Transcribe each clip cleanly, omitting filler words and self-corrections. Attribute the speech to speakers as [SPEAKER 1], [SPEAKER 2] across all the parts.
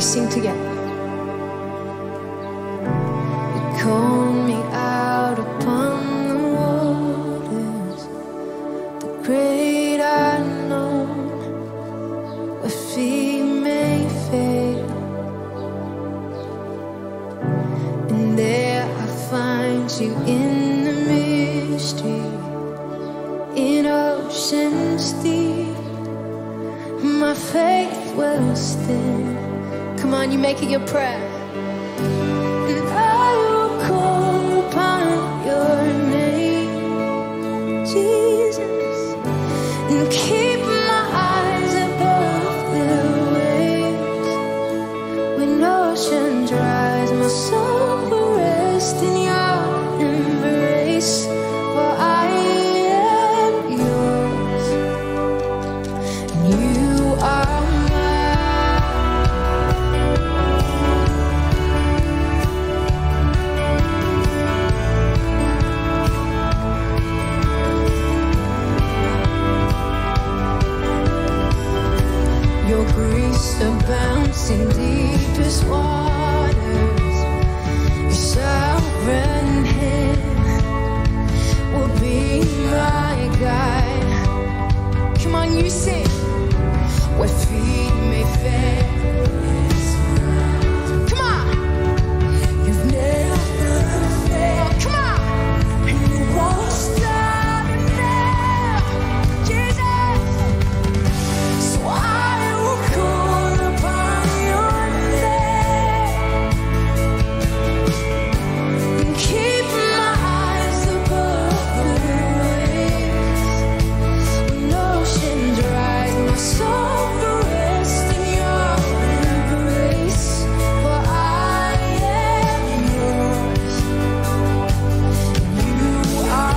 [SPEAKER 1] sing together. You called me out upon the waters, the great unknown, where feet may fail. And there I find you in the mystery, in oceans deep. My faith will stand. Come on, you make it your prayer. And I will call upon your name, Jesus, and keep my eyes above the waves. When oceans rise, my soul will rest in your embrace. For I am yours, and you are abounds in deepest waters. Your sovereign hand will be my guide. Come on, you sing. Where feet may fail. Come on. You've never failed. Come on. And you won't stop now, Jesus. So I will call upon your name and keep my eyes above the waves. When oceans rise, my soul will rest in your embrace. For I am yours, you are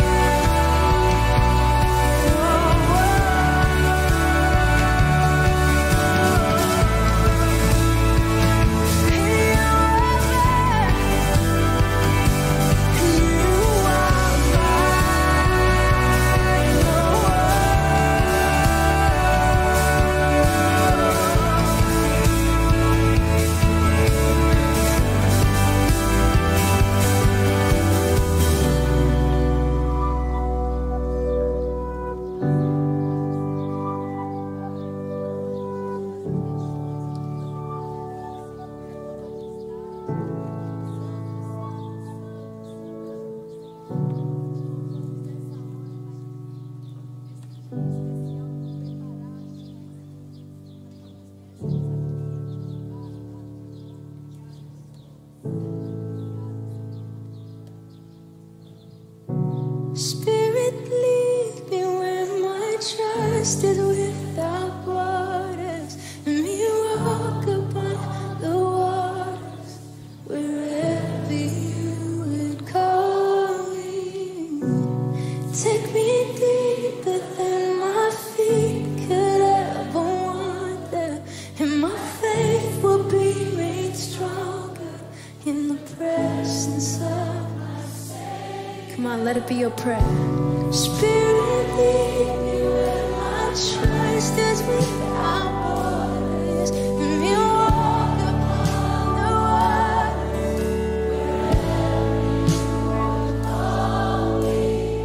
[SPEAKER 1] Spirit, lead me where my trust is without borders. Let me walk upon the waters wherever you would call me. Take me deeper than my feet could ever wander, and my faith will be made stronger in the presence of. Come on, let it be your prayer. Spirit, lead me where my trust is without borders. Let me walk upon the waters wherever you will call me.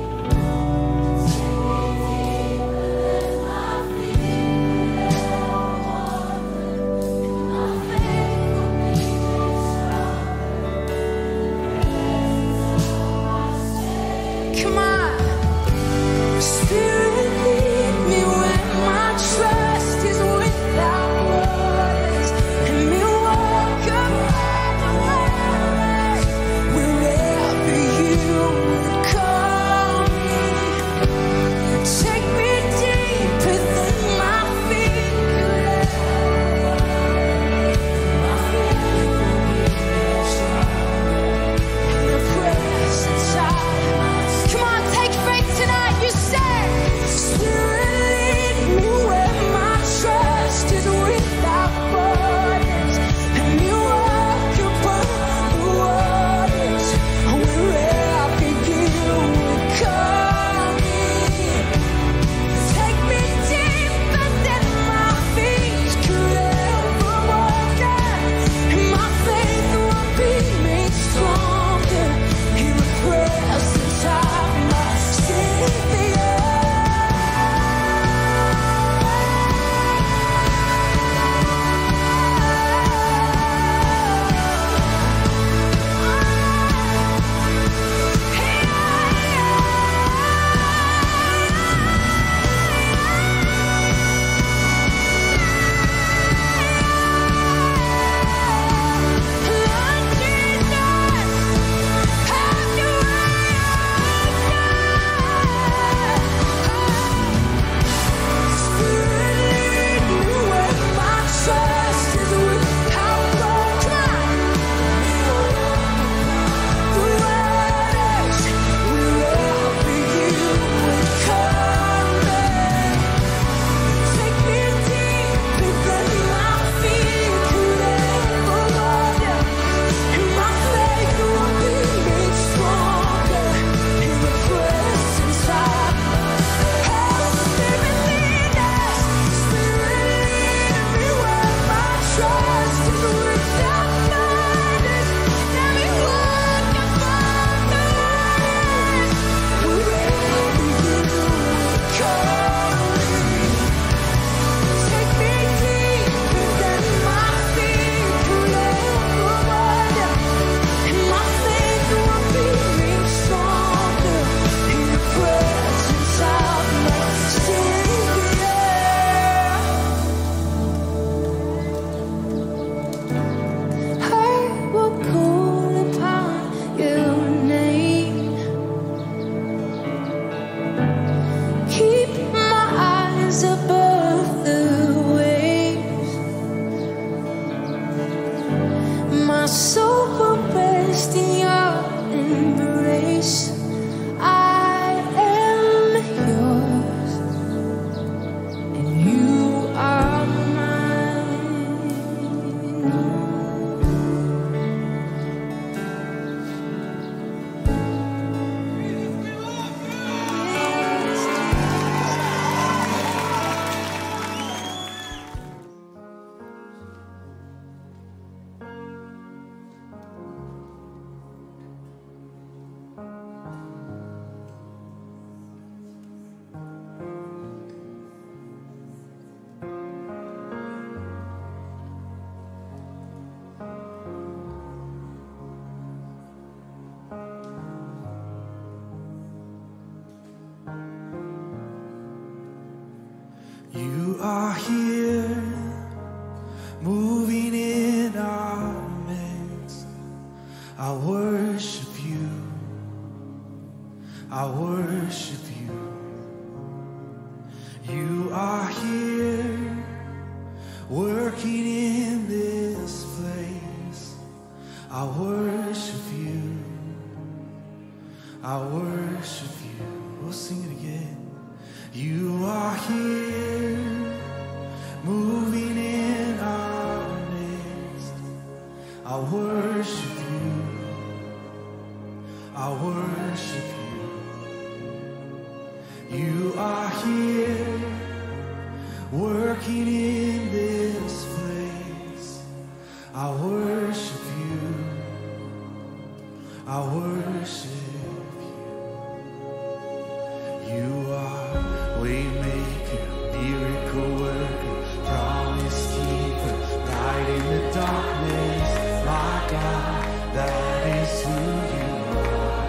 [SPEAKER 1] Take me deeper than my feet could ever wander, and my faith will be made stronger. Come on. Spirit, lead me where my trust is with. You are here, moving in our midst. I worship you. I worship you. You are here, working in this place. I worship you. I worship you. We'll sing it again. You are here, moving in our midst. I worship you. I worship you. You are here, working in this place. I worship you. I worship you. You are waymaker, miracle worker, promise keeper, light in the darkness. My God, that is who you are.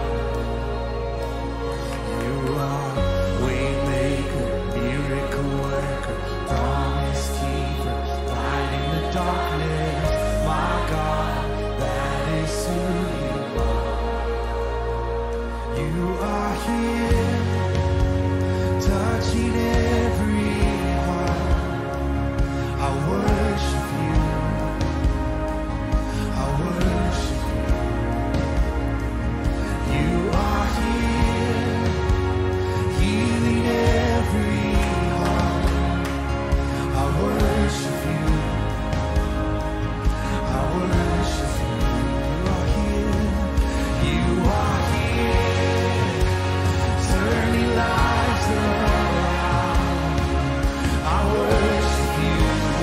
[SPEAKER 1] You are waymaker, miracle worker, promise keeper, light in the darkness. My God, that is who you are. You are here, touching every heart. I worship you. I worship you. You are here, healing every heart. I worship you. I worship you. You are here, turning lives around. I worship you.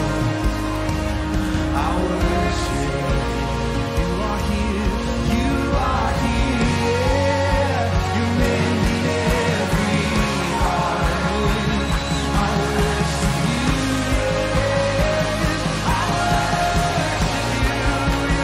[SPEAKER 1] I worship you. You are here. You are here. You're mending every heart. I worship you. I worship you. You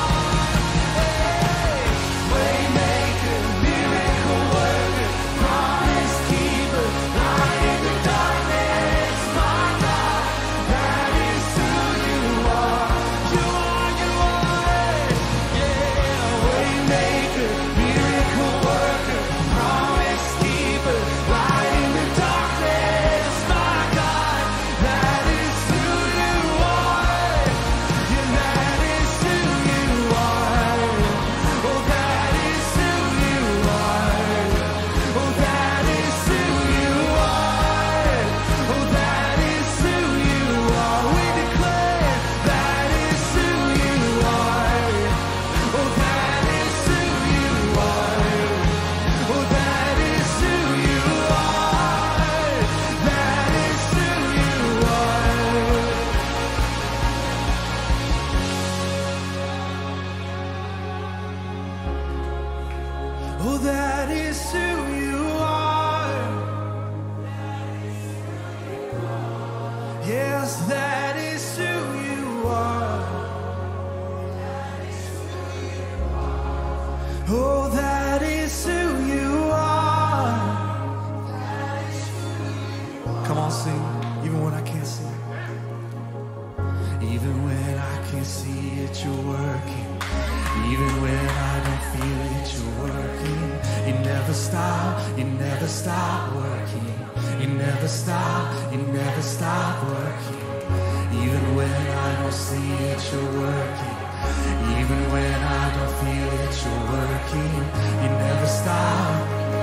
[SPEAKER 1] are waymaker, miracle worker, promise keeper, light in the darkness. My God, that is who you are. You are, yeah. Waymaker, miracle worker, promise keeper, light in the darkness. My God, that is who you are. Yeah, that is who you are. Oh, that is who you are. Oh, that is who you are. Oh, that is who you are. We declare that is who you are. Oh, that is who you are. Oh, that is who you are. That is who you are. Oh, that is who you are. Yes, that is who you are. Oh, that is who you are. Come on, sing. Even when I can't see it. Even when I can't see it, you're working. Even when I don't feel it, you're working. You never stop working. You never stop working. Even when I don't see it, you're working. Even when I don't feel it, you're working. You never stop.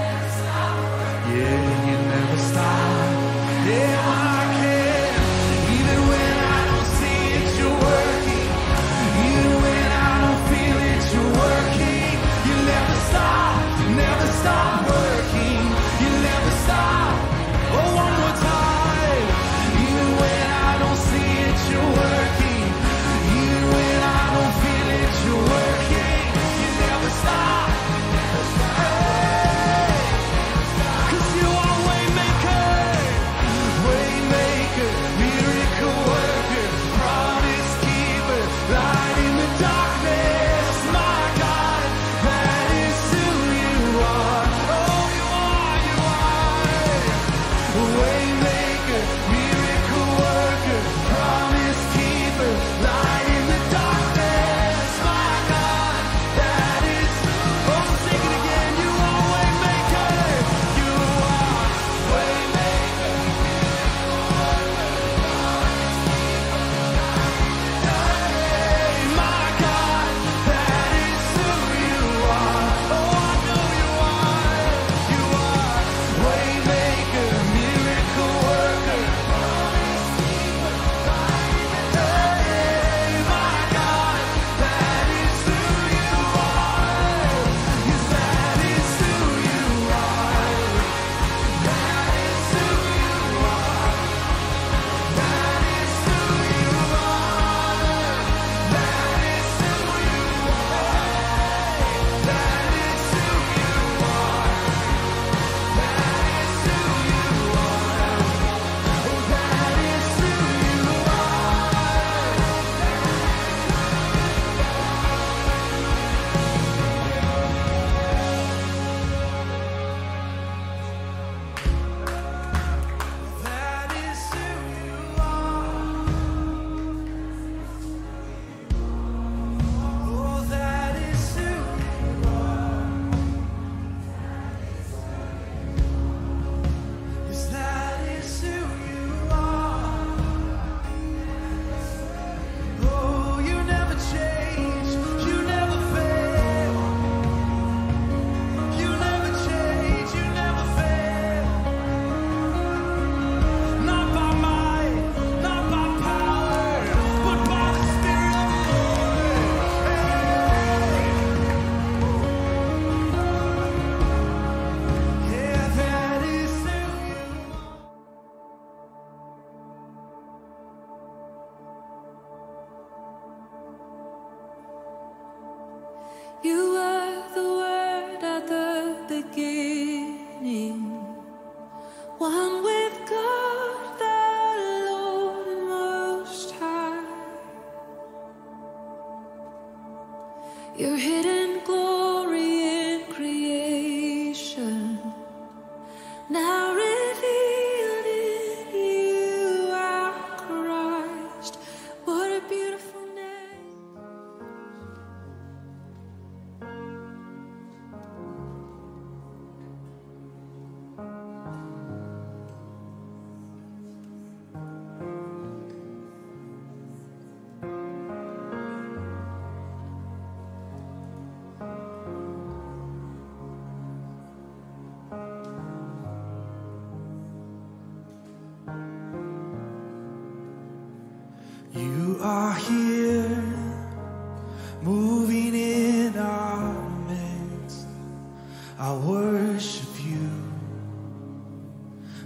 [SPEAKER 1] Yeah, you never stop. Yeah, when I can. Even when I don't see it, you're working. Even when I don't feel it, you're working. You never stop working. You never stop. Oh, one more time. Even when I don't see it, you're working. Even when I don't feel it, you're working. You never stop. Hey. 'Cause you are waymaker.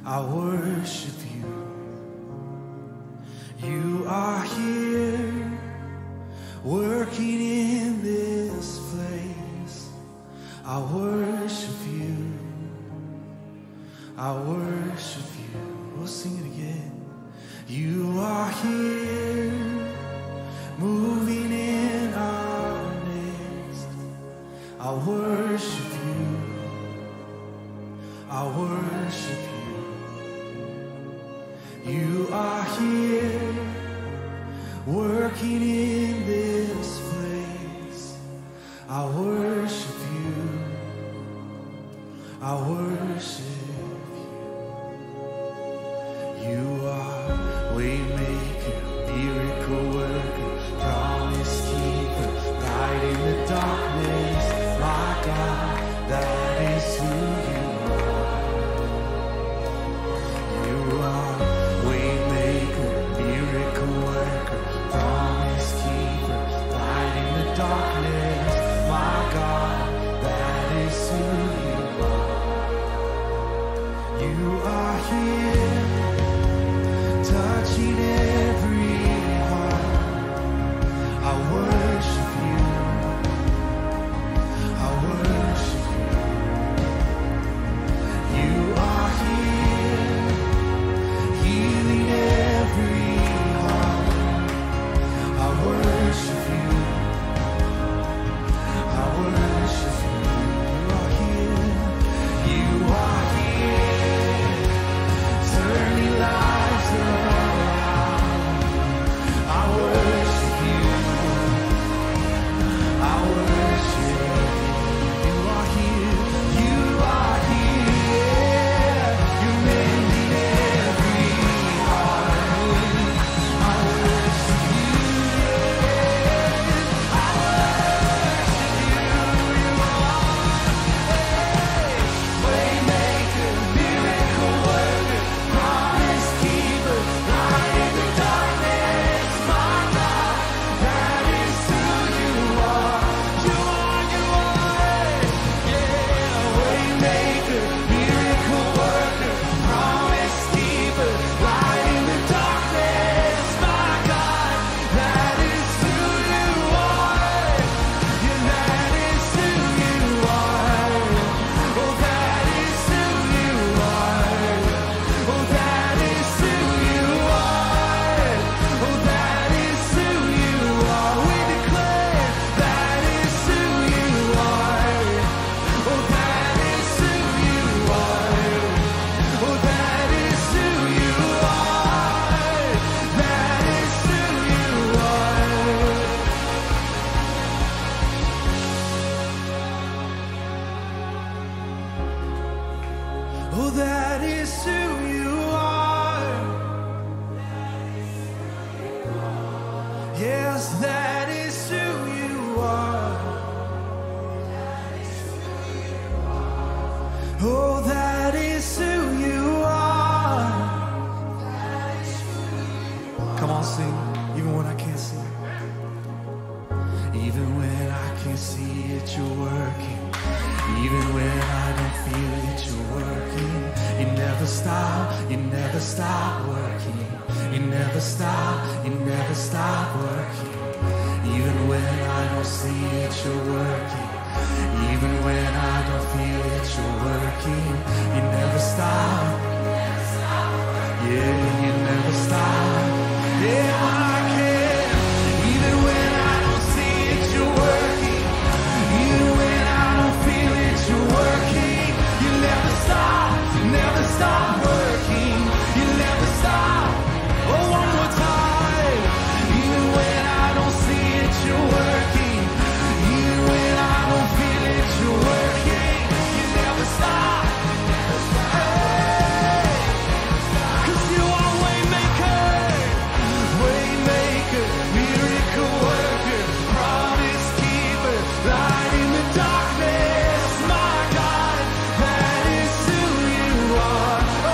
[SPEAKER 1] I worship you. You are here, working in this place. I worship you. I worship you. We'll sing it again. You are here, moving in our midst. I worship you. I worship you. You are here, working in this place. I worship you. I worship you. You are waymaker, miracle worker, promise keeper, light in the darkness. My God, that is who you are. You are waymaker, miracle worker, promise keeper, light in the darkness. My God, that is who you are. You are here, touching every heart. I worship you. I worship you. You are here, healing every heart. I worship you. I worship you. You are here, turning lives around. I worship you. I worship you. You are here. You are here. You're mending every heart. I worship you. I worship you. You are waymaker, miracle worker, promise keeper, light in the darkness. My God, that is who you are. You are, yeah. Waymaker, miracle worker, promise keeper, light in the darkness. My God, that is who you are. Yeah, that is who you are. Oh, that is who you are. Oh, that is who you are. Oh, that is who you are. We declare that is who you are. Oh, that is who you are. Oh, that is who you are. That is who you are. Oh, that is who you are. Yes, that is who you are. Oh, that is who you are. Come on, sing. Even when I can't see it. Even when I can't see it, you're working. Even when I don't feel it, you're working. You never stop working. You never stop working. Even when I don't see it, you're working. Even when I don't feel it, you're working. You never stop. Yeah, you never stop. Yeah, I can. Even when I don't see it, you're working. Even when I don't feel it, you're working. You never stop working. You never stop. Oh, one more time. Even when I don't see it, you're working. Even when I don't feel it, you're working. You never stop. Hey, 'cause you are waymaker, miracle worker, promise keeper, light in the darkness. My God, that is who you are. Oh,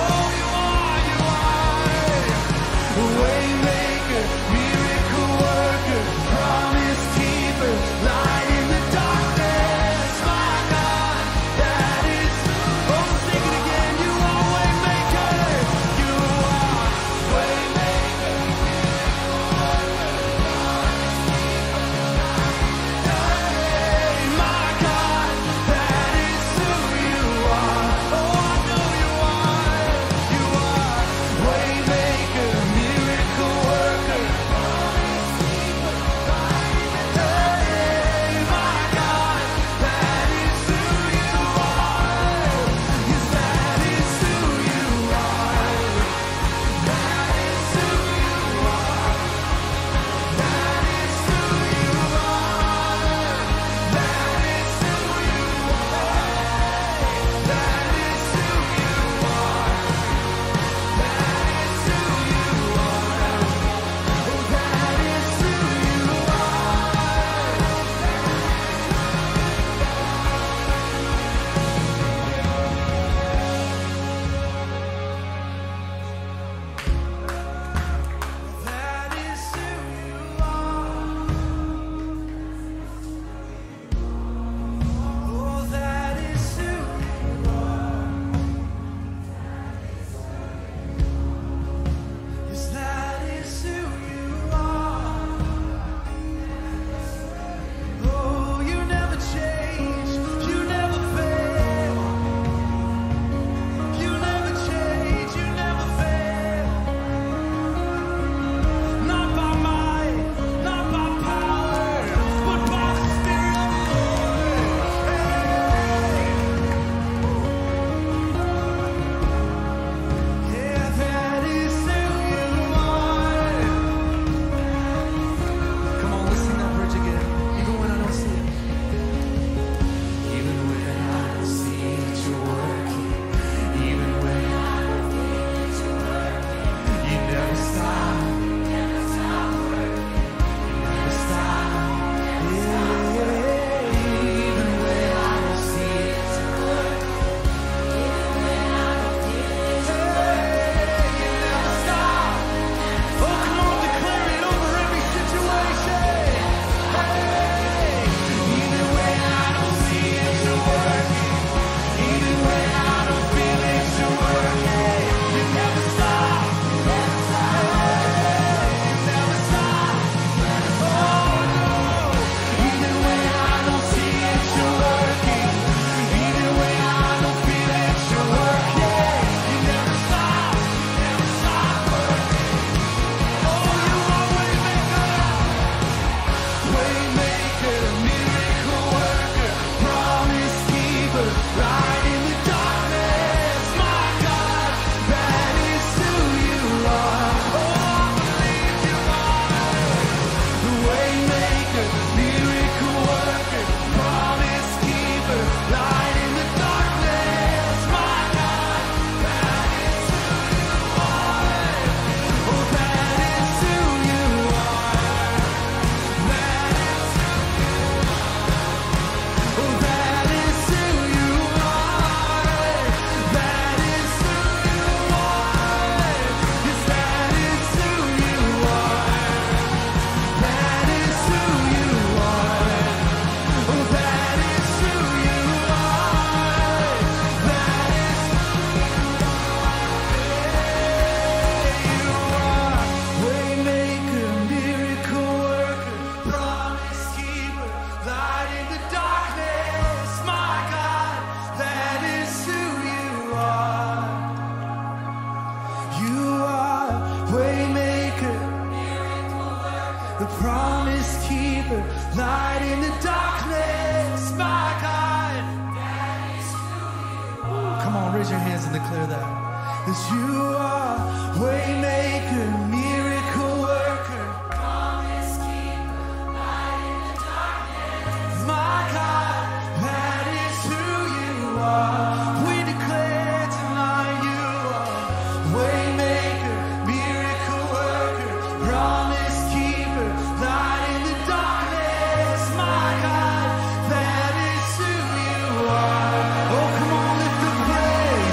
[SPEAKER 1] declare that. That you are waymaker, miracle worker, promise keeper, light in the darkness. My God, that is who you are. We declare tonight you are waymaker, miracle worker, promise keeper, light in the darkness. My God, that is who you are. Oh, come on, lift up praise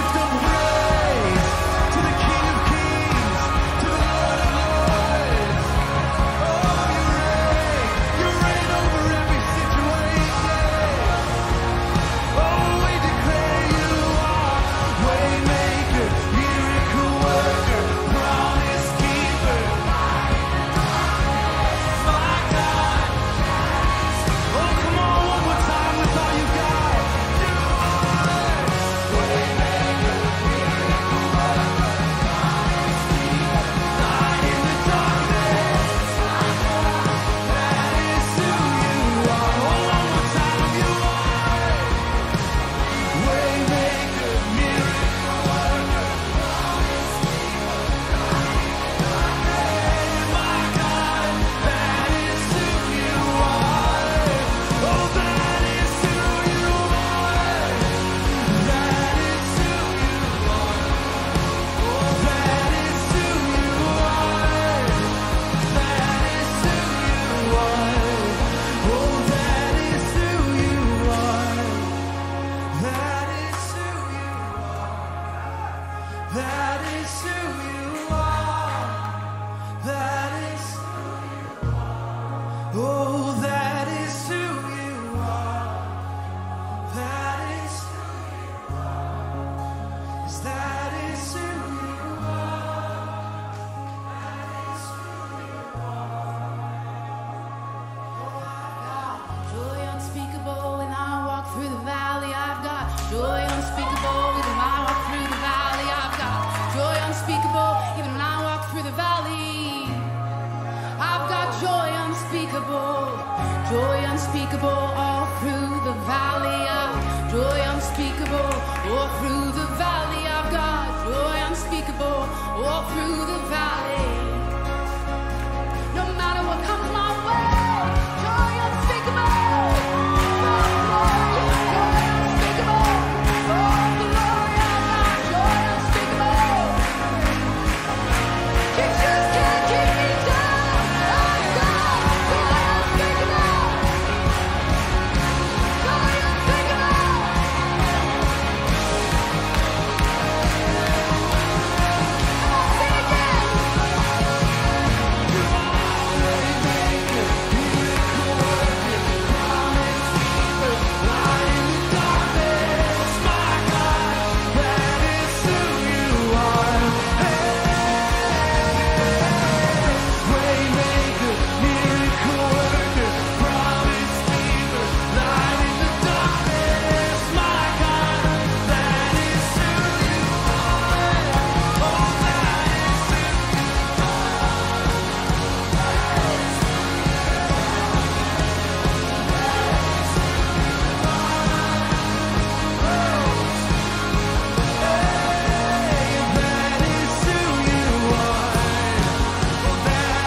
[SPEAKER 1] to the King of Kings, to the Lord of Lords. Oh, you reign over every situation. Oh, we declare you are waymaker, miracle worker, promise keeper. My God. Oh, come on, one more time with all you got. You are waymaker, miracle worker, promise keeper, light in the darkness. My God, that is who you are. Oh, one more time, you are waymaker, miracle worker, promise keeper, light in the darkness. My God, that is who you are. Oh, that is who you are. That is who you are. Oh, that is who you are. That is who you are. Oh, that is who you are. That is who you are. That is who you are. That is oh, that is who you are. That is who you are. Yes, that is who you are. That is who you
[SPEAKER 2] Joy unspeakable when I walk through the valley. I've got joy unspeakable even when I walk through the valley. I've got joy unspeakable even when I walk through the valley. I've got joy unspeakable all through the valley. Joy unspeakable all through the valley. I've got joy unspeakable all through the valley. No matter what comes my way, joy unspeakable. Joy unspeakable. Oh, glory, I've got joy unspeakable. You just can't keep me down. I've got joy unspeakable. Joy unspeakable. Come on, sing again.
[SPEAKER 1] You are waymaker, miracle worker, promise keeper, light in the darkness. My God, that is who you are. Waymaker, miracle worker, promise keeper, light in the darkness. My God, that is who you are. Oh, that is who you that is who you are. Oh, that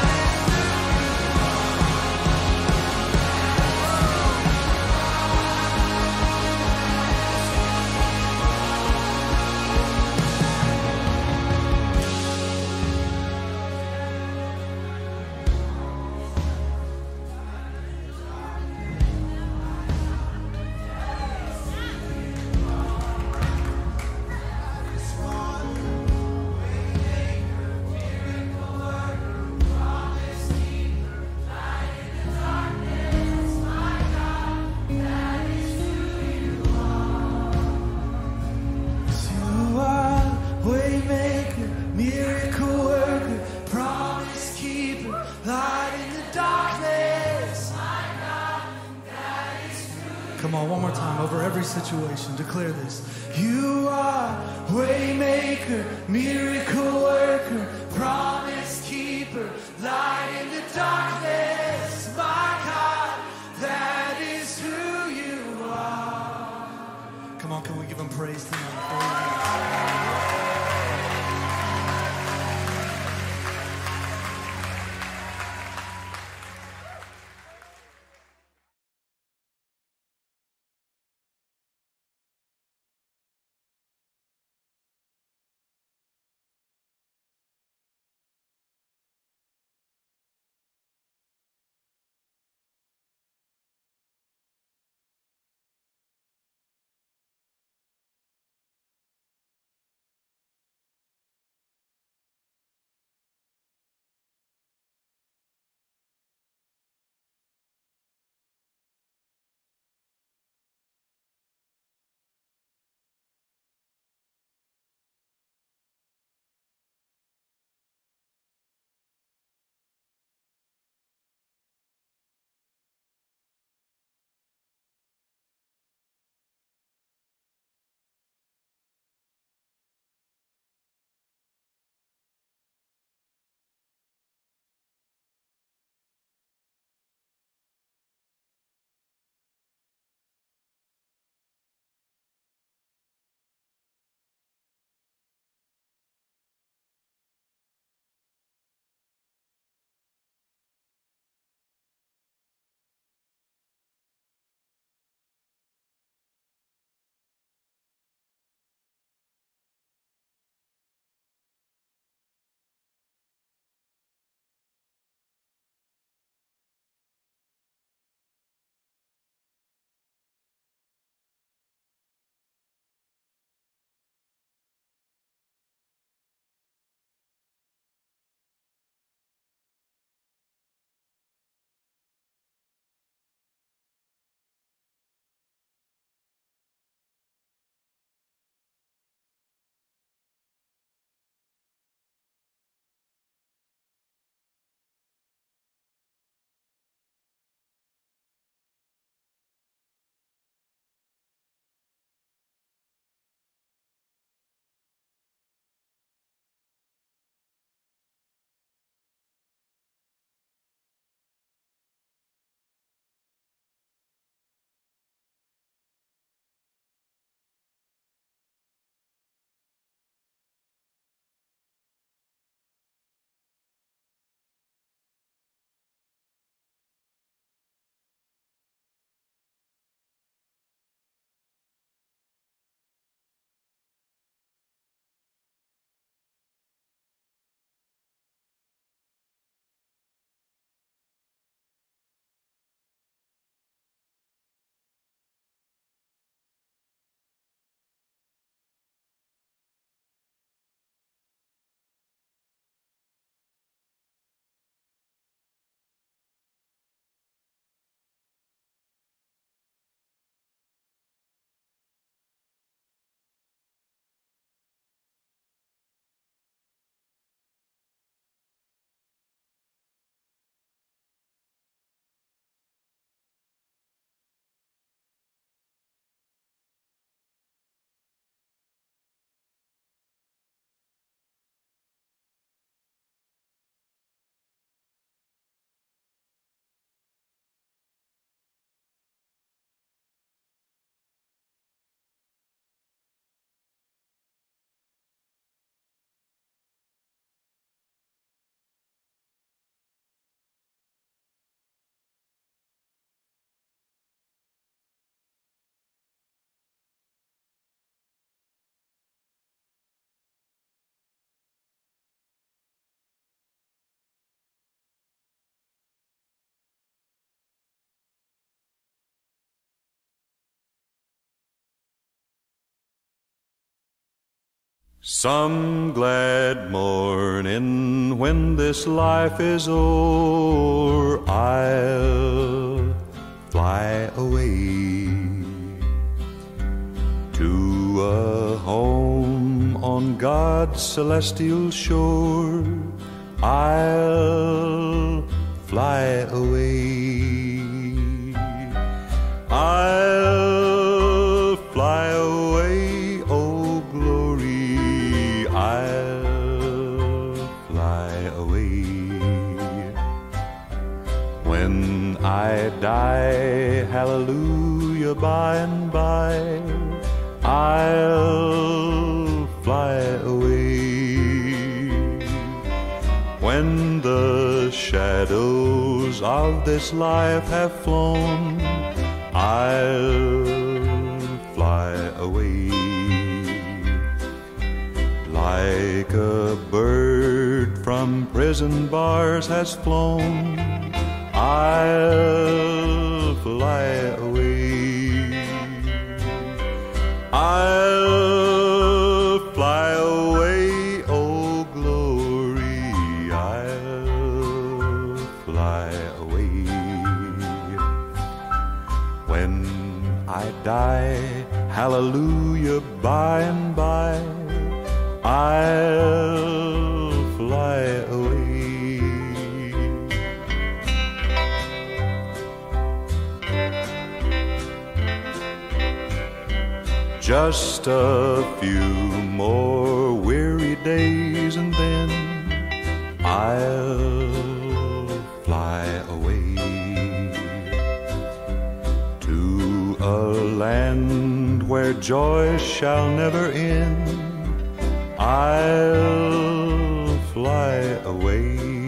[SPEAKER 1] you are waymaker, miracle worker, promise keeper, light in the darkness. Come on, one more time over every situation. Declare this. You are waymaker, miracle worker, promise keeper, light in the darkness. My God, that is who you are. Come on, can we give him praise tonight?
[SPEAKER 3] Some glad morning when this life is o'er, I'll fly away to a home on God's celestial shore. I'll fly away. I'll fly away, oh glory, I'll fly away. When I die, hallelujah, by and by, I'll fly away. When the shadows of this life have flown, I'll fly away. Like a bird from prison bars has flown, I'll fly away. I'll fly away, oh glory, I'll fly away. When I die, hallelujah, by and by, I'll fly away. Just a few more weary days and then I'll fly away to a land where joy shall never end. I'll fly away.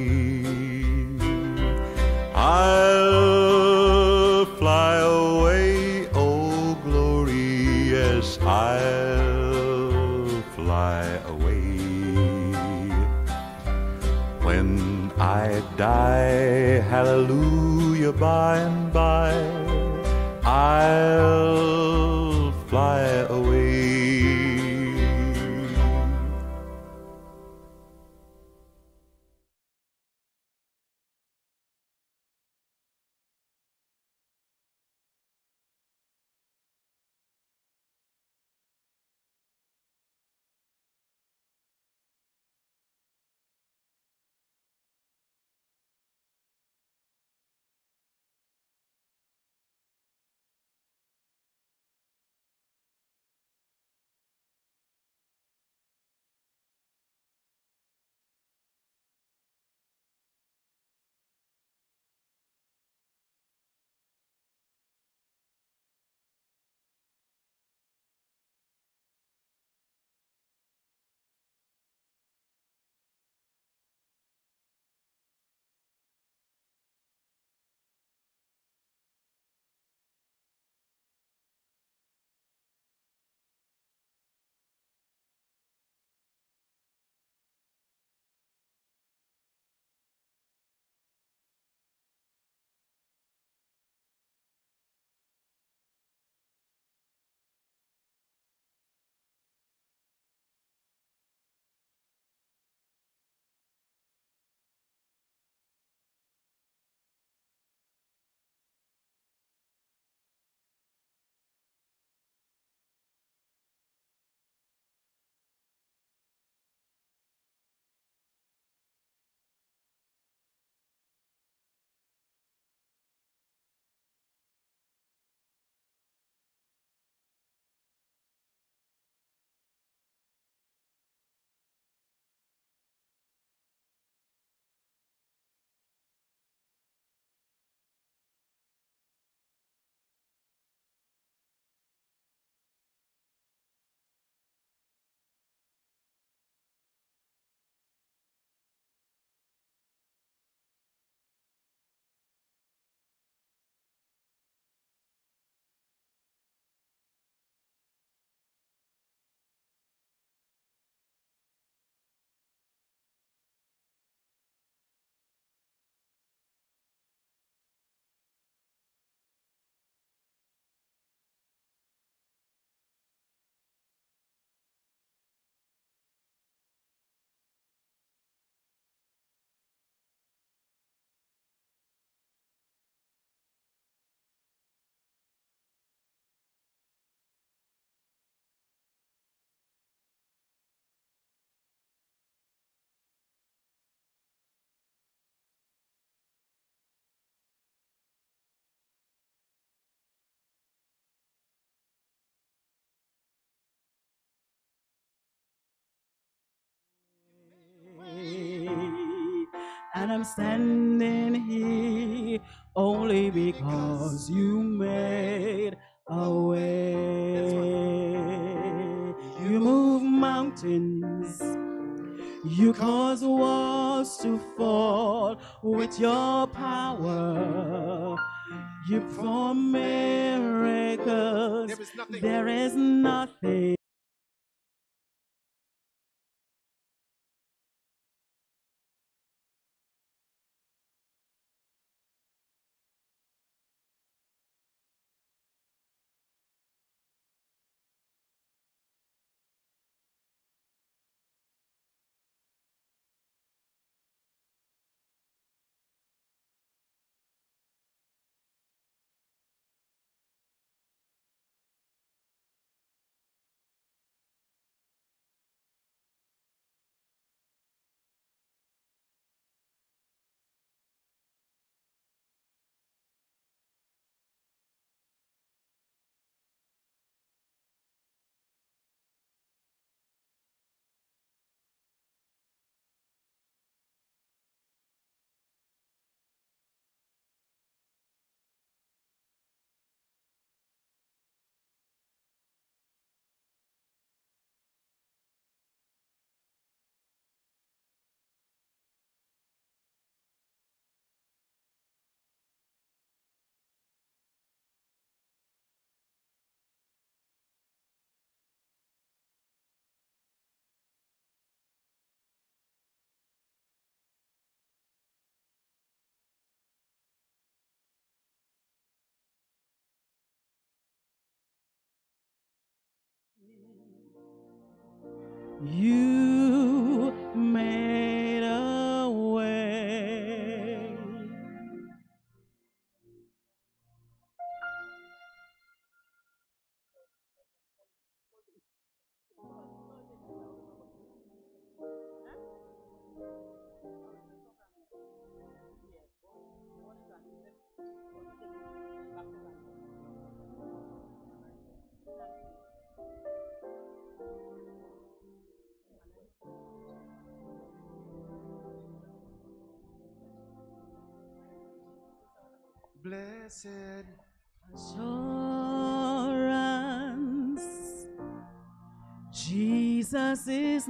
[SPEAKER 3] I'll fly away, oh glory, yes, I'll fly away. When I die, hallelujah, by and by, I'll fly away.
[SPEAKER 4] and I'm standing here only because you made a way. You move mountains, you cause walls to fall with your power. You perform miracles. There is nothing. You made a way.
[SPEAKER 1] Blessed
[SPEAKER 4] Assurance, Jesus is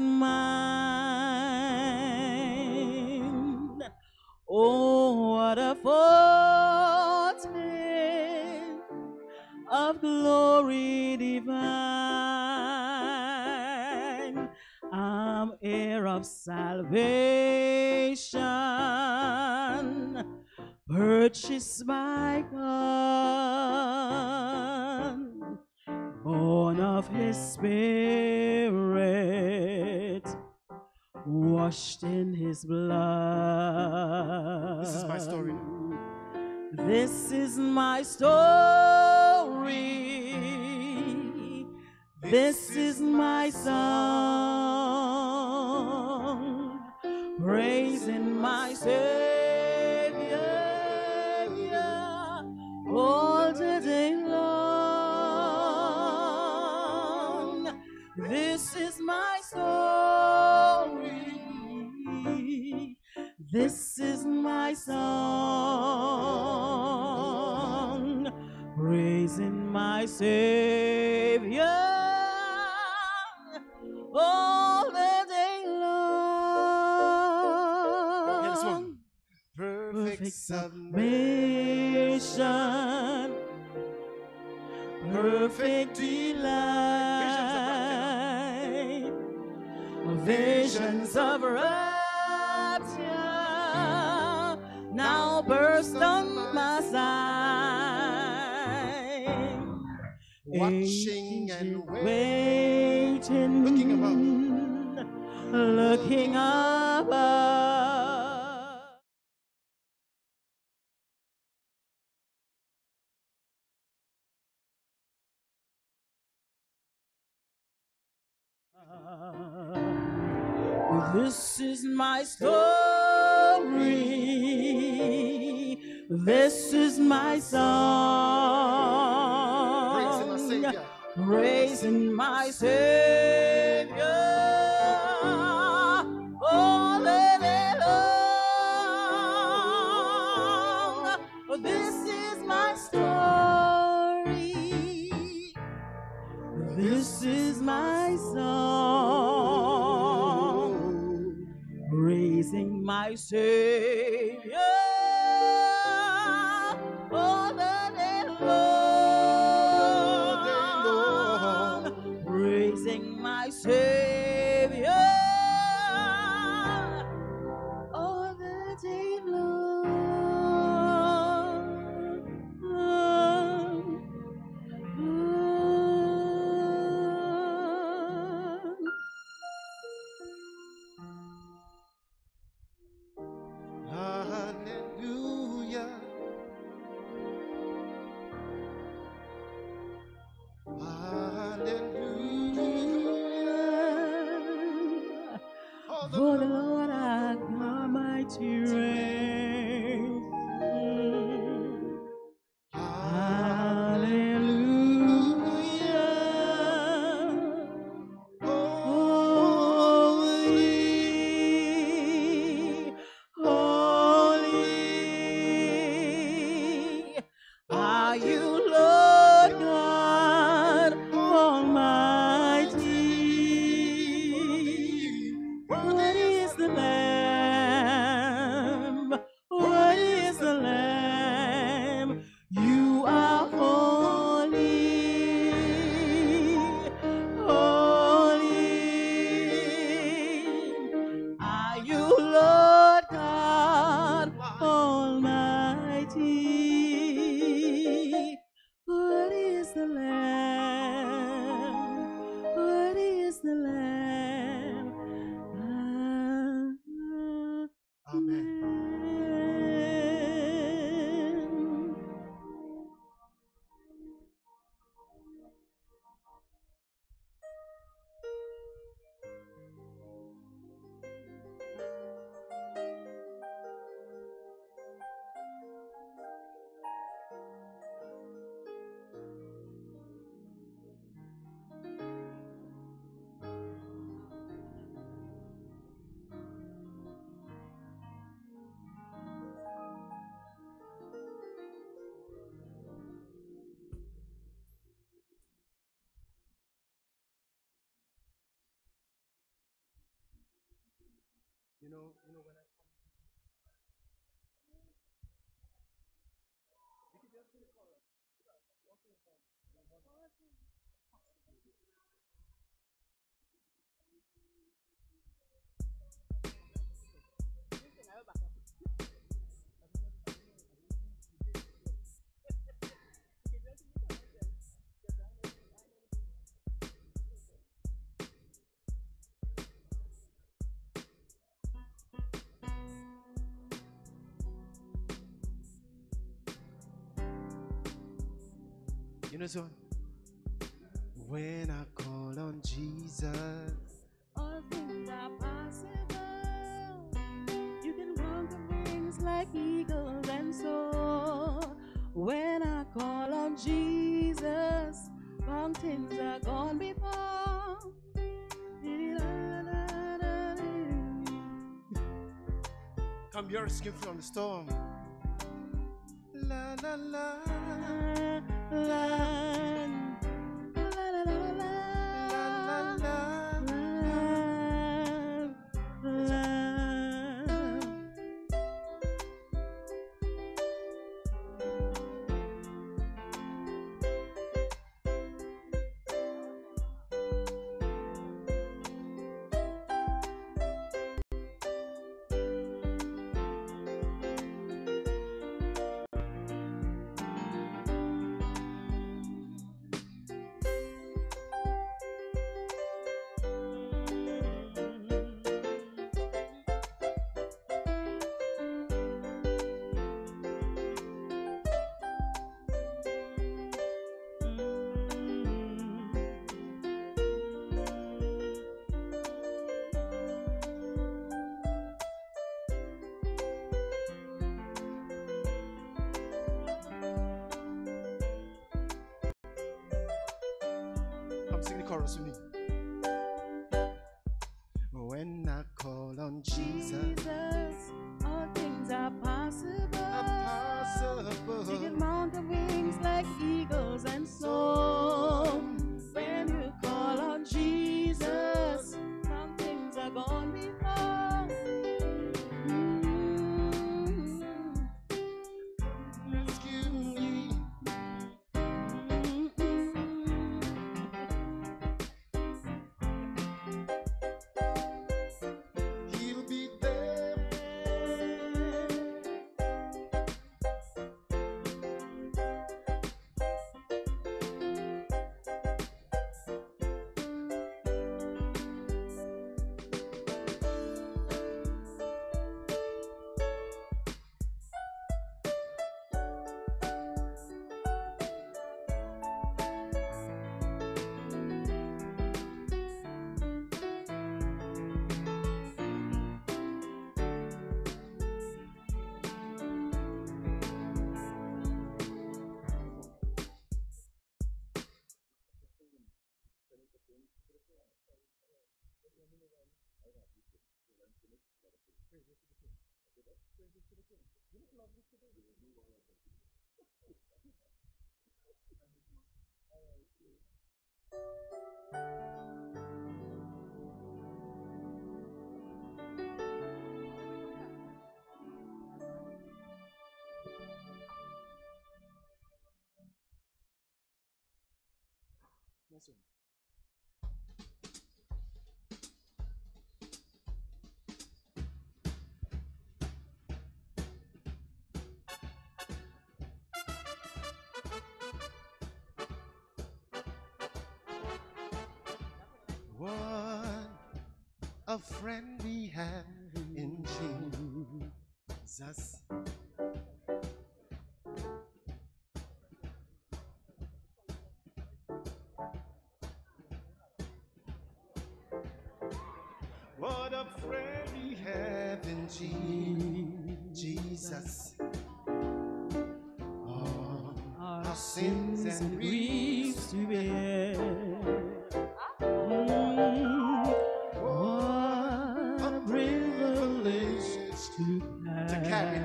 [SPEAKER 4] mine. Oh, what a foretaste of glory divine. I'm heir of salvation, purchased by God, born of his spirit, washed in his blood.
[SPEAKER 1] This is my story.
[SPEAKER 4] This is my story. This is my song, praising my Savior all the day long. This is my story. This is my song, praising my Savior all the day long.
[SPEAKER 1] Yeah, this one.
[SPEAKER 4] Perfect submission, perfect delight, visions of rapture now burst on my sight.
[SPEAKER 1] Watching and
[SPEAKER 4] waiting,
[SPEAKER 1] looking above.
[SPEAKER 4] Looking above. This is my story. This is my song, praising my Savior all the day long. praising my Savior all the day long, praising my Savior all the day long.
[SPEAKER 5] Hallelujah. Hallelujah.
[SPEAKER 4] For the Lord our God mighty reigns. Hallelujah. Holy, holy are you, Lord God Almighty. What is the Lamb? What is the Lamb? You are holy, holy are you, Lord God Almighty. What is the Lamb? What is the Lamb?
[SPEAKER 5] Amen. You know when I you know so when I call on Jesus,
[SPEAKER 4] All things are possible. You can run the wings like eagles and soar. When I call on Jesus, mountains are gone before.
[SPEAKER 5] come you're escaping from the storm. La la la.
[SPEAKER 4] La, la, la, la, la, la, la, la.
[SPEAKER 5] Come sing the chorus with me. When I call on Jesus,
[SPEAKER 4] All things are possible.
[SPEAKER 5] impossible.
[SPEAKER 4] You can mount the wings like eagles and soar. When you call on Jesus, mountains are gone before.
[SPEAKER 5] Yes, sir. What a friend we have in Jesus. What a friend we have in Jesus. All our sins and griefs to bear. What a privilege to carry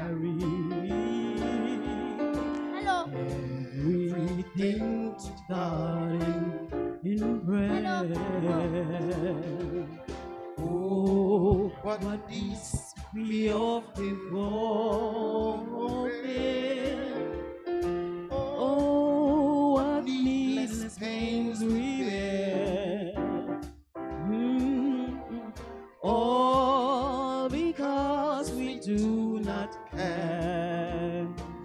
[SPEAKER 5] everything to God in prayer. Oh, what peace we often forfeit. Oh, what needless pains we bear. All because we do not carry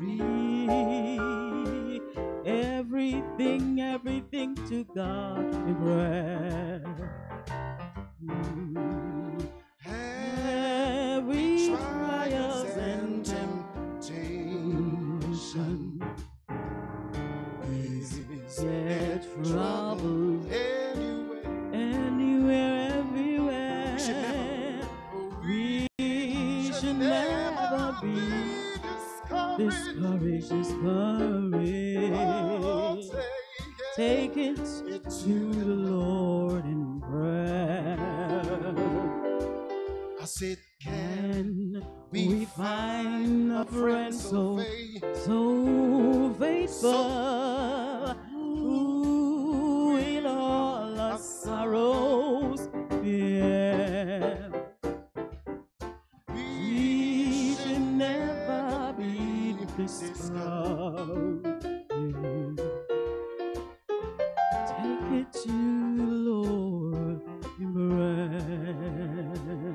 [SPEAKER 5] everything to God in prayer. Every trials and temptation is yet trouble anywhere, everywhere. We should never be discouraged. Take it to the Lord in prayer. I said, can we find a friend so faithful, who in all our sorrows bear? We should never be discouraged. Take it to the Lord in prayer.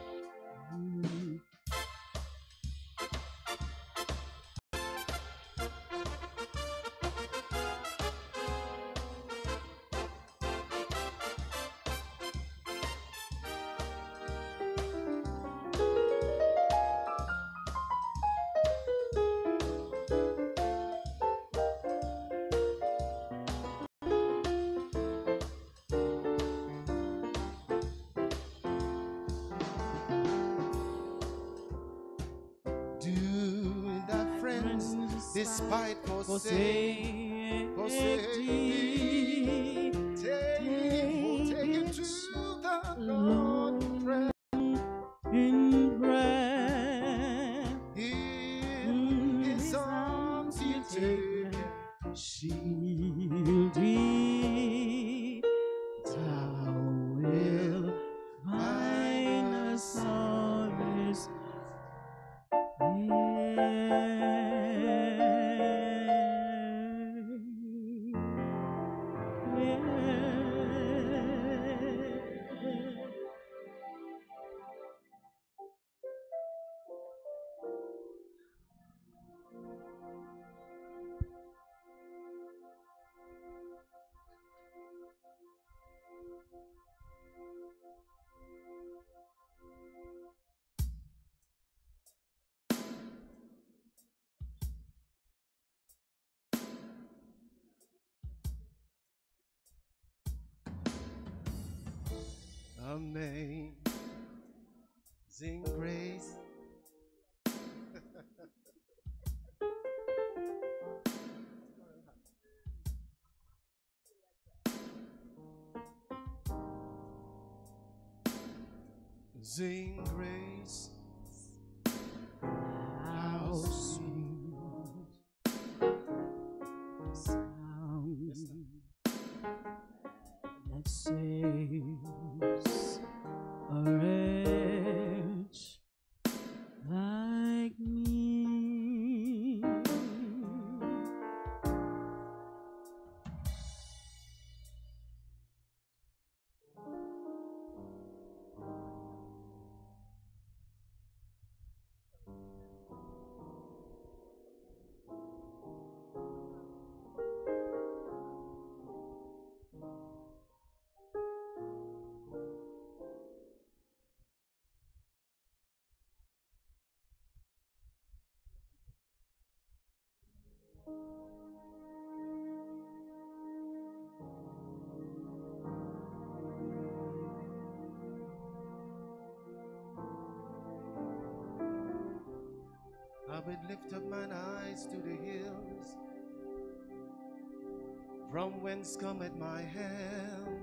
[SPEAKER 5] Despite forsake thee, take it to the Lord in prayer. In His arms He'll take shield thee. Thou wilt find a solace. Amazing grace. Amazing grace,
[SPEAKER 4] that saves a wretch like me.
[SPEAKER 5] I would lift up mine eyes to the hills, from whence cometh my help.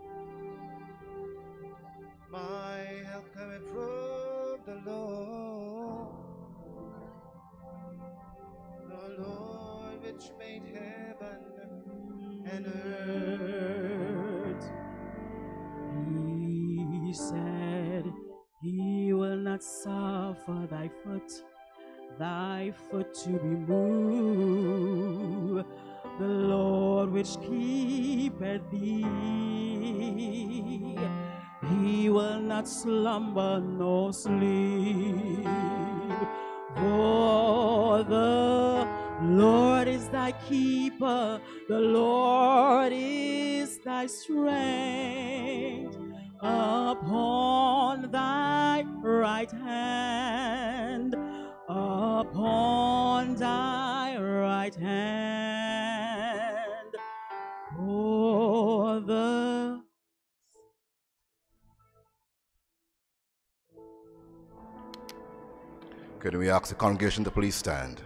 [SPEAKER 5] My help cometh from the Lord which made heaven and earth.
[SPEAKER 4] He said, He will not suffer thy foot to be moved. The Lord which keepeth thee, He will not slumber nor sleep. For the Lord is thy keeper, the Lord is thy strength. Upon thy right hand, upon thy right hand, for the
[SPEAKER 6] Can we ask the congregation to please stand?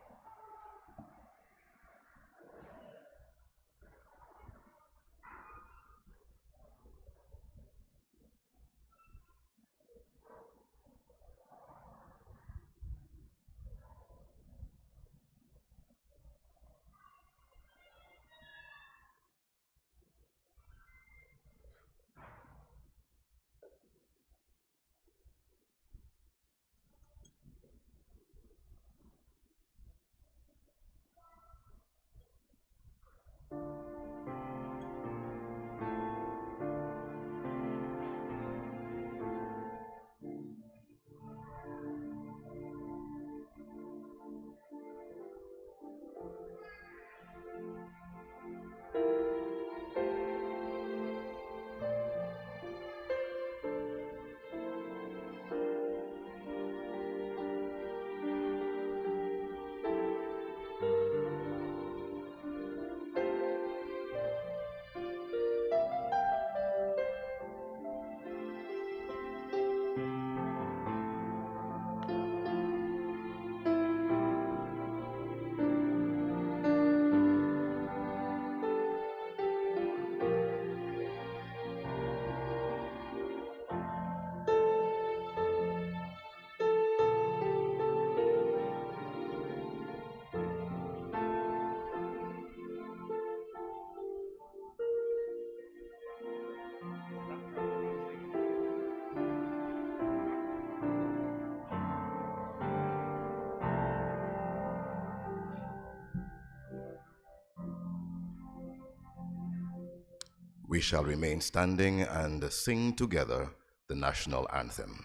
[SPEAKER 6] We shall remain standing and sing together the national anthem.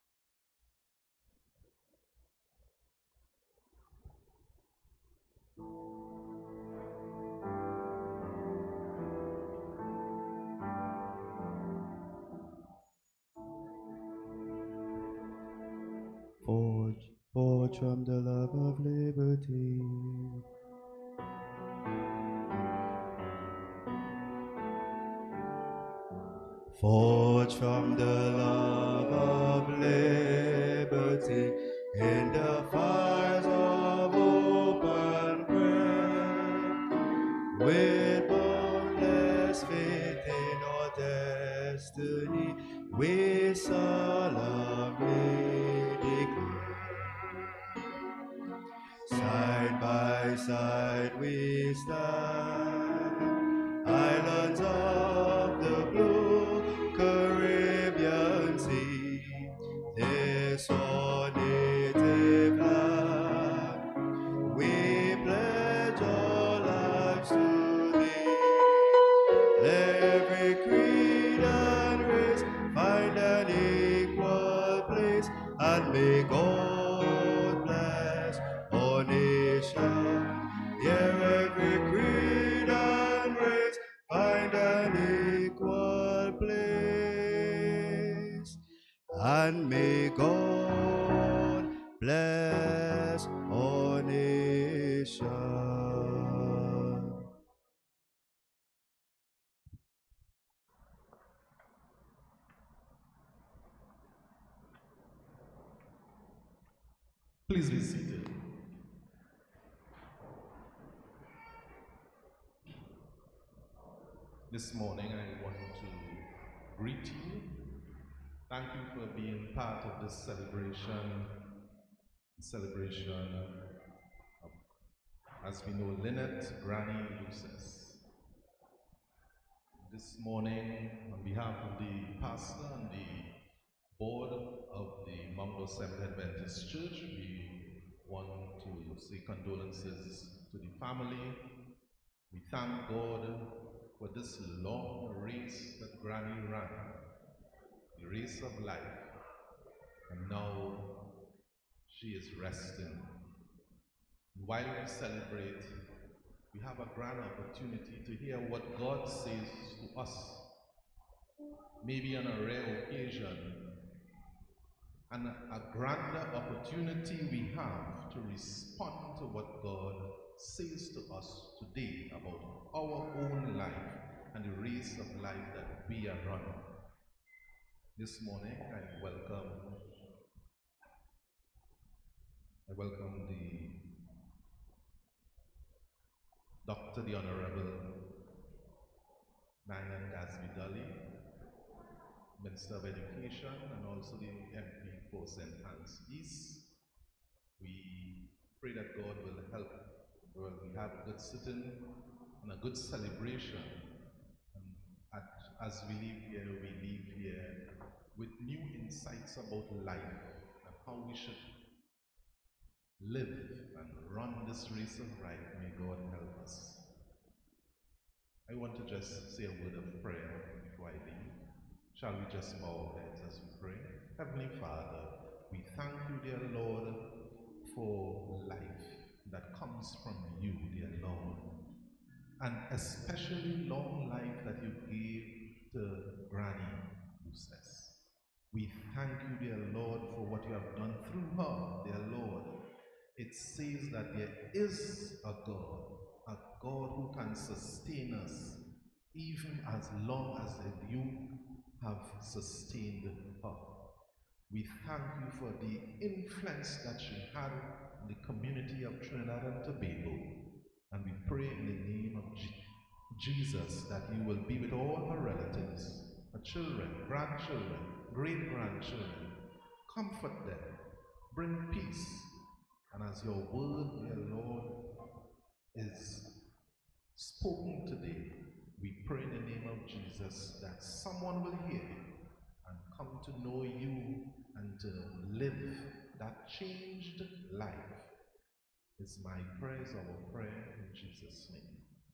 [SPEAKER 7] Forge from the love of liberty. Forge from the love of liberty in the fires of open grave, with boundless faith in our destiny, we solemnly declare. Side by side we stand, islands of the blue Caribbean Sea, this our native land. We pledge our lives to thee. Let every creed and race find an equal place, and may God bless our nation. Here every creed and race find an equal place, and may God bless our nation.
[SPEAKER 8] Please be seated. This morning I want to greet you. Thank you for being part of this celebration. As we know, Lynette Margaret Lucess. This morning, on behalf of the pastor and the board of the Mount Seventh Adventist Church, we want to say condolences to the family. We thank God for this long race that Granny ran, the race of life, and now she is resting. While we celebrate, we have a grand opportunity to hear what God says to us, maybe on a rare occasion, and a grander opportunity we have to respond to what God says to us today about our own life and the race of life that we are running. This morning, I welcome the Honorable Nayan Gasvidali, Minister of Education, and also the MP for St. Anne's East. We pray that God will help. Well, we have a good sitting and a good celebration. And as we leave here with new insights about life and how we should live and run this race of life. May God help us. I want to just say a word of prayer before I leave. Shall we just bow our heads as we pray? Heavenly Father, we thank you, dear Lord, for life that comes from you, dear Lord, and especially long life that you gave to Granny Luces. We thank you, dear Lord, for what you have done through her, dear Lord. It says that there is a God who can sustain us even as long as you have sustained her. We thank you for the influence that she had in the community of Trinidad and Tobago. And we pray in the name of Jesus that you will be with all her relatives, her children, grandchildren, great-grandchildren. Comfort them, bring peace. And as your word, dear Lord, is spoken today, we pray in the name of Jesus that someone will hear and come to know you and to live that changed life. Is my prayer, is our prayer in Jesus' name.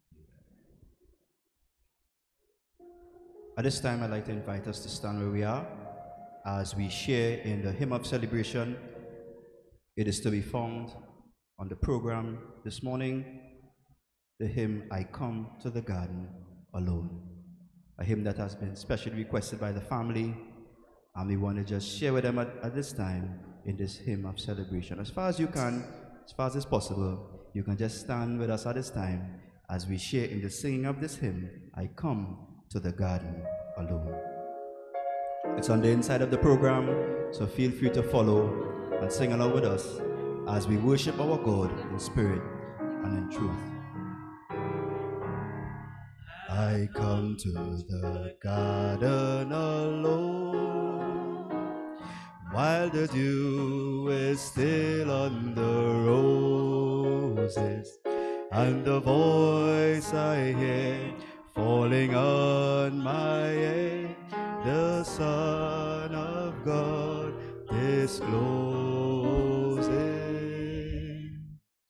[SPEAKER 7] At this time, I'd like to invite us to stand where we are as we share in the hymn of celebration. It is to be found on the program this morning, the hymn, I Come to the Garden Alone. A hymn that has been specially requested by the family, and we want to just share with them at this time in this hymn of celebration. As far as you can, as far as it's possible, you can just stand with us at this time as we share in the singing of this hymn, I Come to the Garden Alone. It's on the inside of the program, so feel free to follow and sing along with us as we worship our God in spirit and in truth. I come to the garden alone, while the dew is still on the rose. houses, and the voice I hear falling on my head, the Son of God disclosing.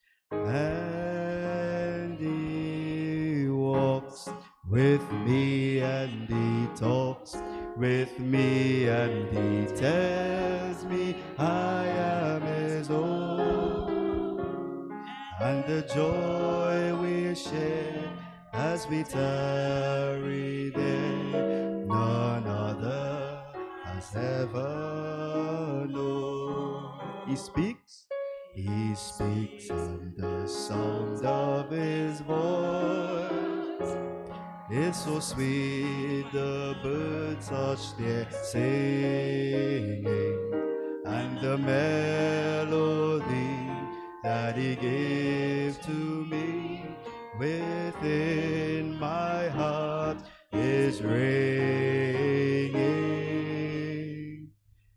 [SPEAKER 7] And he walks with me, and he talks with me, and he tells me I am his own. And the joy we share as we tarry there, none other has ever known. He speaks, and the sound of his voice is so sweet, the birds hush their singing, and the melody that he gave to me within my heart is ringing.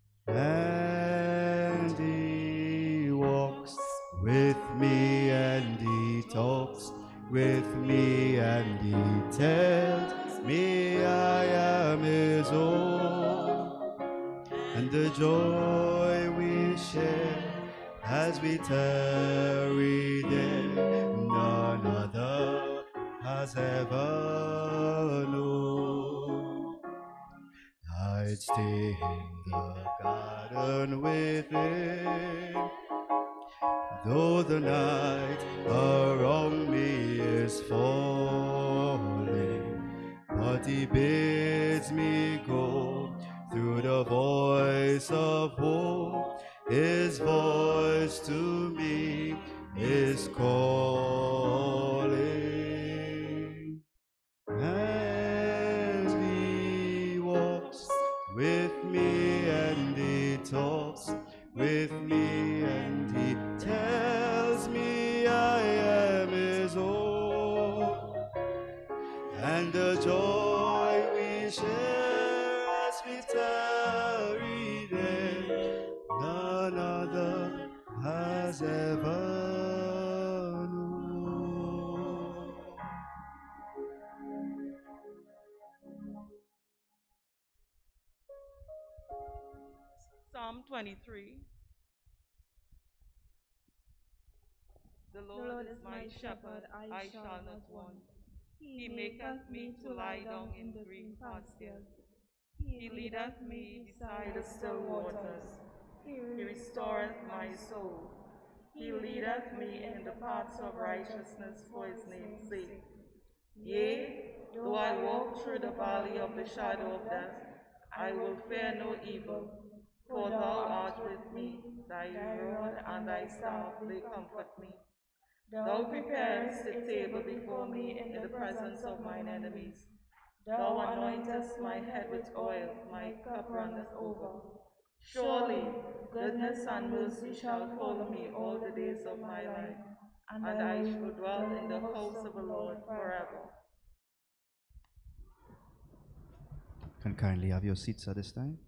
[SPEAKER 7] And he walks with me, and he talks with me, and he tells me I am his own. And the joy we share as we tarry there, none other has ever known. I'd stay in the garden with him, though the night around me is falling, but he bids me go through the voice of hope. His voice to me is calling. And he walks with me, and he talks with me, and he tells me I am his own. And the joy we share as we tarry there, none other has ever known.
[SPEAKER 9] Psalm 23. The Lord is my shepherd, I shall not want. He maketh me to lie down in green pastures. He leadeth me beside the still waters. He restoreth my soul. He leadeth me in the paths of righteousness for his name's sake. Yea, though I walk through the valley of the shadow of death, I will fear no evil, for thou art with me, thy rod and thy staff, they comfort me. Thou preparest a table before me in the presence of mine enemies. Thou anointest my head with oil, my cup runneth over. Surely goodness and mercy shall follow me all the days of my life, and I shall dwell in the house of the Lord forever.
[SPEAKER 7] Can kindly have your seats at this time.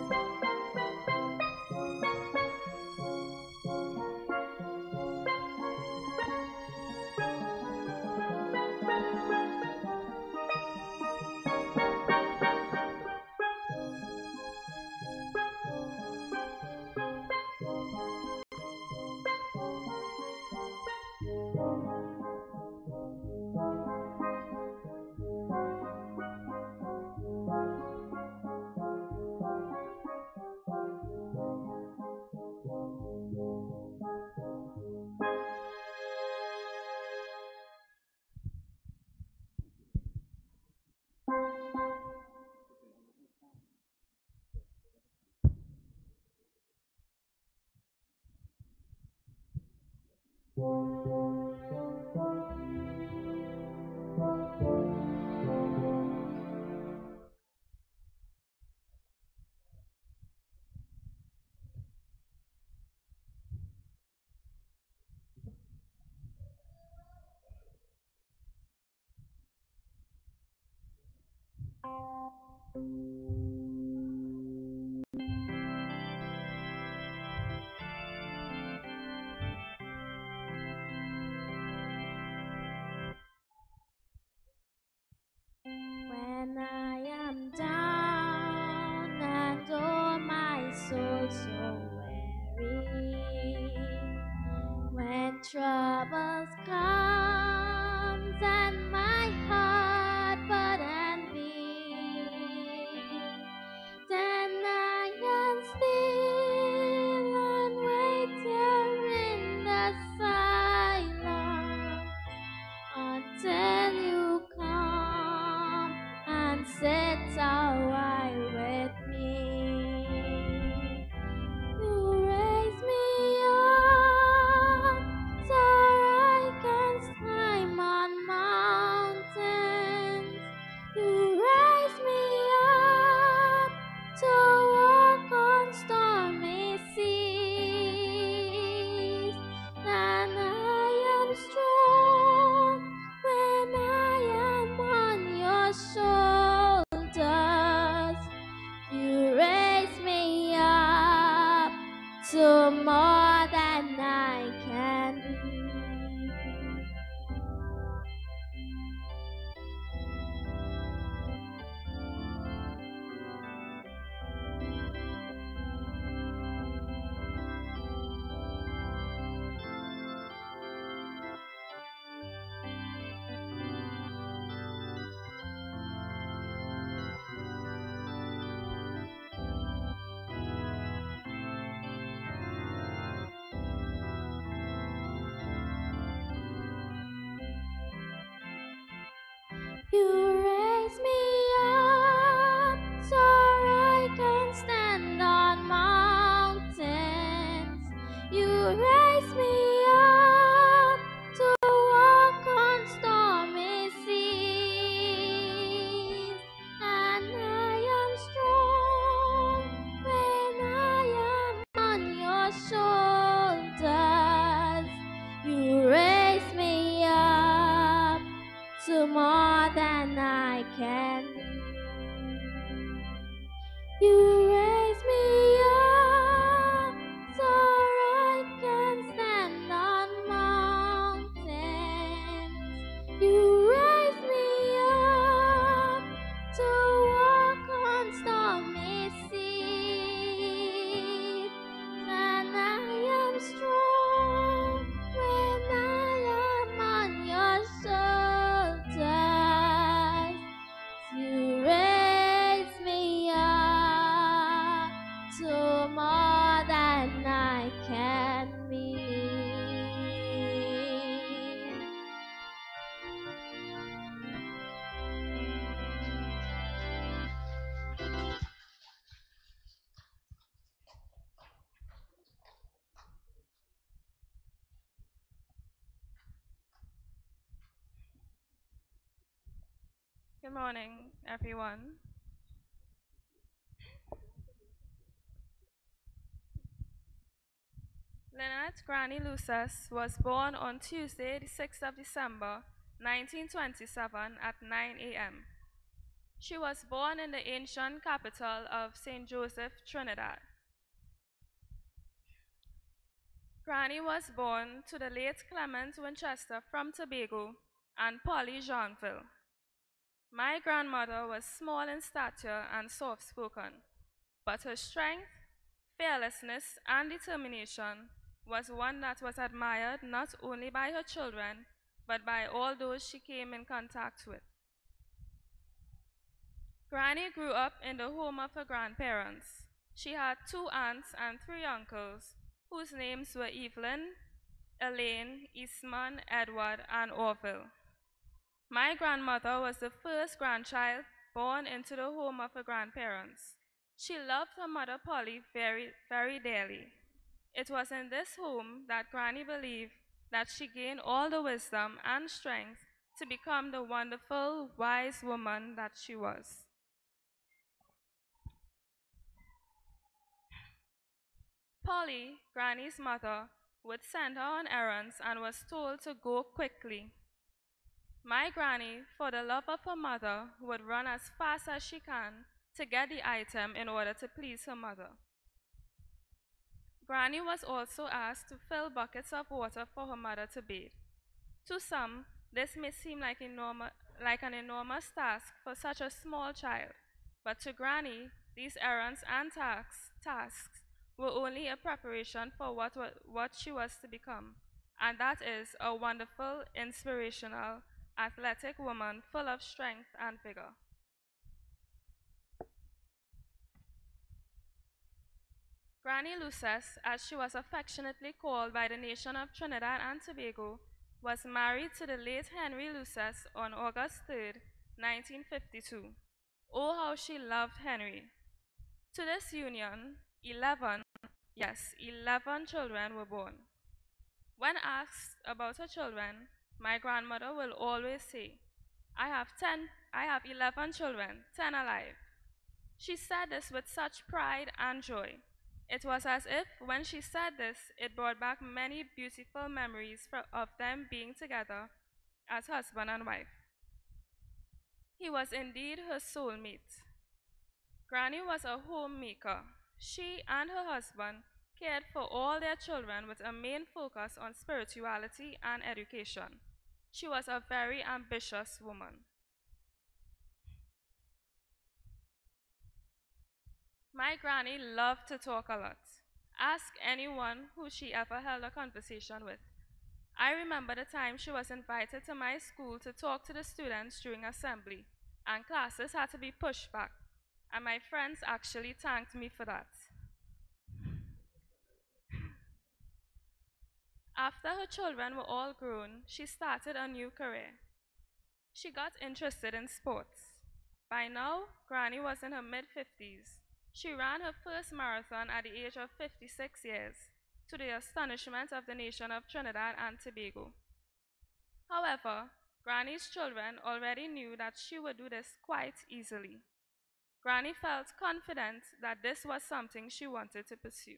[SPEAKER 10] When I am down and oh my soul so weary, when troubles comes and my heart burden be, then I am still and wait here in the silence until you come and sit a while with me. You raise me up so I can climb on mountains. You raise me up to walk on stormy seas, and I am strong when I am on your shoulders. You raise me up to more than I can be. You raise me up so I can stand on mountains. You raise me up to walk on stormy seas, and I am strong when I am on your shoulders. You raise me up to more than I can be. You raise me up so I can stand on mountains. You raise me up to walk on stormy seas, and I am strong when I am on your shoulders. You raise me up to more than I can be.
[SPEAKER 9] Good morning, everyone. Lynette Margaret Lucess was born on Tuesday, the 6th of December, 1927 at 9 a.m.
[SPEAKER 11] She was born in the ancient capital of St. Joseph, Trinidad. Granny was born to the late Clement Winchester from Tobago and Polly Jeanville. My grandmother was small in stature and soft-spoken, but her strength, fearlessness, and determination was one that was admired not only by her children, but by all those she came in contact with. Granny grew up in the home of her grandparents. She had 2 aunts and 3 uncles, whose names were Evelyn, Elaine, Eastman, Edward, and Orville. My grandmother was the first grandchild born into the home of her grandparents. She loved her mother Polly very, very dearly. It was in this home that Granny believed that she gained all the wisdom and strength to become the wonderful, wise woman that she was. Polly, Granny's mother, would send her on errands and was told to go quickly. My granny, for the love of her mother, would run as fast as she can to get the item in order to please her mother. Granny was also asked to fill buckets of water for her mother to bathe. To some, this may seem like an enormous task for such a small child, but to Granny, these errands and tasks were only a preparation for what she was to become, and that is a wonderful, inspirational, athletic woman full of strength and vigor. Granny Luces, as she was affectionately called by the nation of Trinidad and Tobago, was married to the late Henry Luces on August 3, 1952. Oh, how she loved Henry. To this union, 11 children were born. When asked about her children, my grandmother will always say, I have 11 children, 10 alive. She said this with such pride and joy. It was as if, when she said this, it brought back many beautiful memories of them being together as husband and wife. He was indeed her soulmate. Granny was a homemaker. She and her husband cared for all their children with a main focus on spirituality and education. She was a very ambitious woman. My granny loved to talk a lot. Ask anyone who she ever held a conversation with. I remember the time she was invited to my school to talk to the students during assembly, and classes had to be pushed back, and my friends actually thanked me for that. After her children were all grown, she started a new career. She got interested in sports. By now, Granny was in her mid-50s. She ran her first marathon at the age of 56 years, to the astonishment of the nation of Trinidad and Tobago. However, Granny's children already knew that she would do this quite easily. Granny felt confident that this was something she wanted to pursue.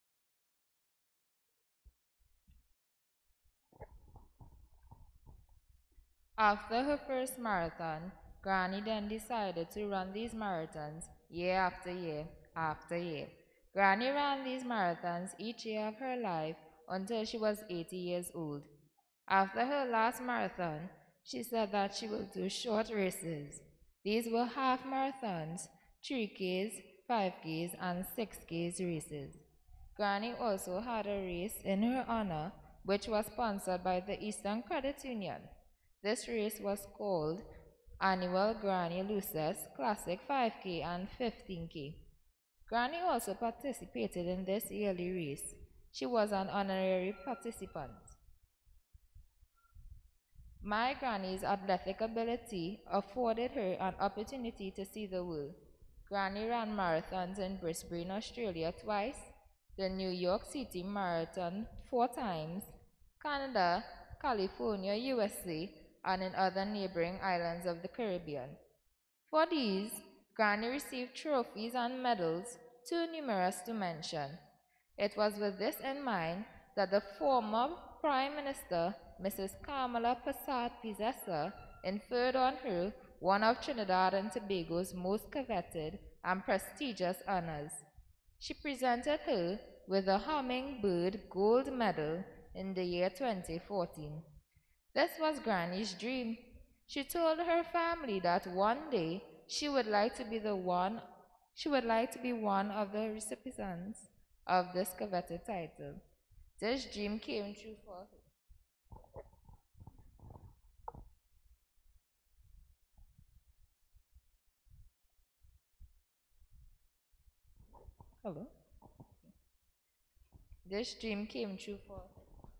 [SPEAKER 12] After her first marathon, Granny then decided to run these marathons year after year after year. Granny ran these marathons each year of her life until she was 80 years old. After her last marathon, she said that she will do short races. These were half marathons, 3Ks, 5Ks, and 6Ks races. Granny also had a race in her honor, which was sponsored by the Eastern Credit Union. This race was called Annual Granny Luces Classic 5K and 15K. Granny also participated in this yearly race. She was an honorary participant. My granny's athletic ability afforded her an opportunity to see the world. Granny ran marathons in Brisbane, Australia twice, the New York City Marathon 4 times, Canada, California, USA, and in other neighboring islands of the Caribbean. For these, Granny received trophies and medals too numerous to mention. It was with this in mind that the former Prime Minister, Mrs. Kamala Persad Pizessa, conferred on her one of Trinidad and Tobago's most coveted and prestigious honors. She presented her with the Hummingbird Gold Medal in the year 2014. This was Granny's dream. She told her family that one day she would like to be one of the recipients of this coveted title. This dream came true for her. Hello? This dream came true for her.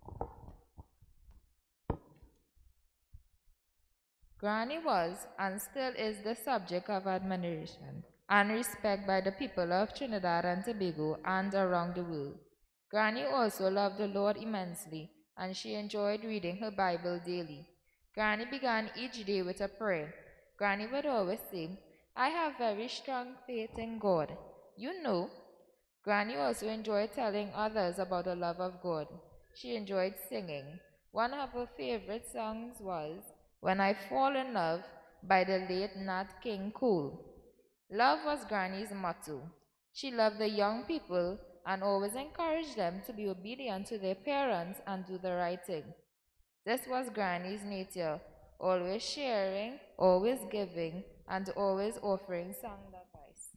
[SPEAKER 12] Granny was and still is the subject of admiration and respect by the people of Trinidad and Tobago and around the world. Granny also loved the Lord immensely, and she enjoyed reading her Bible daily. Granny began each day with a prayer. Granny would always say, "I have very strong faith in God." You know, Granny also enjoyed telling others about the love of God. She enjoyed singing. One of her favorite songs was "When I Fall in Love" by the late Nat King Cole. Love was Granny's motto. She loved the young people and always encouraged them to be obedient to their parents and do the right thing. This was Granny's nature, always sharing, always giving, and always offering sound advice.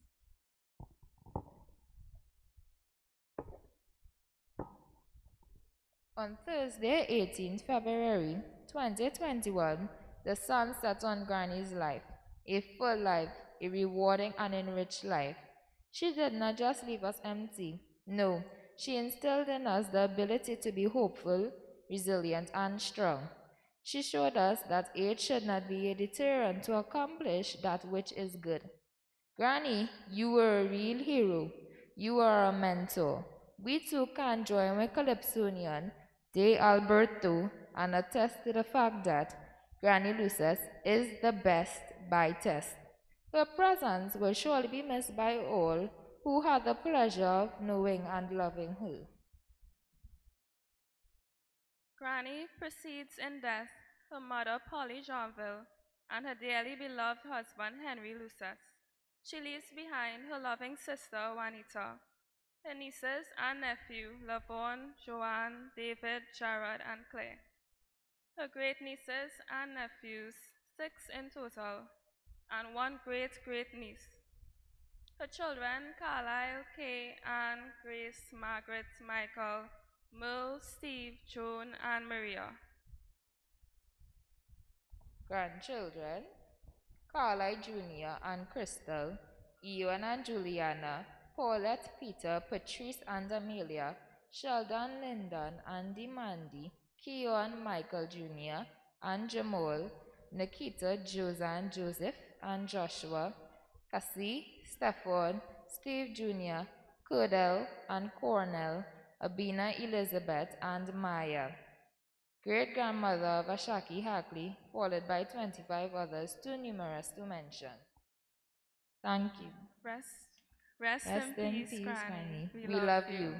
[SPEAKER 12] On Thursday, 18th February 2021, the sun set on Granny's life, a full life, a rewarding and enriched life. She did not just leave us empty. No, she instilled in us the ability to be hopeful, resilient, and strong. She showed us that age should not be a deterrent to accomplish that which is good. Granny, you were a real hero. You are a mentor. We too can join with Calypsonian, De Alberto, and attest to the fact that Granny Lucess is the best by test. Her presence will surely be missed by all who had the pleasure of knowing and loving her.
[SPEAKER 11] Granny precedes in death her mother Polly Johnville and her dearly beloved husband Henry Luces. She leaves behind her loving sister Juanita, her nieces and nephew Lavon, Joanne, David, Jared, and Claire. Her great-nieces and nephews, 6 in total, and 1 great-great-niece. Her children, Carlisle, Kay, Anne, Grace, Margaret, Michael, Merle, Steve, Joan, and Maria.
[SPEAKER 12] Grandchildren, Carlisle Jr. and Crystal, Ewan and Juliana, Paulette, Peter, Patrice and Amelia, Sheldon, Lyndon, Andy, Mandy, Keon, Michael Jr., and Jamal, Nikita, Josan, Joseph, and Joshua, Cassie, Stephon, Steve Jr., Cordell, and Cornell, Abina, Elizabeth, and Maya. Great-grandmother of Ashaki Hackley, followed by 25 others, too numerous to mention. Thank you.
[SPEAKER 11] Rest in peace, Granny.
[SPEAKER 12] We love you.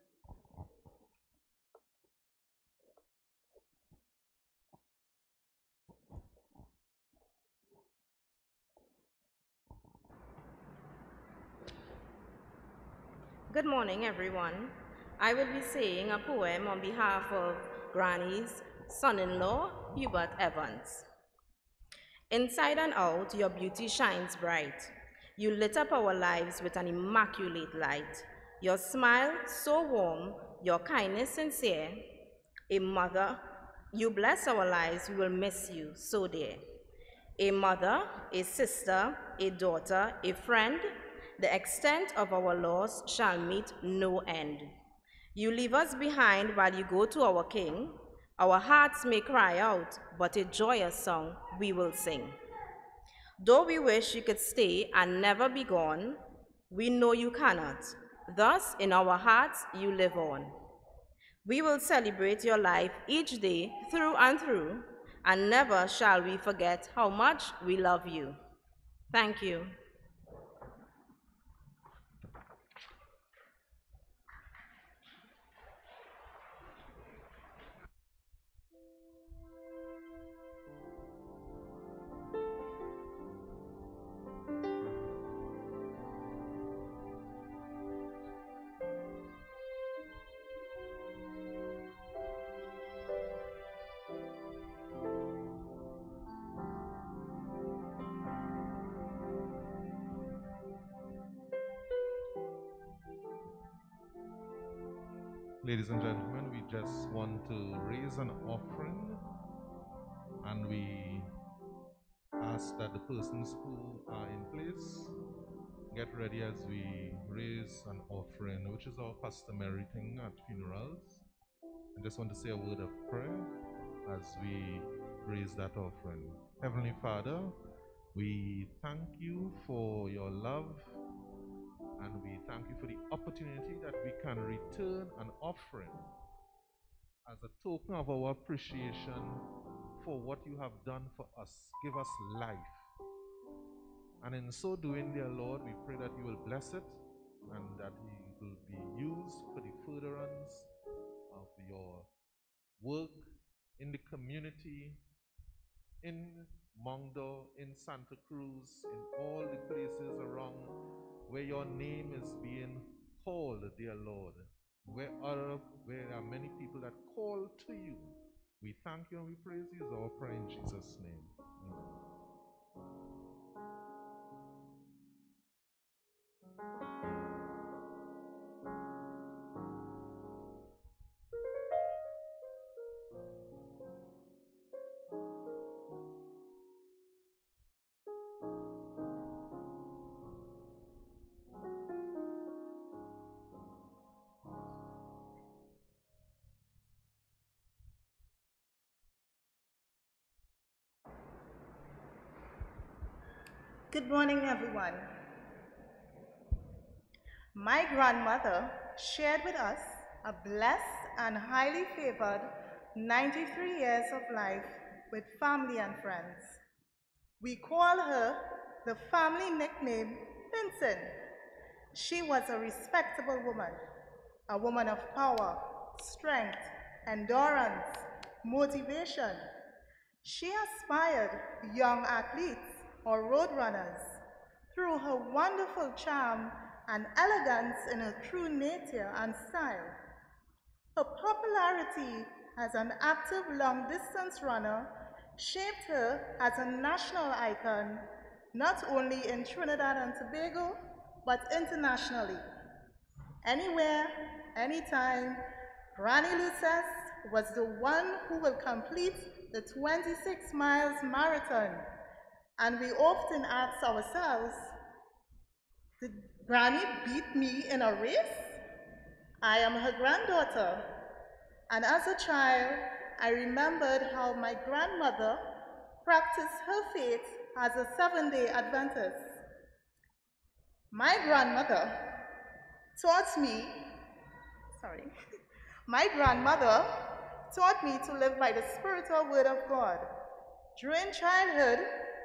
[SPEAKER 13] Good morning, everyone. I will be saying a poem on behalf of Granny's son-in-law, Hubert Evans. Inside and out, your beauty shines bright. You lit up our lives with an immaculate light. Your smile so warm, your kindness sincere. A mother, you bless our lives, we will miss you so dear. A mother, a sister, a daughter, a friend, the extent of our loss shall meet no end. You leave us behind while you go to our King. Our hearts may cry out, but a joyous song we will sing. Though we wish you could stay and never be gone, we know you cannot. Thus, in our hearts, you live on. We will celebrate your life each day through and through, and never shall we forget how much we love you. Thank you.
[SPEAKER 8] Ladies and gentlemen, we just want to raise an offering, and we ask that the persons who are in place get ready as we raise an offering, which is our customary thing at funerals. I just want to say a word of prayer as we raise that offering. Heavenly Father, we thank you for your love, and we thank you for the opportunity that we can return an offering as a token of our appreciation for what you have done for us. Give us life. And in so doing, dear Lord, we pray that you will bless it and that it will be used for the furtherance of your work in the community, in Mondo, in Santa Cruz, in all the places around where your name is being called, dear Lord, where there are many people that call to you. We thank you and we praise you. Is our prayer in Jesus' name. Amen.
[SPEAKER 14] Good morning, everyone. My grandmother shared with us a blessed and highly favored 93 years of life with family and friends. We call her the family nickname Vincent. She was a respectable woman, a woman of power, strength, endurance, motivation. She inspired young athletes or road runners through her wonderful charm and elegance in her true nature and style. Her popularity as an active long-distance runner shaped her as a national icon, not only in Trinidad and Tobago, but internationally. Anywhere, anytime, Granny Luces was the one who will complete the 26 miles marathon. And we often ask ourselves, did Granny beat me in a race? I am her granddaughter. And as a child, I remembered how my grandmother practiced her faith as a Seventh-day Adventist. My grandmother taught me to live by the spiritual word of God. During childhood,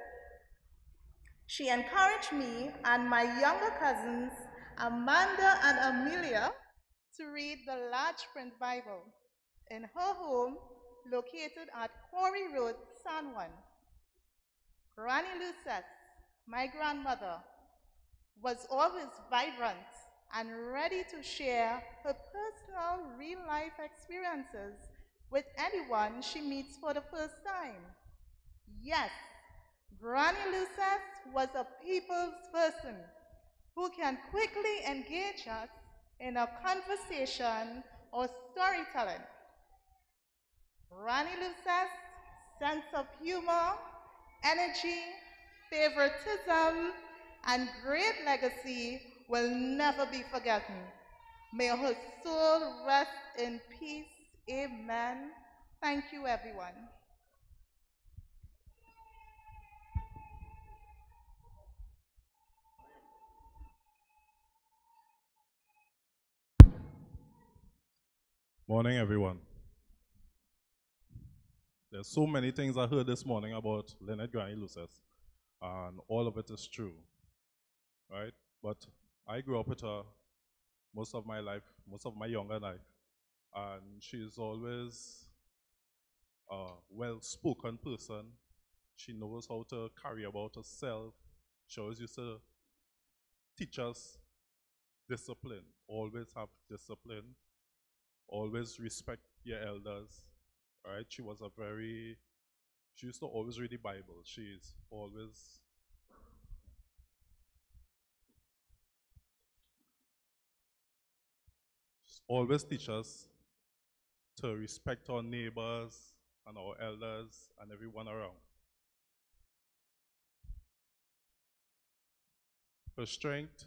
[SPEAKER 14] she encouraged me and my younger cousins, Amanda and Amelia, to read the large print Bible in her home located at Quarry Road, San Juan. Granny Lucess, my grandmother, was always vibrant and ready to share her personal real-life experiences with anyone she meets for the first time. Yes, Granny Lucess was a people's person who can quickly engage us in a conversation or storytelling. Granny Lucess' sense of humor, energy, favoritism, and great legacy will never be forgotten. May her soul rest in peace. Amen. Thank you, everyone.
[SPEAKER 15] Morning, everyone. There's so many things I heard this morning about Lynette Margaret Lucess, and all of it is true, right? But I grew up with her most of my life, most of my younger life, and she's always a well-spoken person. She knows how to carry about herself. She always used to teach us discipline, always have discipline, always respect your elders, right? She used to always read the Bible. She's always always teach us to respect our neighbors and our elders and everyone around. Her strength,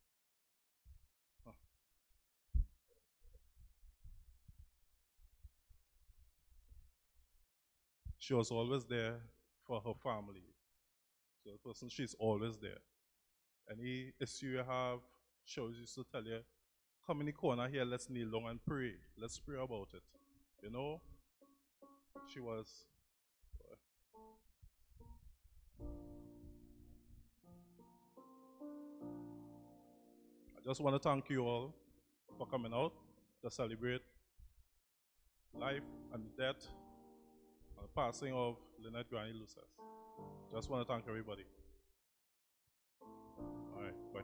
[SPEAKER 15] she was always there for her family. So the person, she's always there. Any issue you have, she always used to tell you, come in the corner here, let's kneel down and pray. Let's pray about it. You know, she was. I just want to thank you all for coming out to celebrate life and death and the passing of Lynette Margaret Lucess. Just want to thank everybody. All right, bye.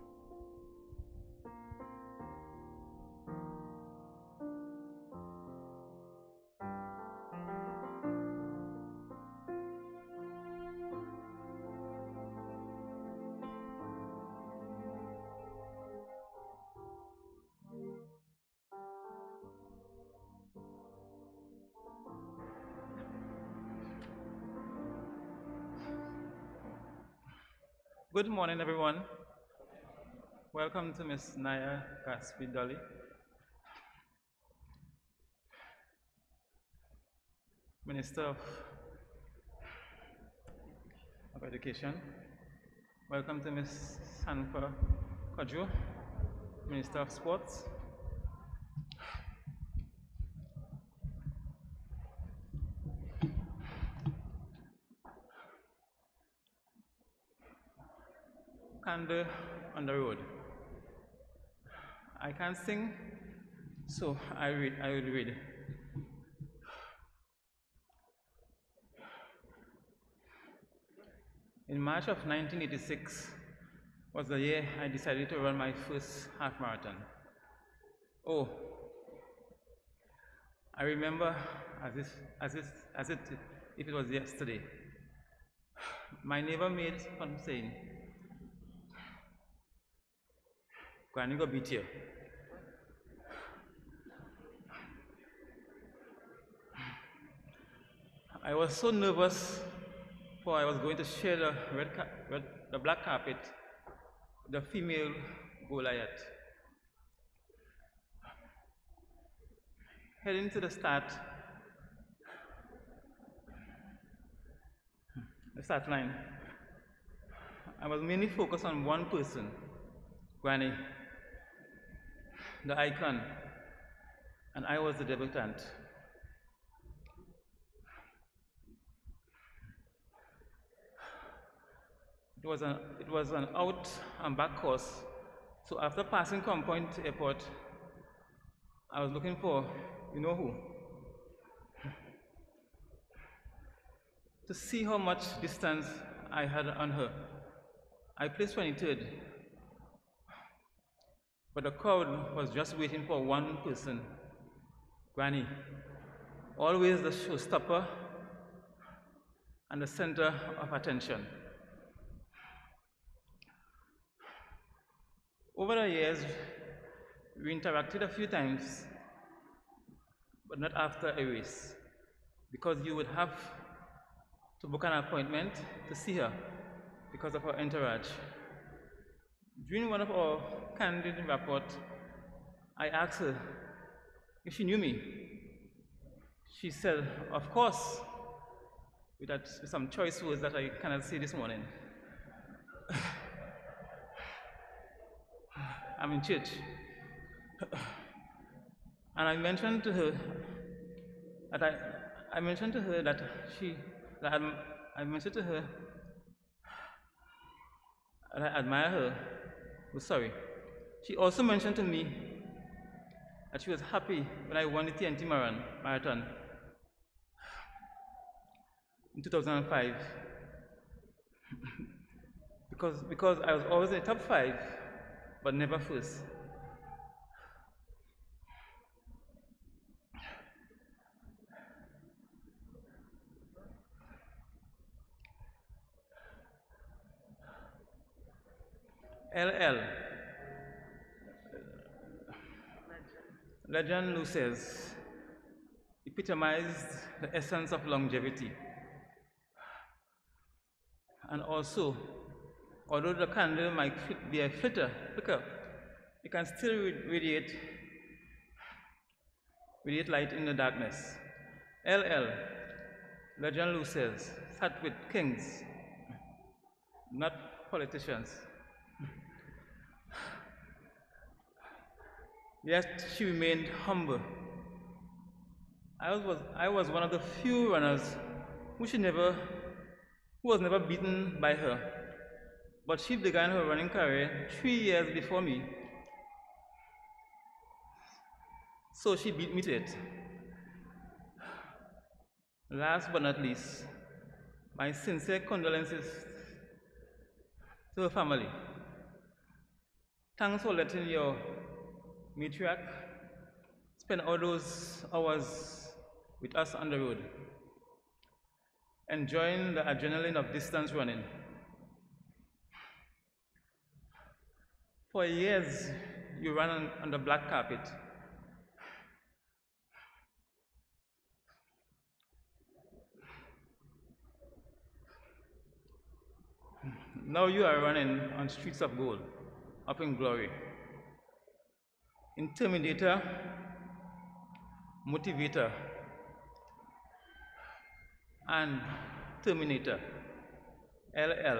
[SPEAKER 16] Good morning, everyone. Welcome to Miss Naya Caspi Dolly. Minister of Education. Welcome to Miss Sanfa Kodjo, Minister of Sports. Candle on the road. I can't sing, so I will read. In March of 1986 was the year I decided to run my first half marathon. Oh, I remember as if it was yesterday. My neighbor made fun saying, "Granny go beat you." I was so nervous, for I was going to share the black carpet with the female Goliath. Heading to the start line, I was mainly focused on one person, Granny, the icon, and I was the debutant. It was an out and back course, so after passing Compoint Airport, I was looking for, you know who, to see how much distance I had on her. I placed 23rd, but the crowd was just waiting for one person, Granny, always the showstopper and the center of attention. Over the years, we interacted a few times, but not after a race, because you would have to book an appointment to see her because of her entourage. During one of our candid rapport, I asked her if she knew me. She said, "Of course," with some choice words that I cannot say this morning. I'm in church. And I mentioned to her that I admire her. Oh, sorry. She also mentioned to me that she was happy when I won the TNT marathon in 2005 because I was always in the top 5, but never first. LL, Legend Luces epitomized the essence of longevity. And also, although the candle might be a flicker, it can still radiate light in the darkness. LL, Legend Luces, sat with kings, not politicians. Yet she remained humble. I was one of the few runners who was never beaten by her. But she began her running career 3 years before me. So she beat me to it. Last but not least, my sincere condolences to her family. Thanks for letting your matriarch spend all those hours with us on the road, enjoying the adrenaline of distance running. For years, you ran on the black carpet. Now you are running on streets of gold, up in glory. Intimidator, motivator, and terminator. LL.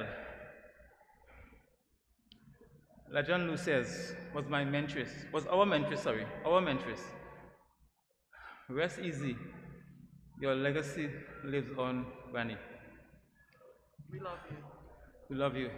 [SPEAKER 16] Legend Luces was our mentress. Rest easy. Your legacy lives on, Granny.
[SPEAKER 9] We love you.
[SPEAKER 16] We love you.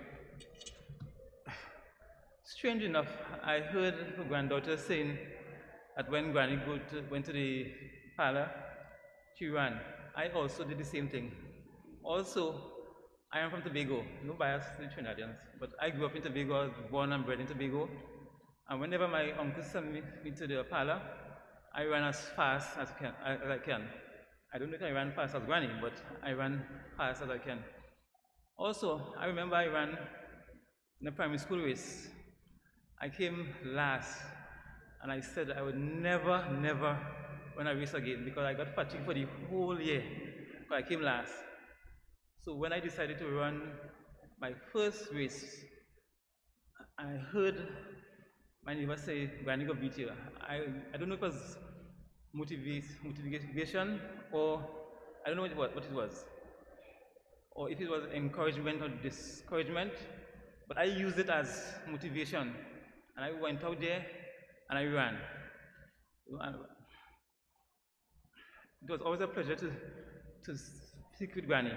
[SPEAKER 16] Strange enough, I heard her granddaughter saying that when Granny went to the parlor, she ran. I also did the same thing. Also, I am from Tobago, no bias to the Trinidadians, but I grew up in Tobago, I was born and bred in Tobago, and whenever my uncle sent me to the parlor, I ran as fast as I can. I don't think I ran fast as Granny, but I ran fast as I can. Also, I remember I ran in a primary school race. I came last, and I said I would never run a race again because I got fatigued for the whole year because I came last. So when I decided to run my first race, I heard my neighbor say, Granny go beat you. I don't know if it was motivation or I don't know what it was. Or if it was encouragement or discouragement, but I used it as motivation. And I went out there and I ran. It was always a pleasure to speak with Granny.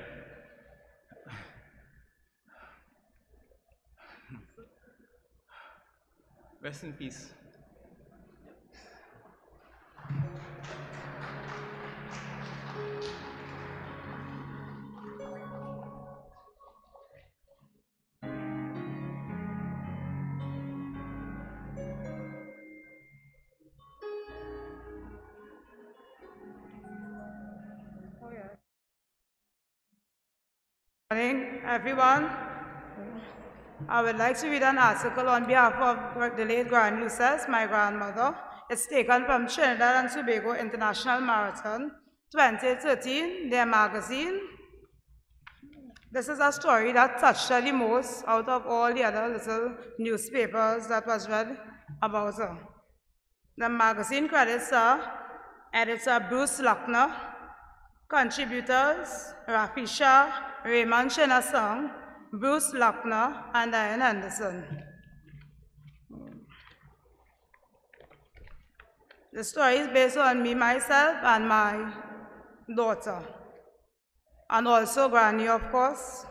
[SPEAKER 16] Rest in peace.
[SPEAKER 17] Good morning, everyone. I would like to read an article on behalf of the late Granny Luces, my grandmother. It's taken from Trinidad and Tobago International Marathon 2013, their magazine. This is a story that touched her the most out of all the other little newspapers that was read about her. The magazine credits her editor Bruce Luckner, contributors Rafi Shah, Raymond Chinasong, Bruce Luckner, and Diane Henderson. The story is based on me, myself, and my daughter, and also Granny, of course.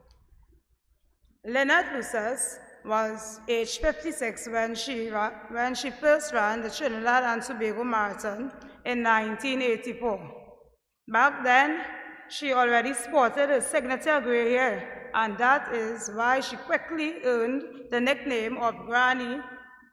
[SPEAKER 17] Lynette Lucess was age 56 when she first ran the Trinidad and Tobago Marathon in 1984. Back then, she already sported a signature gray hair, and that is why she quickly earned the nickname of Granny.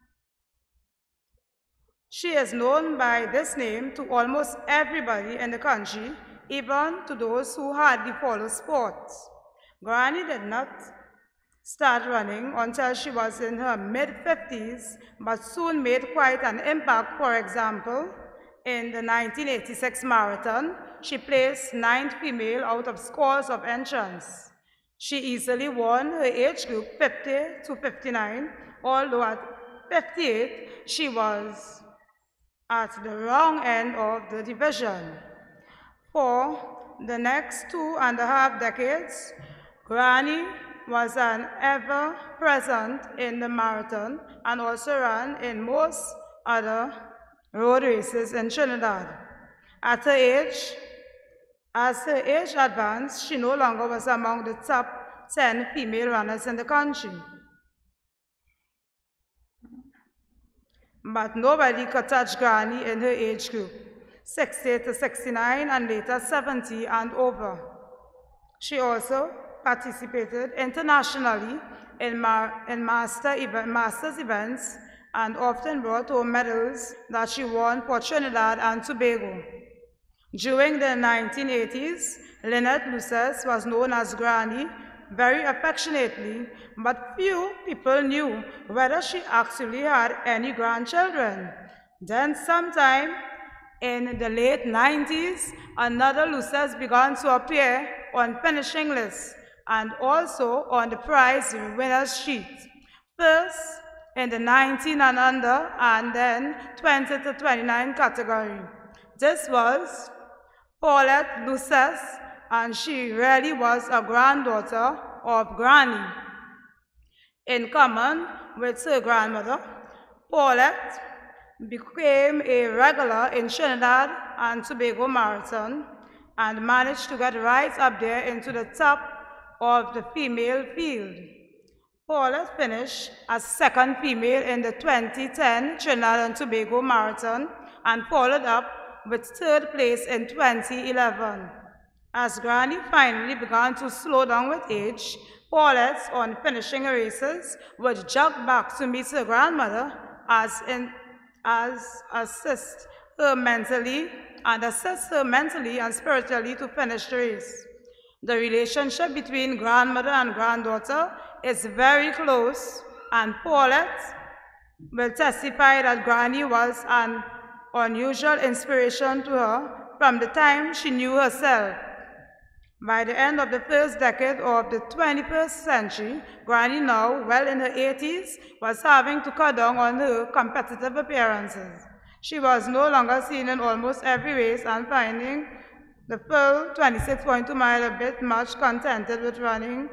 [SPEAKER 17] She is known by this name to almost everybody in the country, even to those who hardly follow sports. Granny did not start running until she was in her mid-50s, but soon made quite an impact. For example, in the 1986 marathon, she placed 9th female out of scores of entrants. She easily won her age group 50 to 59, although at 58, she was at the wrong end of the division. For the next 2.5 decades, Granny was an ever-present in the marathon and also ran in most other road races in Trinidad. As her age advanced, she no longer was among the top 10 female runners in the country. But nobody could touch Granny in her age group, 60 to 69 and later 70 and over. She also participated internationally in masters events and often brought home medals that she won for Trinidad and Tobago. During the 1980s, Lynette Lucess was known as Granny very affectionately, but few people knew whether she actually had any grandchildren. Then sometime in the late 90s, another Lucess began to appear on finishing lists and also on the prize winners sheet. First in the 19 and under and then 20 to 29 category. This was Paulette Lucess, and she really was a granddaughter of Granny. In common with her grandmother, Paulette became a regular in Trinidad and Tobago Marathon and managed to get right up there into the top of the female field. Paulette finished as second female in the 2010 Trinidad and Tobago Marathon and followed up with third place in 2011. As Granny finally began to slow down with age, Paulette, on finishing races, would jog back to meet her grandmother as assist her mentally and spiritually to finish the race. The relationship between grandmother and granddaughter is very close, and Paulette will testify that Granny was an unusual inspiration to her from the time she knew herself. By the end of the first decade of the 21st century, Granny, now well in her 80s, was having to cut down on her competitive appearances. She was no longer seen in almost every race and finding the full 26.2 mile a bit much contented with running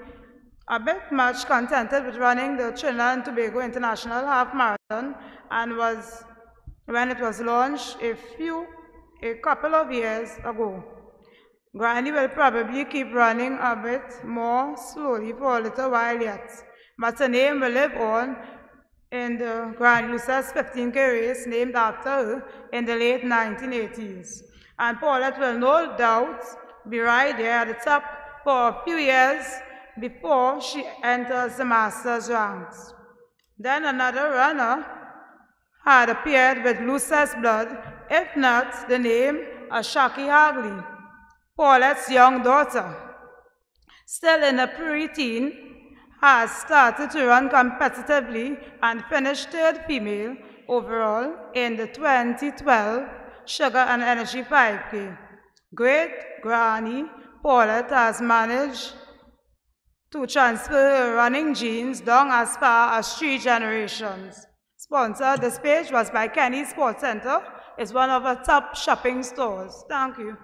[SPEAKER 17] the Trinidad and Tobago International Half Marathon, and when it was launched a couple of years ago. Granny will probably keep running a bit more slowly for a little while yet, but her name will live on in the Granny Lucess 15K race named after her in the late 1980s. And Paulette will no doubt be right there at the top for a few years before she enters the Masters ranks. Then another runner had appeared with Lucess blood, if not the name Ashaki Hagley, Paulette's young daughter. Still in her preteen, has started to run competitively and finished third female overall in the 2012 Sugar and Energy 5K. Great Granny Paulette has managed to transfer her running genes down as far as 3 generations. Sponsored this page was by Kenny Sports Center. It's one of our top shopping stores. Thank you.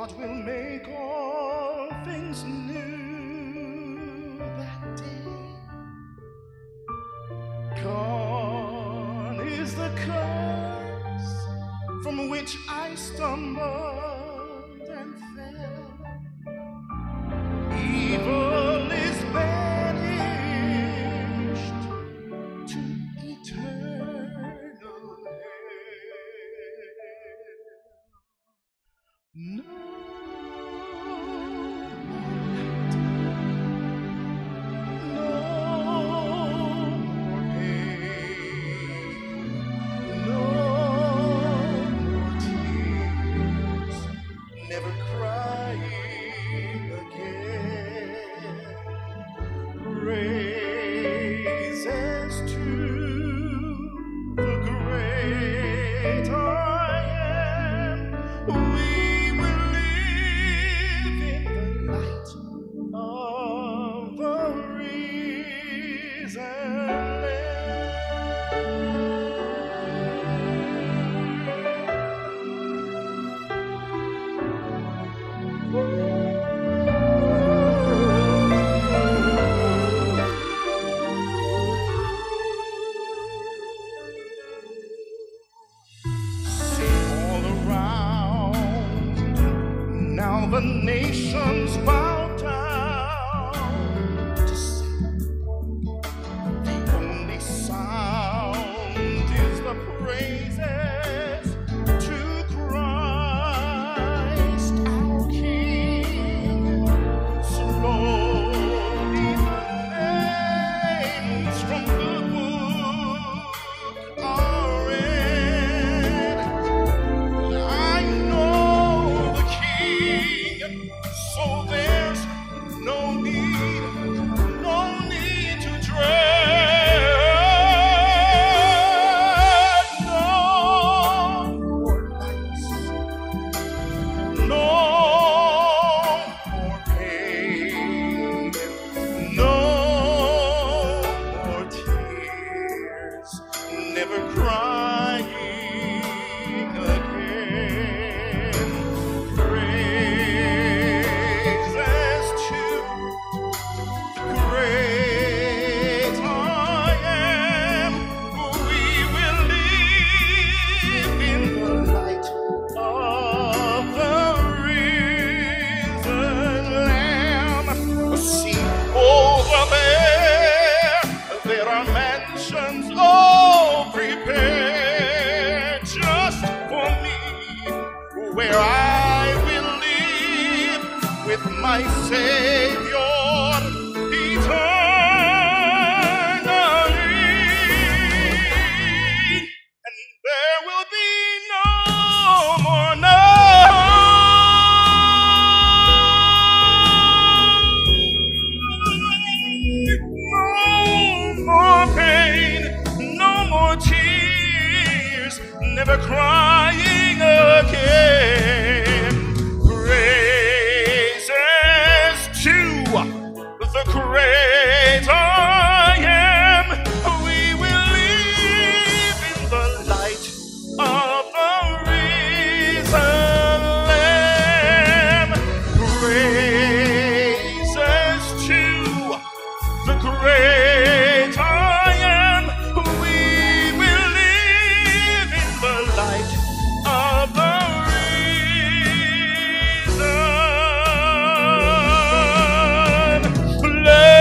[SPEAKER 18] God will make all things new that day. Gone is the curse from which I stumbled and fell. Evil is banished to eternal hell. No never crying again. Praises to the great I am. We will live in the light of the risen now the nations bow down to sing. The only sound is the praises to Christ our King. Slowly the names from the book are read. I know the King, so there's no need to dread. No more lights, no more pain, no more tears, never crying again. Praises to the great I am. We will live in the light of the risen Lamb. See, over there are mansions all prepared just for me, where I will live with my Savior eternally. And there will be no more night, no more pain, no more tears, never crying again. Praises to the great I am. We will live in the light of the risen Lamb. Praises to the great I am. We will live in the light of the risen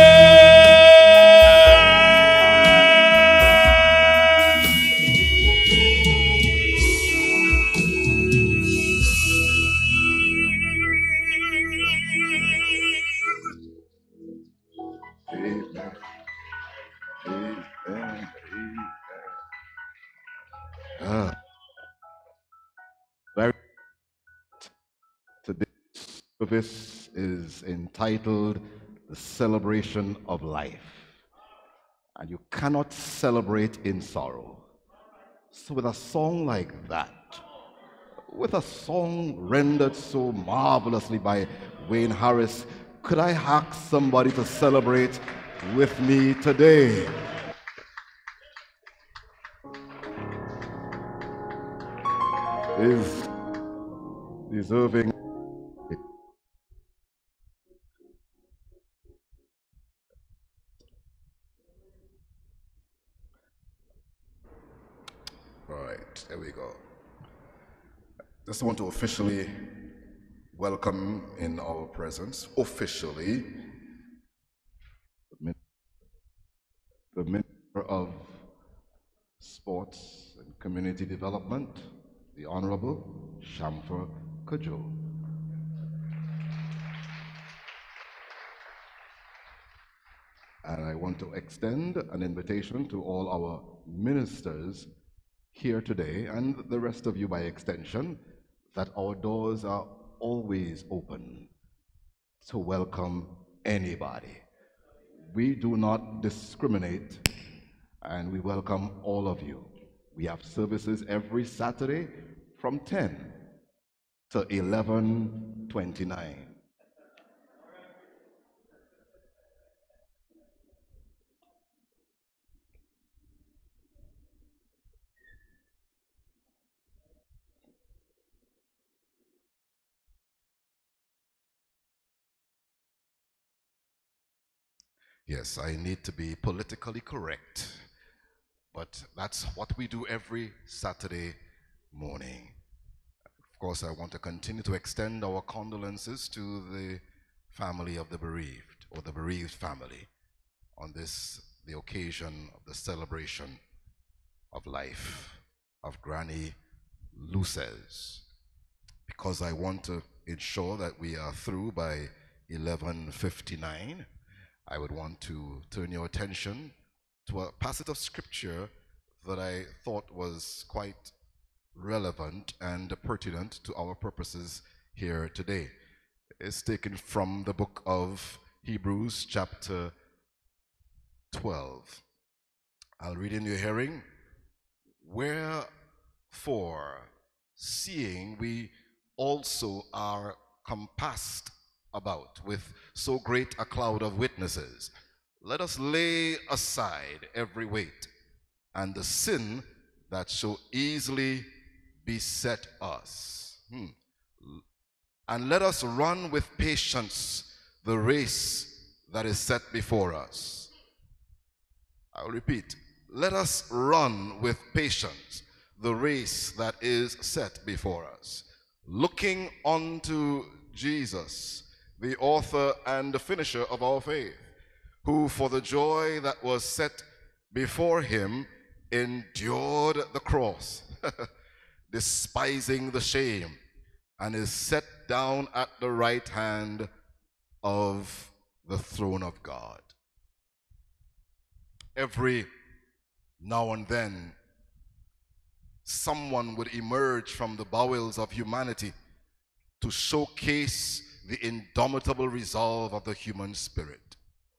[SPEAKER 6] Very Today's service is entitled The Celebration of Life. And you cannot celebrate in sorrow. So with a song like that, with a song rendered so marvelously by Wayne Harris, could I ask somebody to celebrate with me today? Is deserving right, there we go. Just want to officially welcome in our presence, officially, the Minister of Sports and Community Development, the Honorable Shamfa Cudjoe. And I want to extend an invitation to all our ministers here today, and the rest of you by extension, that our doors are always open to welcome anybody. We do not discriminate, and we welcome all of you. We have services every Saturday from 10 to 11:29. Yes, I need to be politically correct, but that's what we do every Saturday morning. Of course, I want to continue to extend our condolences to the family of the bereaved, or the bereaved family, on this, the occasion of the celebration of life of Granny Luces, because I want to ensure that we are through by 11:59. I would want to turn your attention to a passage of scripture that I thought was quite relevant and pertinent to our purposes here today. It's taken from the book of Hebrews chapter 12. I'll read in your hearing. Wherefore, seeing we also are compassed about with so great a cloud of witnesses, let us lay aside every weight and the sin that so easily beset us, and let us run with patience the race that is set before us. I'll repeat, let us run with patience the race that is set before us, looking unto Jesus, the author and the finisher of our faith, who for the joy that was set before him endured the cross, despising the shame, and is set down at the right hand of the throne of God. Every now and then, someone would emerge from the bowels of humanity to showcase the indomitable resolve of the human spirit.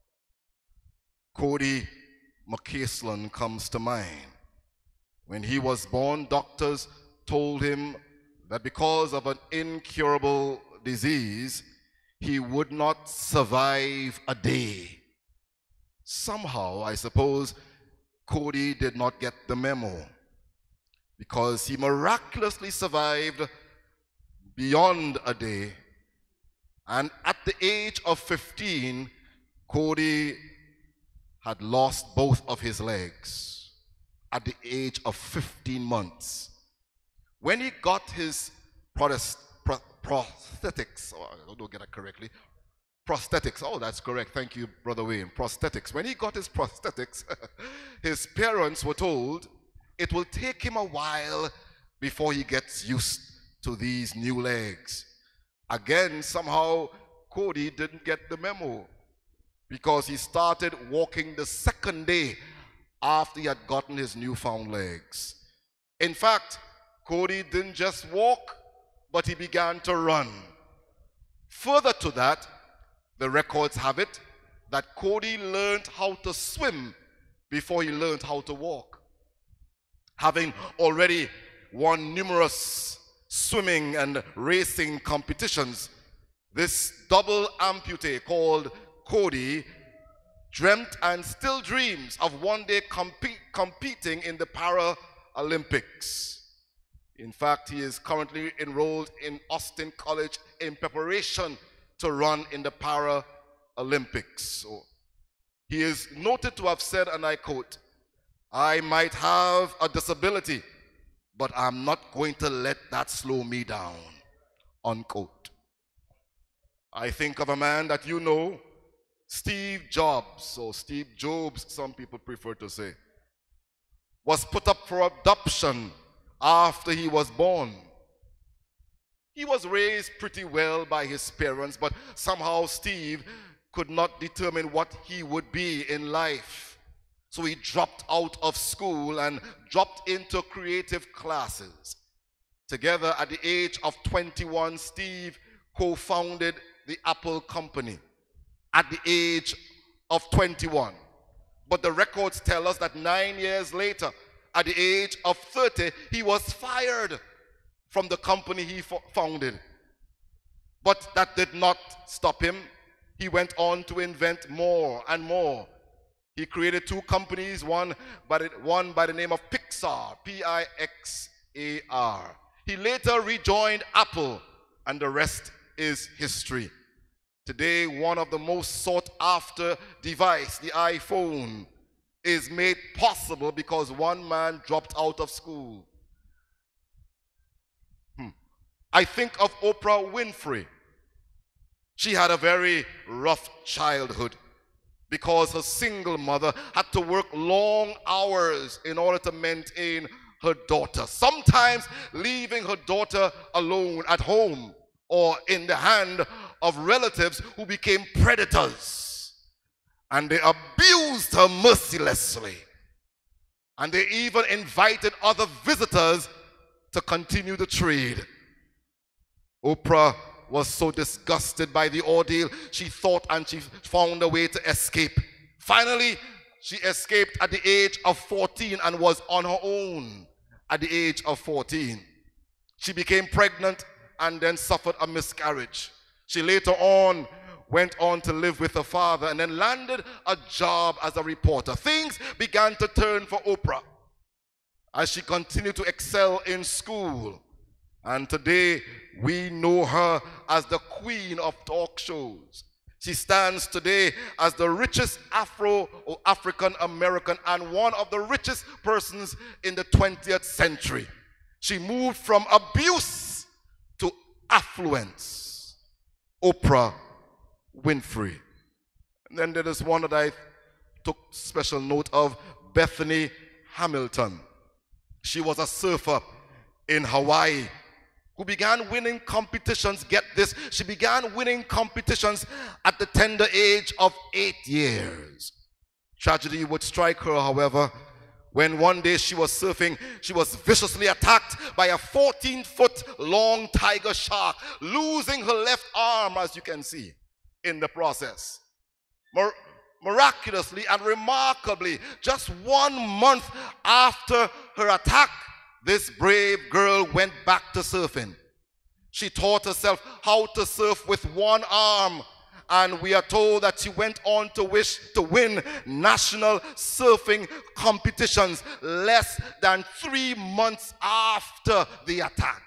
[SPEAKER 6] Cody McCaslin comes to mind. When he was born, doctors told him that because of an incurable disease, he would not survive a day. Somehow, I suppose, Cody did not get the memo, because he miraculously survived beyond a day. And at the age of 15, Cody had lost both of his legs at the age of 15 months. When he got his prosthetics, oh, I don't get it correctly, prosthetics, oh, that's correct, thank you, Brother Wayne, prosthetics. When he got his prosthetics, his parents were told it will take him a while before he gets used to these new legs. Again, somehow, Cody didn't get the memo, because he started walking the second day after he had gotten his newfound legs. In fact, Cody didn't just walk, but he began to run. Further to that, the records have it that Cody learned how to swim before he learned how to walk. Having already won numerous swimming and racing competitions, this double amputee called Cody dreamt and still dreams of one day competing in the Paralympics. In fact, he is currently enrolled in Austin College in preparation to run in the Paralympics. So he is noted to have said, and I quote, "I might have a disability, but I'm not going to let that slow me down, unquote. I think of a man that you know, Steve Jobs, or Steve Jobs, some people prefer to say, was put up for adoption after he was born. He was raised pretty well by his parents, but somehow Steve could not determine what he would be in life. So he dropped out of school and dropped into creative classes. Together at the age of 21, Steve co-founded the Apple company at the age of 21. But the records tell us that 9 years later, at the age of 30, he was fired from the company he founded. But that did not stop him. He went on to invent more and more. He created two companies, one by the name of Pixar, P-I-X-A-R. He later rejoined Apple, and the rest is history. Today, one of the most sought after devices, the iPhone, is made possible because one man dropped out of school. I think of Oprah Winfrey. She had a very rough childhood because her single mother had to work long hours in order to maintain her daughter, sometimes leaving her daughter alone at home or in the hand of relatives who became predators. And they abused her mercilessly. And they even invited other visitors to continue the trade. Oprah was so disgusted by the ordeal, she thought and she found a way to escape. Finally, she escaped at the age of 14 and was on her own at the age of 14. She became pregnant and then suffered a miscarriage. She later on went on to live with her father and then landed a job as a reporter. Things began to turn for Oprah as she continued to excel in school. And today, we know her as the queen of talk shows. She stands today as the richest African American and one of the richest persons in the 20th century. She moved from abuse to affluence. Oprah Winfrey. And then there is one that I took special note of, Bethany Hamilton. She was a surfer in Hawaii who began winning competitions. Get this, she began winning competitions at the tender age of 8 years. Tragedy would strike her, however, when one day she was surfing, she was viciously attacked by a 14-foot long tiger shark, losing her left arm, as you can see, in the process. Miraculously and remarkably, just 1 month after her attack, this brave girl went back to surfing. She taught herself how to surf with one arm, and we are told that she went on to wish to win national surfing competitions less than 3 months after the attack.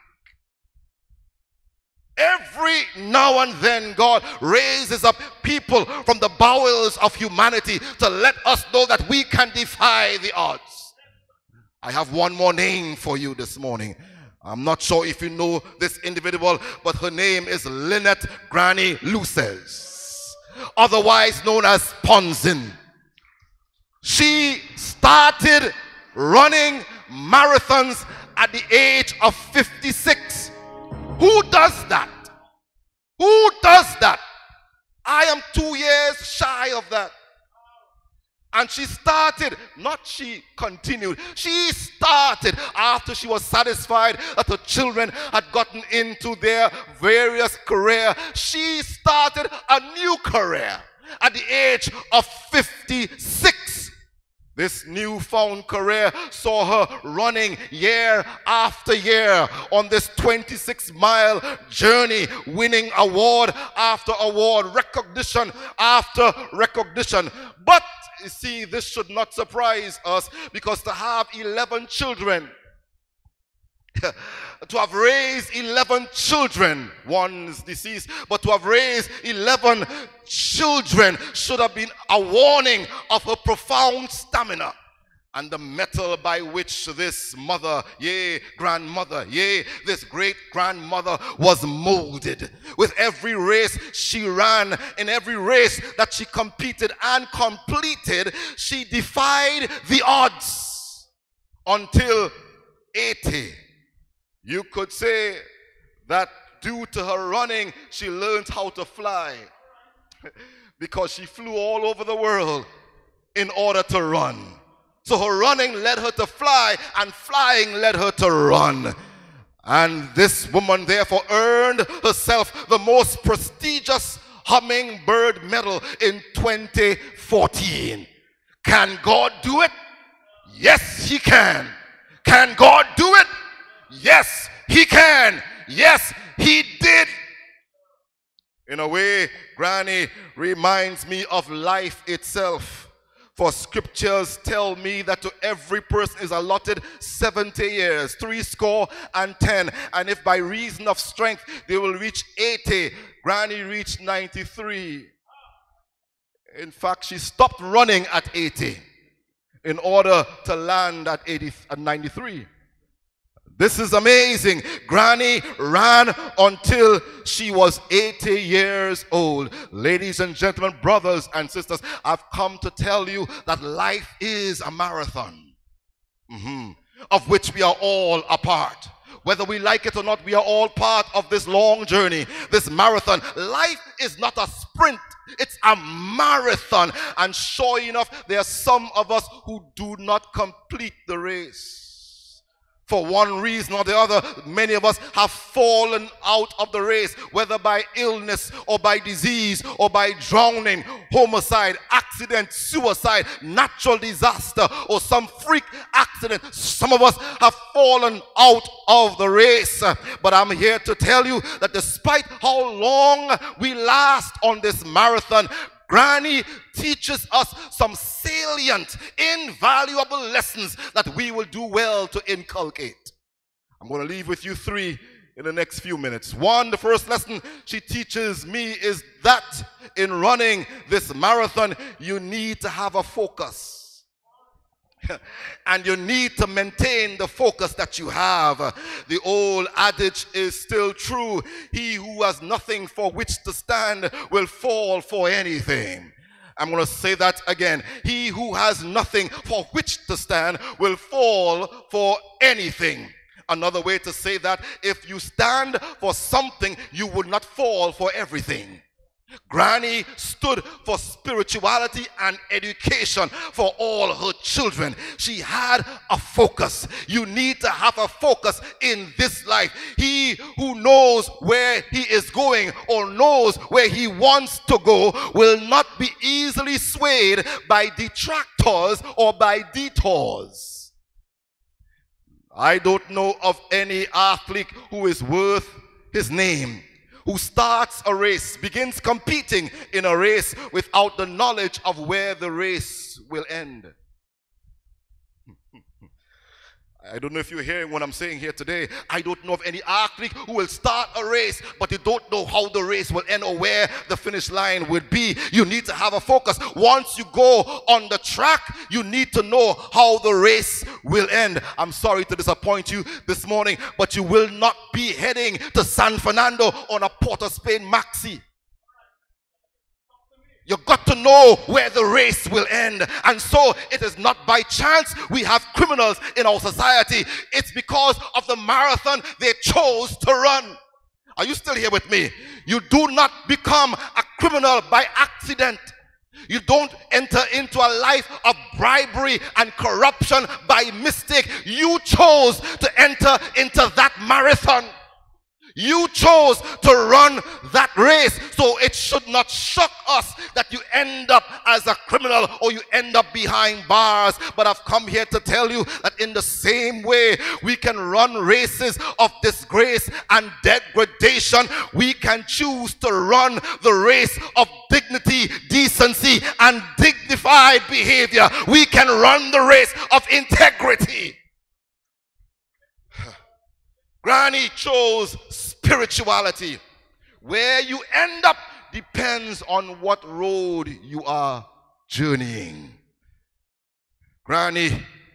[SPEAKER 6] Every now and then, God raises up people from the bowels of humanity to let us know that we can defy the odds. I have one more name for you this morning. I'm not sure if you know this individual, but her name is Lynette Margaret Lucess, otherwise known as Ponzin. She started running marathons at the age of 56. Who does that? Who does that? I am 2 years shy of that. And she started, not she continued, she started after she was satisfied that her children had gotten into their various career. She started a new career at the age of 56. This newfound career saw her running year after year on this 26-mile journey, winning award after award, recognition after recognition. But you see, this should not surprise us, because to have 11 children, to have raised 11 children, one is deceased, but to have raised 11 children should have been a warning of her profound stamina and the metal by which this mother, yea, grandmother, yea, this great-grandmother was molded. With every race she ran, in every race that she competed and completed, she defied the odds until 80. You could say that due to her running, she learned how to fly because she flew all over the world in order to run. So her running led her to fly, and flying led her to run. And this woman therefore earned herself the most prestigious hummingbird medal in 2014. Can God do it? Yes, he can. Can God do it? Yes, he can. Yes, he did. In a way, Granny reminds me of life itself. For scriptures tell me that to every person is allotted 70 years, 70. And if by reason of strength they will reach 80, Granny reached 93. In fact, she stopped running at 80 in order to land at 93. This is amazing. Granny ran until she was 80 years old. Ladies and gentlemen, brothers and sisters, I've come to tell you that life is a marathon, of which we are all a part. Whether we like it or not, we are all part of this long journey, this marathon. Life is not a sprint, it's a marathon. And sure enough, there are some of us who do not complete the race. For one reason or the other, many of us have fallen out of the race, whether by illness or by disease or by drowning, homicide, accident, suicide, natural disaster, or some freak accident. Some of us have fallen out of the race. But I'm here to tell you that despite how long we last on this marathon, Granny teaches us some salient, invaluable lessons that we will do well to inculcate. I'm going to leave with you 3 in the next few minutes. One, the first lesson she teaches me is that in running this marathon, you need to have a focus. And you need to maintain the focus that you have. The old adage is still true. He who has nothing for which to stand will fall for anything. I'm going to say that again. He who has nothing for which to stand will fall for anything. Another way to say that, if you stand for something, you would not fall for everything. Granny stood for spirituality and education for all her children. She had a focus. You need to have a focus in this life. He who knows where he is going or knows where he wants to go will not be easily swayed by detractors or by detours. I don't know of any athlete who is worth his name, who starts a race, begins competing in a race without the knowledge of where the race will end. I don't know if you're hearing what I'm saying here today. I don't know of any athlete who will start a race, but you don't know how the race will end or where the finish line will be. You need to have a focus. Once you go on the track, you need to know how the race will end. I'm sorry to disappoint you this morning, but you will not be heading to San Fernando on a Port of Spain maxi. You've got to know where the race will end. And so it is not by chance we have criminals in our society. It's because of the marathon they chose to run. Are you still here with me? You do not become a criminal by accident. You don't enter into a life of bribery and corruption by mistake. You chose to enter into that marathon. You chose to run that race, so it should not shock us that you end up as a criminal or you end up behind bars. But I've come here to tell you that in the same way we can run races of disgrace and degradation, we can choose to run the race of dignity, decency, and dignified behavior. We can run the race of integrity. Granny chose spirituality. Where you end up depends on what road you are journeying. Granny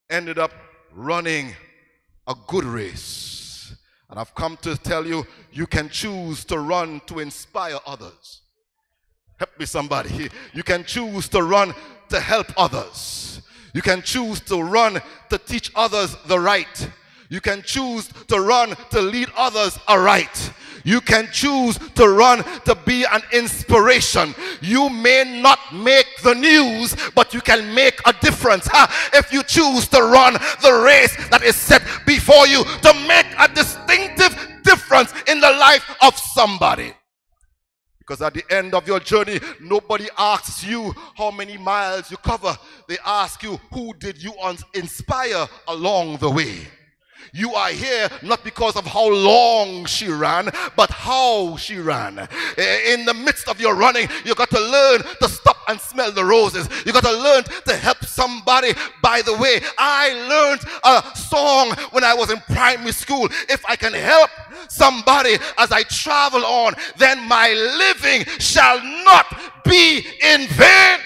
[SPEAKER 6] ended up running a good race. And I've come to tell you, you can choose to run to inspire others. Help me, somebody. You can choose to run to help others. You can choose to run to teach others the right. You can choose to run to lead others aright. You can choose to run to be an inspiration. You may not make the news, but you can make a difference if you choose to run the race that is set before you, to make a distinctive difference in the life of somebody. Because at the end of your journey, nobody asks you how many miles you cover. They ask you, who did you inspire along the way? You are here not because of how long she ran, but how she ran. In the midst of your running, you got to learn to stop and smell the roses. You got to learn to help somebody. By the way, I learned a song when I was in primary school. If I can help somebody as I travel on, then my living shall not be in vain.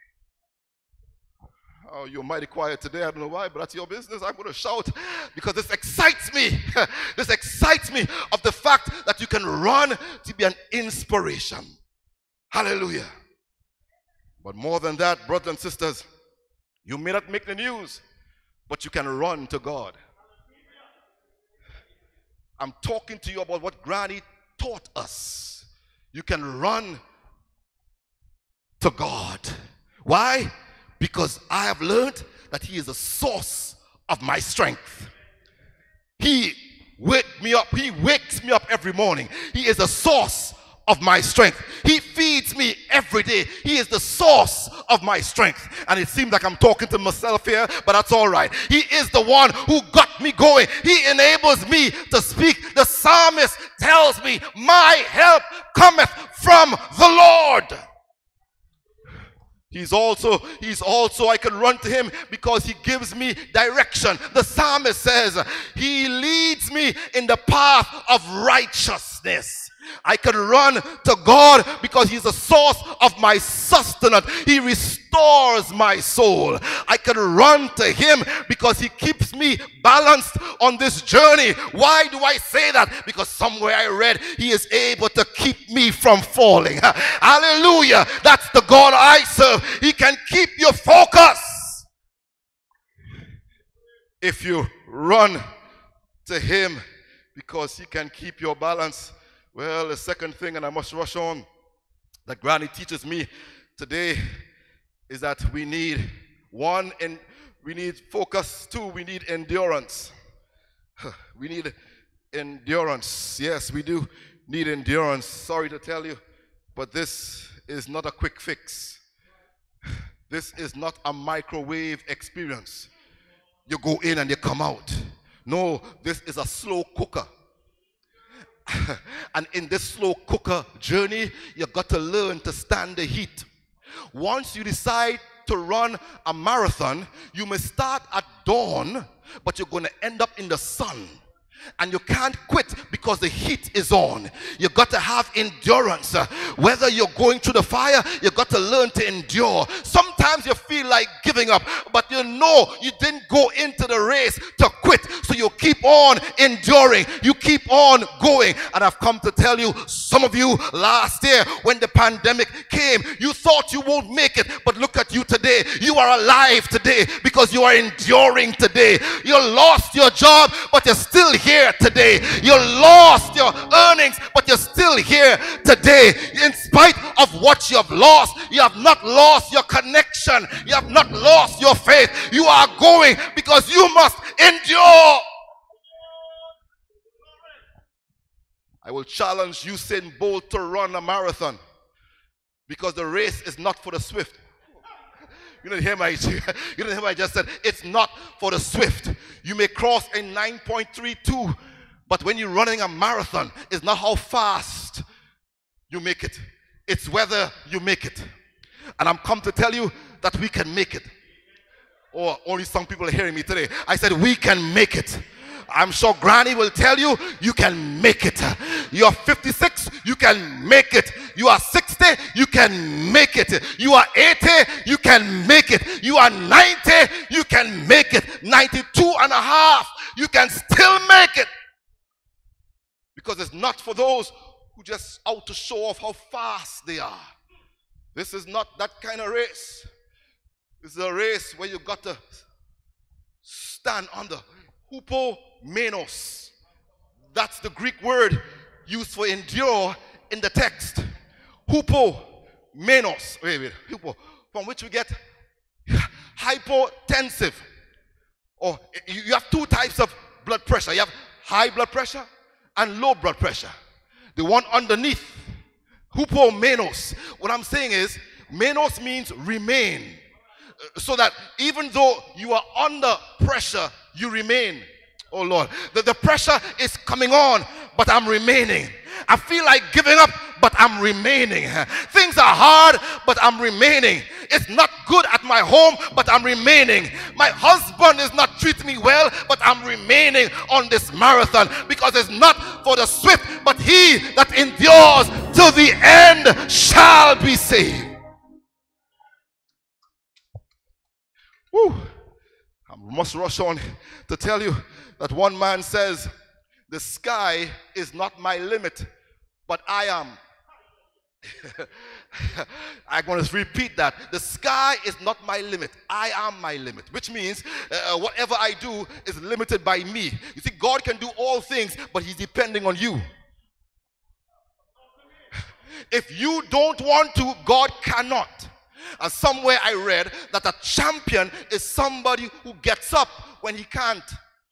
[SPEAKER 6] Oh, you're mighty quiet today. I don't know why, but that's your business. I'm going to shout because this excites me. This excites me of the fact that you can run to be an inspiration. Hallelujah. But more than that, brothers and sisters, you may not make the news, but you can run to God. I'm talking to you about what Granny taught us. You can run to God. Why? Because I have learned that He is the source of my strength. He wakes me up. He wakes me up every morning. He is the source of my strength. He feeds me every day. He is the source of my strength. And it seems like I'm talking to myself here, but that's all right. He is the one who got me going. He enables me to speak. The psalmist tells me, my help cometh from the Lord. He's also, I can run to Him because He gives me direction. The psalmist says, He leads me in the path of righteousness. I can run to God because He's the source of my sustenance. He restores my soul. I can run to Him because He keeps me balanced on this journey. Why do I say that? Because somewhere I read He is able to keep me from falling. Hallelujah. That's the God I serve. He can keep you focused. If you run to Him because He can keep your balance. Well, the second thing, and I must rush on, that Granny teaches me today is that we need we need focus. Two, we need endurance. We need endurance. Yes, we do need endurance. Sorry to tell you, but this is not a quick fix. This is not a microwave experience. You go in and you come out. No, this is a slow cooker. And in this slow cooker journey, you got to learn to stand the heat. Once you decide to run a marathon, you may start at dawn, but you're going to end up in the sun. And you can't quit because the heat is on. You got to have endurance. Whether you're going through the fire, you got to learn to endure. Sometimes you feel like giving up, but you know you didn't go into the race to quit. So you keep on enduring. You keep on going. And I've come to tell you, some of you last year when the pandemic came, you thought you won't make it, but look at you today. You are alive today because you are enduring today. You lost your job, but you're still here today. You lost your earnings, but you're still here today. In spite of what you have lost, you have not lost your connection. You have not lost your faith. You are going because you must endure. I will challenge Usain Bolt to run a marathon because the race is not for the swift. You didn't hear what I just said. It's not for the swift. You may cross in 9.32, but when you're running a marathon, it's not how fast you make it. It's whether you make it. And I'm come to tell you that we can make it. Or only some people are hearing me today. I said we can make it. I'm sure Granny will tell you, you can make it. You're 56, you can make it. You are 60, 60, you can make it. You are 80, you can make it. You are 90, you can make it. 92 and a half, you can still make it. Because it's not for those who just out to show off how fast they are. This is not that kind of race. This is a race where you got to stand under hupomenos. That's the Greek word used for endure in the text. Hupomenos. Wait. Hupo. From which we get hypotensive. Or you have two types of blood pressure. You have high blood pressure and low blood pressure. The one underneath, hupomenos. What I'm saying is, menos means remain. So that even though you are under pressure, you remain. Oh Lord, the pressure is coming on, but I'm remaining. I feel like giving up, but I'm remaining. Things are hard, but I'm remaining. It's not good at my home, but I'm remaining. My husband is not treating me well, but I'm remaining on this marathon, because it's not for the swift, but he that endures to the end shall be saved. Woo. I must rush on to tell you that one man says, the sky is not my limit, but I am. I'm going to repeat that. The sky is not my limit. I am my limit. Which means whatever I do is limited by me. You see, God can do all things, but he's depending on you. If you don't want to, God cannot. And somewhere I read that a champion is somebody who gets up when he can't.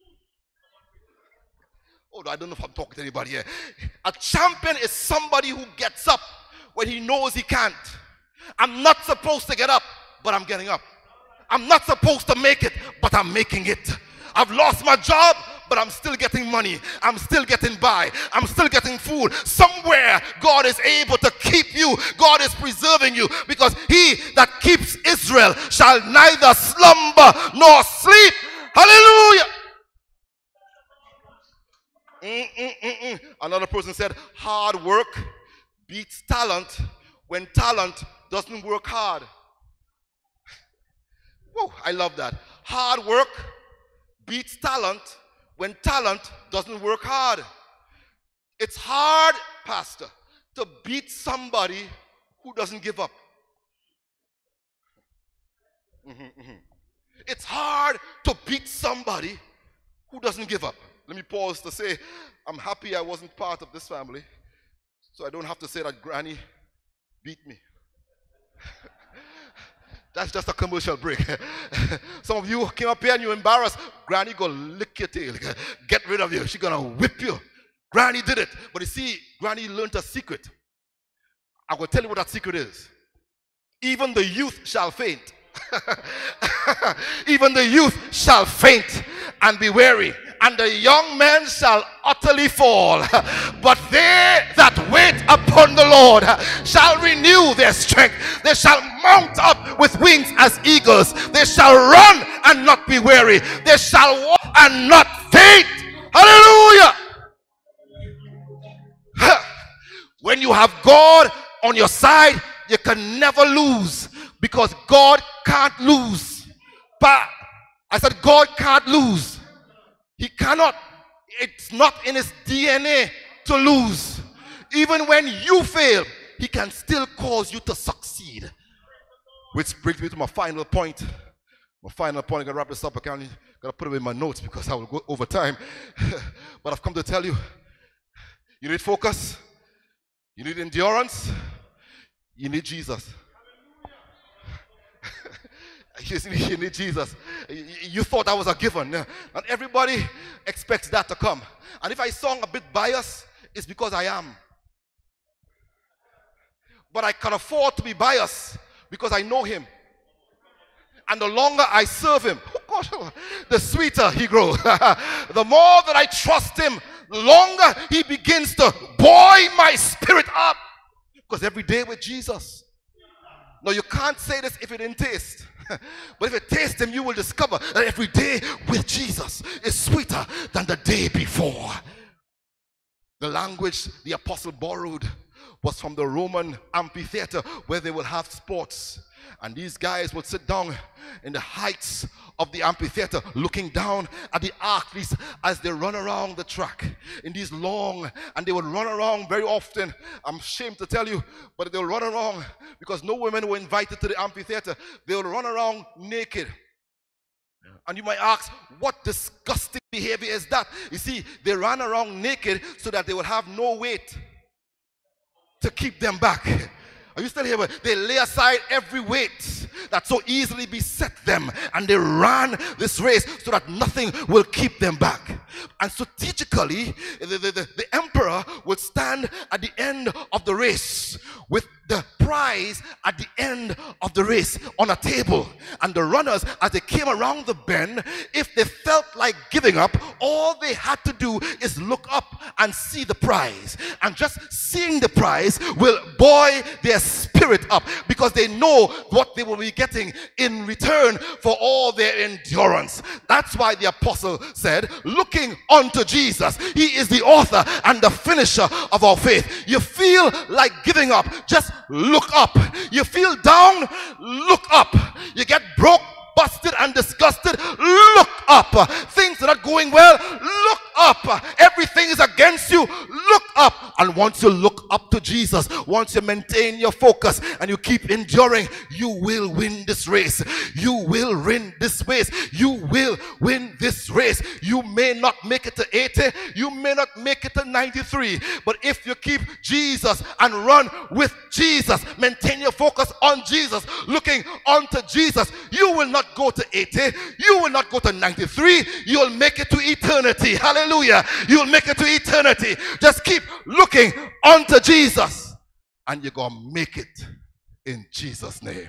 [SPEAKER 6] Oh, I don't know if I'm talking to anybody here. A champion is somebody who gets up when he knows he can't. I'm not supposed to get up, but I'm getting up. I'm not supposed to make it, but I'm making it. I've lost my job, but I'm still getting money. I'm still getting by. I'm still getting food. Somewhere God is able to keep you. God is preserving you, because he that keeps Israel shall neither slumber nor sleep. Hallelujah. Another person said, hard work beats talent when talent doesn't work hard. Whoa, I love that. Hard work beats talent when talent doesn't work hard. It's hard, Pastor, to beat somebody who doesn't give up. It's hard to beat somebody who doesn't give up. Let me pause to say, I'm happy I wasn't part of this family, so I don't have to say that Granny beat me. That's just a commercial break. Some of you came up here and you're embarrassed. Granny gonna lick your tail, get rid of you. She's gonna whip you. Granny did it. But you see, Granny learned a secret. I'm gonna tell you what that secret is. Even the youth shall faint. Even the youth shall faint and be weary, and the young men shall utterly fall. But they that wait upon the Lord shall renew their strength. They shall mount up with wings as eagles. They shall run and not be weary. They shall walk and not faint. Hallelujah. When you have God on your side, you can never lose, because God can't lose. But I said God can't lose. He cannot. It's not in his DNA to lose. Even when you fail, he can still cause you to succeed. Which brings me to my final point. My final point, I'm going to wrap this up. I got to put it in my notes because I will go over time. But I've come to tell you, you need focus, you need endurance, you need Jesus. You need Jesus. You thought that was a given. Not everybody expects that to come. And if I sound a bit biased, it's because I am. But I can afford to be biased because I know him. And the longer I serve him, oh gosh, the sweeter he grows. The more that I trust him, the longer he begins to buoy my spirit up. Because every day with Jesus. No, you can't say this if it didn't taste. But if you taste him, you will discover that every day with Jesus is sweeter than the day before. The language the apostle borrowed was from the Roman amphitheater where they would have sports. And these guys would sit down in the heights of the amphitheater looking down at the athletes as they run around the track in these long, and they would run around very often. I'm ashamed to tell you, but they would run around because no women were invited to the amphitheater. They would run around naked. And you might ask, what disgusting behavior is that? You see, they ran around naked so that they would have no weight to keep them back. Are you still here? They lay aside every weight that so easily beset them, and they ran this race so that nothing will keep them back. And strategically, the emperor would stand at the end of the race with the prize at the end of the race on a table. And the runners, as they came around the bend, if they felt like giving up, all they had to do is look up and see the prize. And just seeing the prize will buoy their spirit up, because they know what they will be getting in return for all their endurance. That's why the apostle said, looking unto Jesus. He is the author and the finisher of our faith. You feel like giving up, just look up. You feel down, look up. You get broke, busted and disgusted, look up. Things are not going well, look up. Everything is against you, look up. And once you look up to Jesus, once you maintain your focus and you keep enduring, you will win this race. You will win this race. You will win this race. You may not make it to 80, you may not make it to 93, but if you keep Jesus and run with Jesus, maintain your focus on Jesus, looking unto Jesus, you will not go to 80, you will not go to 93, you'll make it to eternity. Hallelujah. You'll make it to eternity. Just keep looking unto Jesus, and you're going to make it in Jesus' name.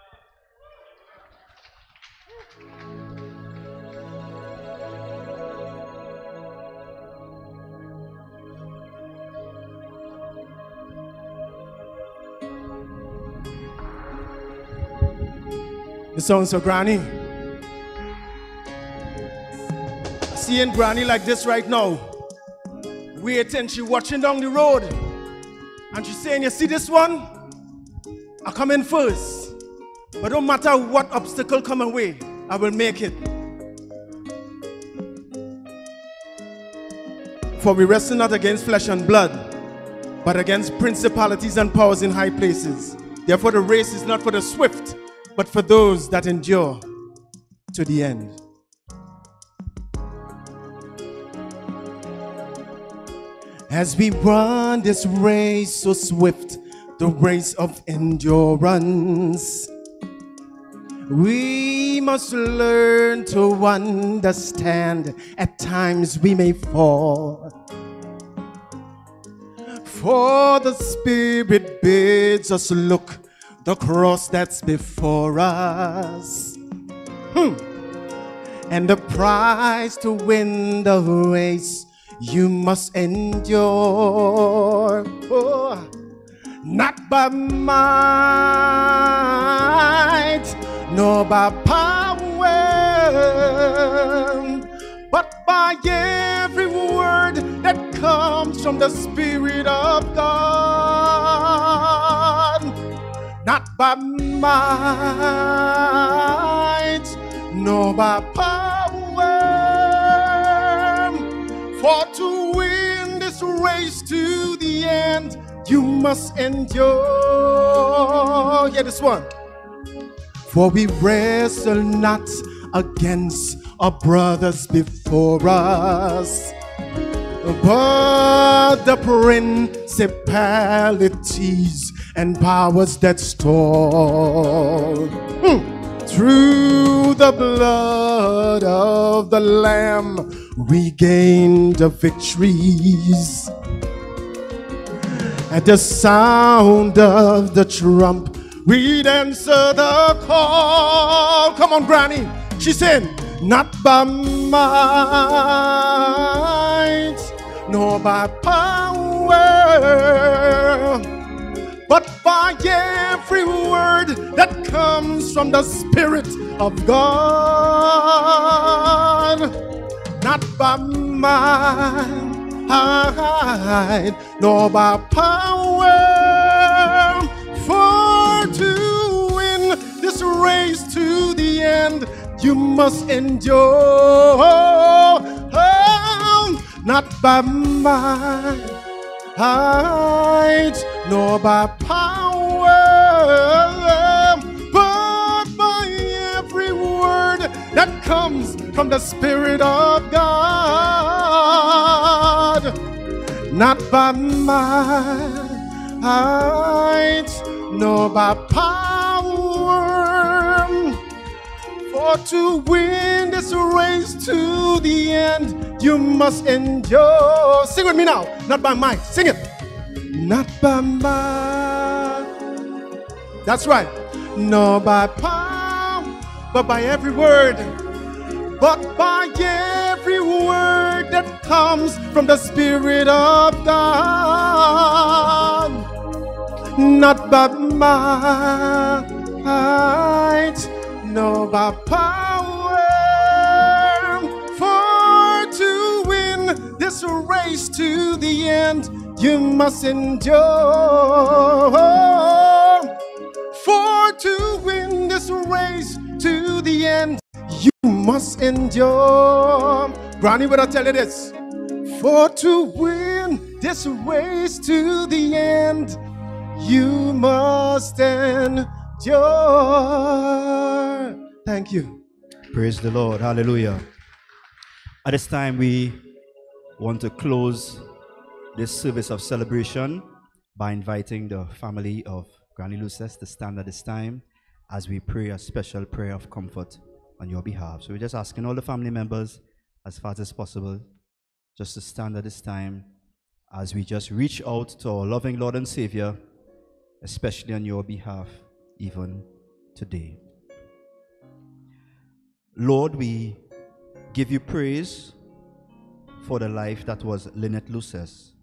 [SPEAKER 5] The song's for Granny. Seeing Granny like this right now, waiting, she watching down the road, and she's saying, you see this one? I come in first, but don't matter what obstacle come away, I will make it. For we wrestle not against flesh and blood, but against principalities and powers in high places. Therefore the race is not for the swift, but for those that endure to the end. As we run this race so swift, the race of endurance, we must learn to understand at times we may fall. For the Spirit bids us look the cross that's before us, and the prize to win the race you must endure. Oh, not by might nor by power, but by every word that comes from the Spirit of God. Not by might nor by power, for to win this race to the end, you must endure. Hear this one. For we wrestle not against our brothers before us, but the principalities and powers that storm. Through the blood of the Lamb we gain the victories. At the sound of the trump we'd answer the call. Come on, Granny. She said, not by might nor by power, but by every word that comes from the Spirit of God. Not by might nor by power, you must endure. Not by might, nor by power, but by every word that comes from the Spirit of God. Not by might, nor by power, for to win this race to the end, you must endure. Sing with me now. Not by might. Sing it. Not by might. That's right. Nor by power, but by every word. But by every word that comes from the Spirit of God. Not by might, nor by power, for to win this race to the end, you must endure. For to win this race to the end, you must endure. Granny, would I tell you this? For to win this race to the end, you must endure. Thank you.
[SPEAKER 7] Praise the Lord. Hallelujah. At this time, we want to close this service of celebration by inviting the family of Granny Luces to stand at this time as we pray a special prayer of comfort on your behalf. So we're just asking all the family members, as far as possible, just to stand at this time as we just reach out to our loving Lord and Savior, especially on your behalf, even today. Lord, we give you praise for the life that was Lynette Lucess.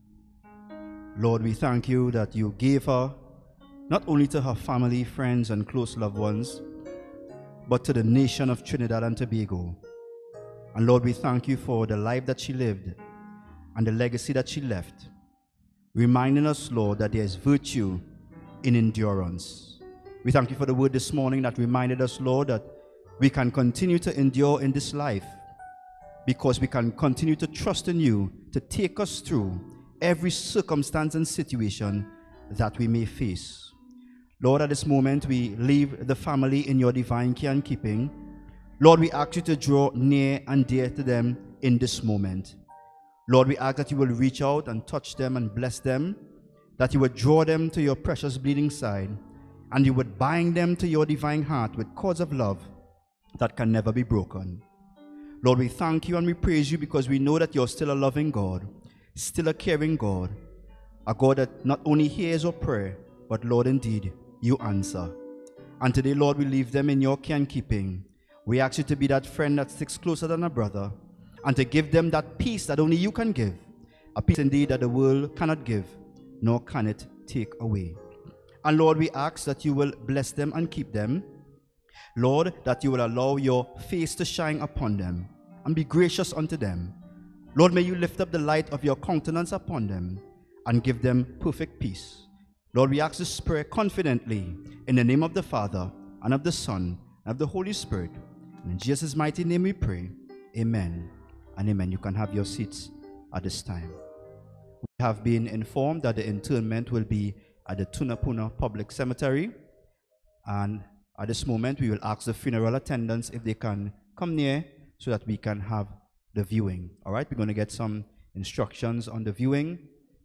[SPEAKER 7] Lord, we thank you that you gave her not only to her family, friends, and close loved ones, but to the nation of Trinidad and Tobago. And Lord, we thank you for the life that she lived and the legacy that she left, reminding us, Lord, that there is virtue in endurance. We thank you for the word this morning that reminded us, Lord, that we can continue to endure in this life because we can continue to trust in you to take us through every circumstance and situation that we may face. Lord, at this moment, we leave the family in your divine care and keeping. Lord, we ask you to draw near and dear to them in this moment. Lord, we ask that you will reach out and touch them and bless them, that you would draw them to your precious bleeding side, and you would bind them to your divine heart with cords of love that can never be broken. Lord, we thank you and we praise you because we know that you're still a loving God, still a caring God, a God that not only hears our prayer, but Lord, indeed, you answer. And today, Lord, we leave them in your care and keeping. We ask you to be that friend that sticks closer than a brother, and to give them that peace that only you can give, a peace indeed that the world cannot give, nor can it take away. And Lord, we ask that you will bless them and keep them. Lord, that you will allow your face to shine upon them and be gracious unto them. Lord, may you lift up the light of your countenance upon them and give them perfect peace. Lord, we ask this prayer confidently in the name of the Father, and of the Son, and of the Holy Spirit. And in Jesus' mighty name we pray. Amen and amen. You can have your seats at this time. We have been informed that the interment will be at the Tunapuna Public Cemetery. And at this moment, we will ask the funeral attendants if they can come near so that we can have the viewing. All right, we're going to get some instructions on the viewing.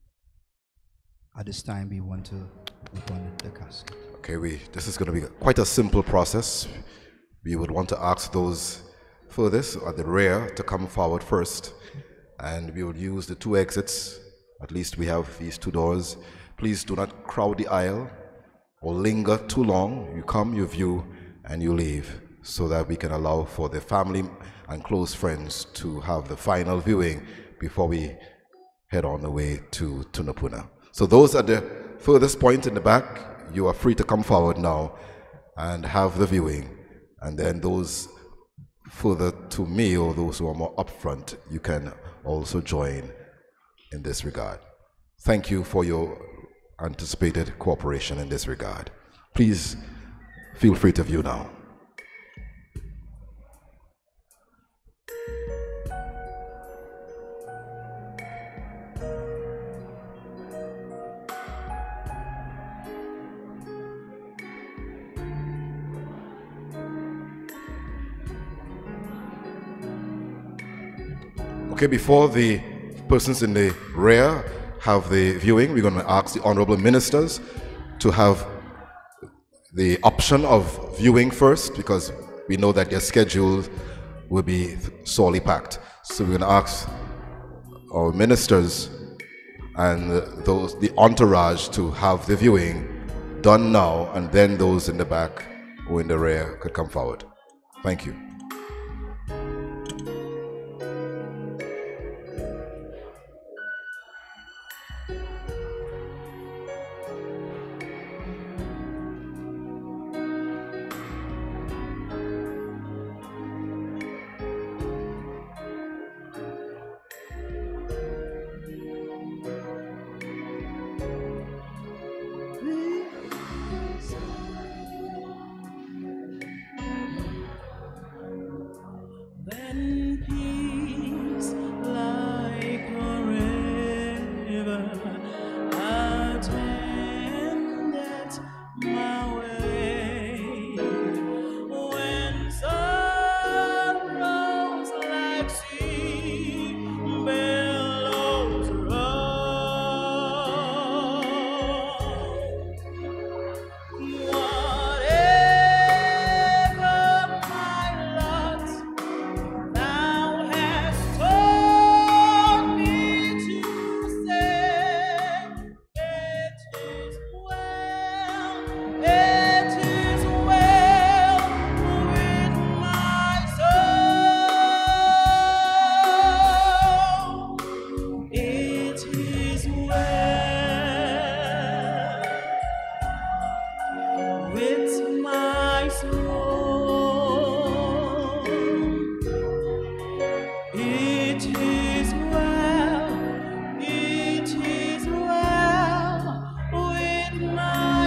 [SPEAKER 7] At this time, we want to open the casket.
[SPEAKER 6] Okay, this is going to be quite a simple process. We would want to ask those furthest at the rear to come forward first, and we will use the two exits. At least we have these two doors. Please do not crowd the aisle or linger too long. You come, you view, and you leave, so that we can allow for the family and close friends to have the final viewing before we head on the way to Tunapuna. So those at the furthest point in the back, you are free to come forward now and have the viewing. And then those further to me, or those who are more upfront, you can also join in this regard. Thank you for your anticipated cooperation in this regard. Please feel free to view now. Okay, before the persons in the rear have the viewing, we're going to ask the honorable ministers to have the option of viewing first, because we know that their schedule will be sorely packed. So we're going to ask our ministers and those, the entourage, to have the viewing done now, and then those in the back or in the rear could come forward. Thank you.
[SPEAKER 1] Then peace like a river attendeth my way. When sorrows like sea billows roll, whatever my lot, Thou hast taught me to say, it is well with my soul. It is well with my soul. It is well with my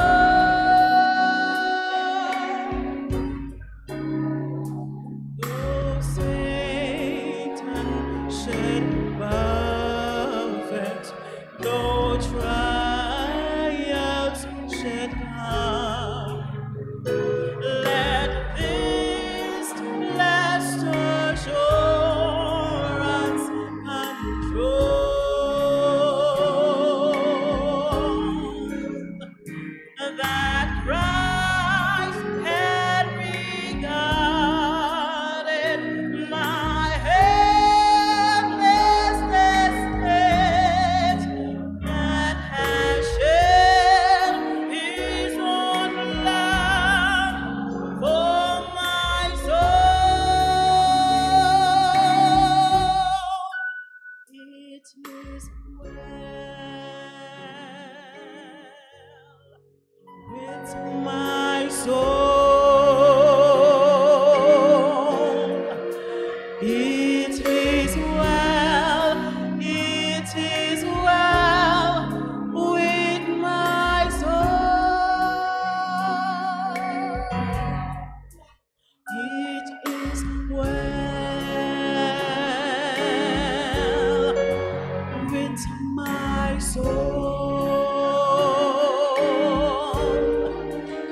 [SPEAKER 1] soul. Though Satan should buffet, though trials should come, let this blessed assurance control, that Christ had regarded my helpless estate, and has shed His own blood for my soul. It is well with my soul. It is well with my soul. It is well with my soul.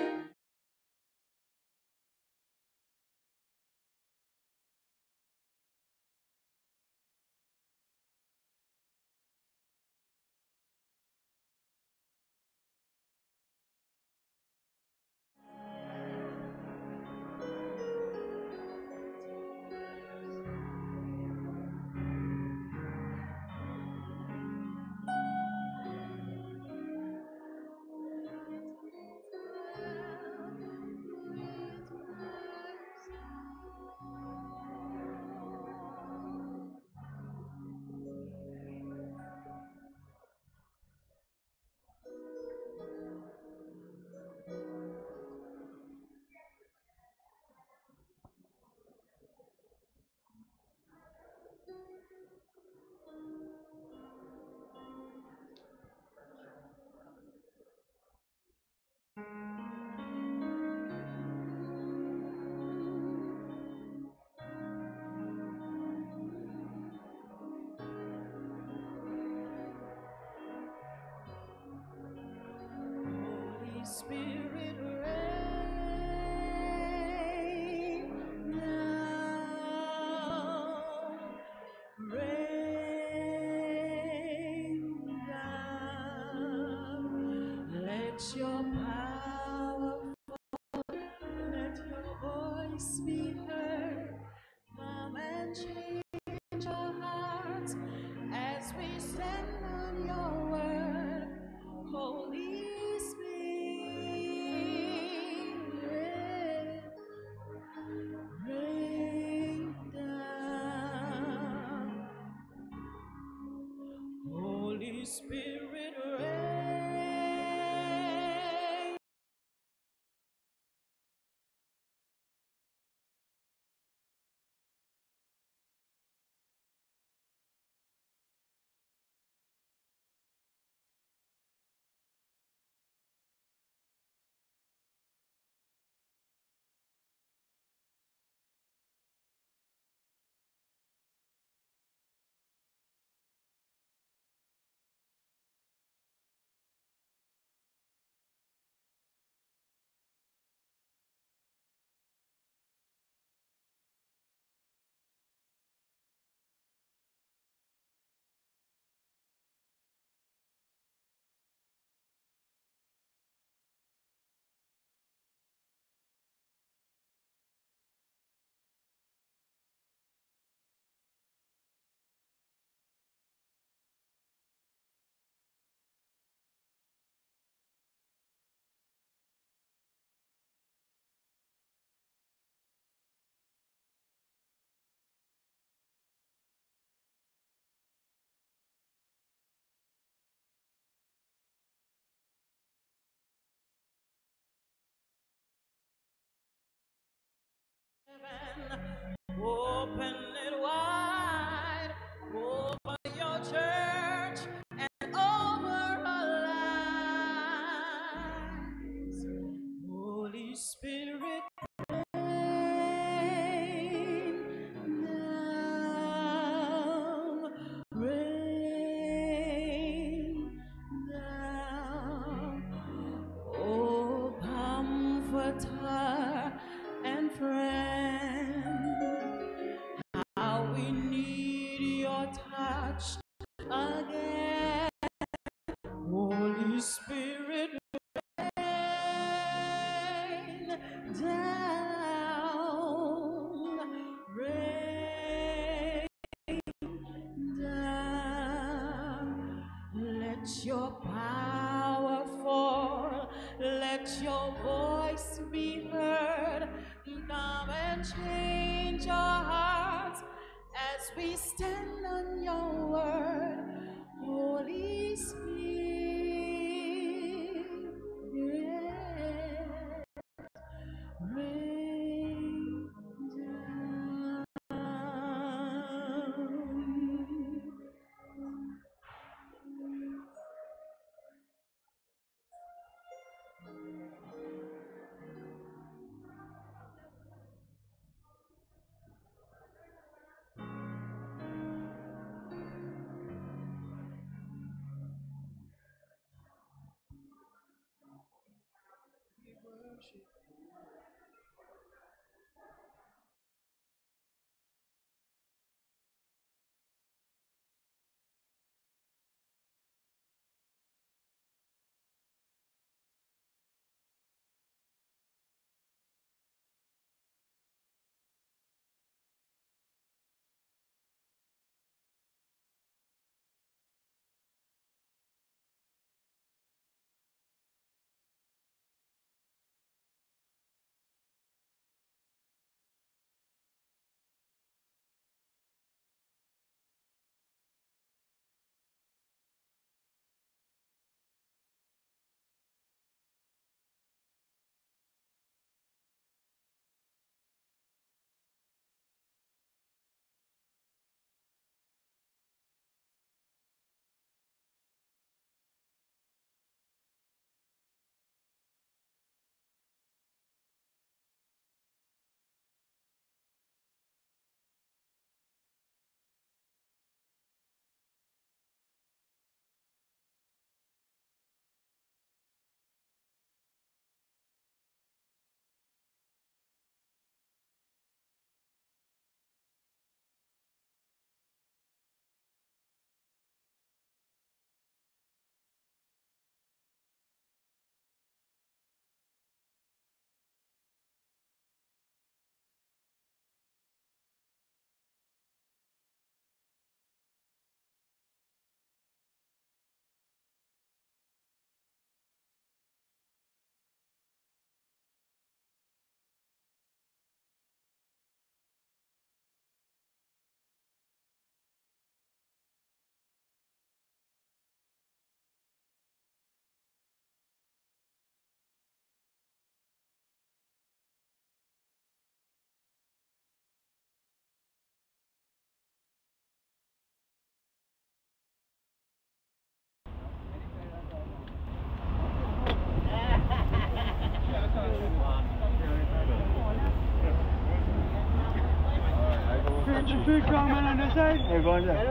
[SPEAKER 1] Holy Spirit, reign now.
[SPEAKER 19] Open it wide over your church and over our lives. Holy Spirit, rain down, rain down. Oh, comforter and friend, how we need your touch again. Holy Spirit, rain down, rain down. Let your power fall, let your voice be heard. Come and change our hearts as we stand on your word. Holy Spirit, rain down.
[SPEAKER 1] Big man on the side. Hey, go on there.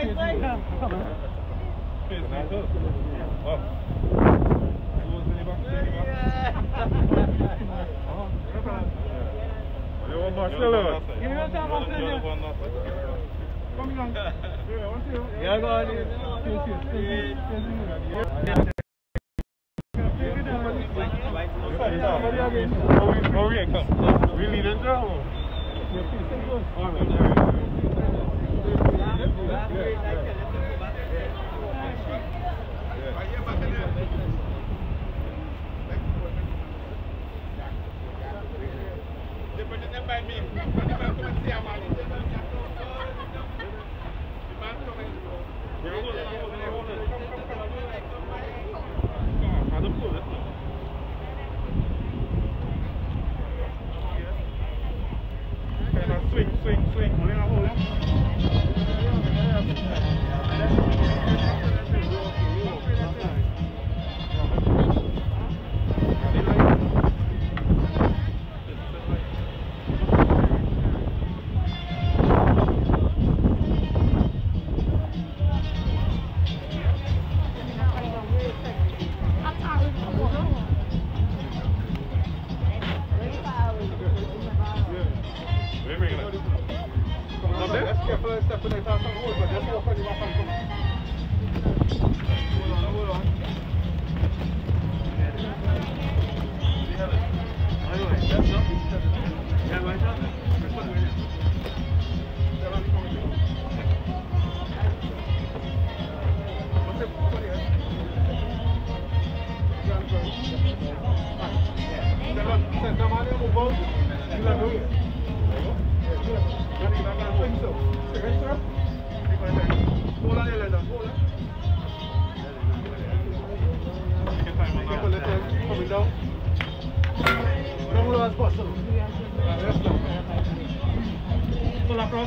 [SPEAKER 1] We lead in trouble.
[SPEAKER 5] Pull across.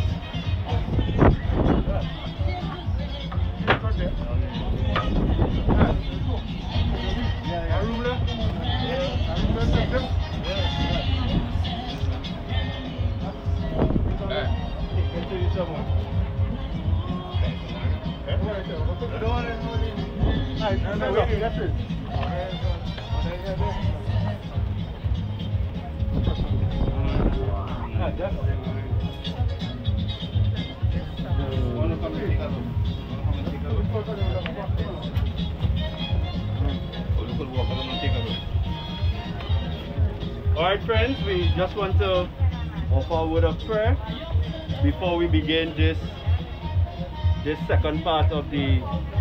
[SPEAKER 20] Alright friends, we just want to offer a word of prayer before we begin this second part of this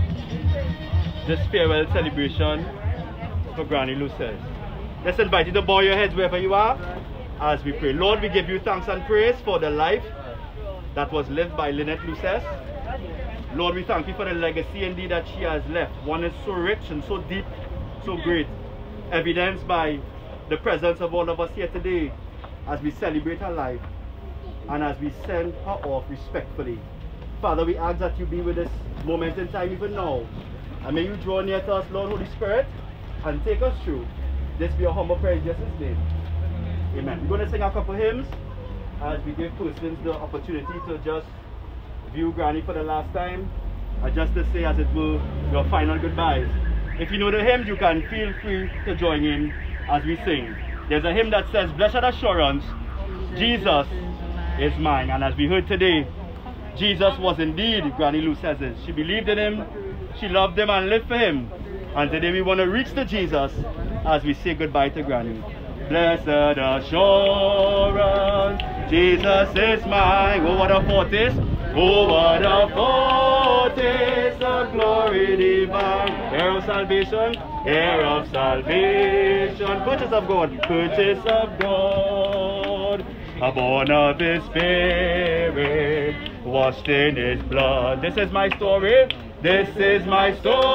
[SPEAKER 20] farewell celebration for Granny Luces. Let's invite you to bow your heads wherever you are as we pray. Lord, we give you thanks and praise for the life that was lived by Lynette Lucess. Lord, we thank you for the legacy indeed that she has left. One is so rich and so deep, so great, evidenced by the presence of all of us here today as we celebrate her life and as we send her off respectfully. Father, we ask that you be with us moment in time even now, and may you draw near to us, Lord, Holy Spirit, and take us through. This be a humble prayer in Jesus' name. Amen. We're going to sing a couple hymns as we give persons the opportunity to just view Granny for the last time, and just to say as it were your final goodbyes. If you know the hymn, you can feel free to join in as we sing. There's a hymn that says, "Blessed Assurance, Jesus is mine." And as we heard today, Jesus was indeed Granny Lucess's. She believed in him, she loved him and lived for him. And today we want to reach to Jesus as we say goodbye to Granny. Blessed assurance, Jesus is mine. Oh, what a foretaste! Oh, what a foretaste of glory divine. Heir of salvation, heir of salvation. Purchase of God, purchase of God. Born of his spirit, washed in his blood. This is my story. This is my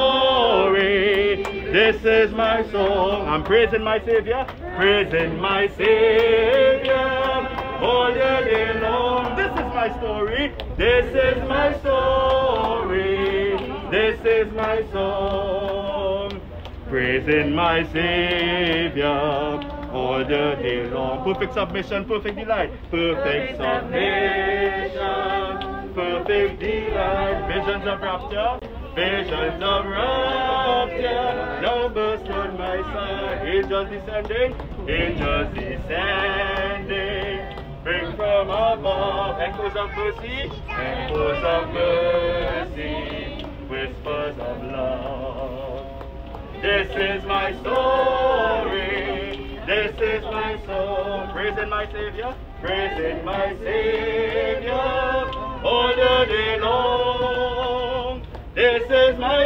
[SPEAKER 20] story. This is my song. I'm praising my Savior, praising my Savior all the day long. This is my story. This is my story. This is my song. Praising my Savior all the day long. Perfect submission, perfect delight. Perfect submission, perfect delight. Visions of rapture, visions of rapture. Now burst on my side. Angels descending, angels descending. Bring from above echoes of mercy, echoes of mercy, whispers of love. This is my story. This is my song, praising my Savior, praising my Savior all the day long. This is my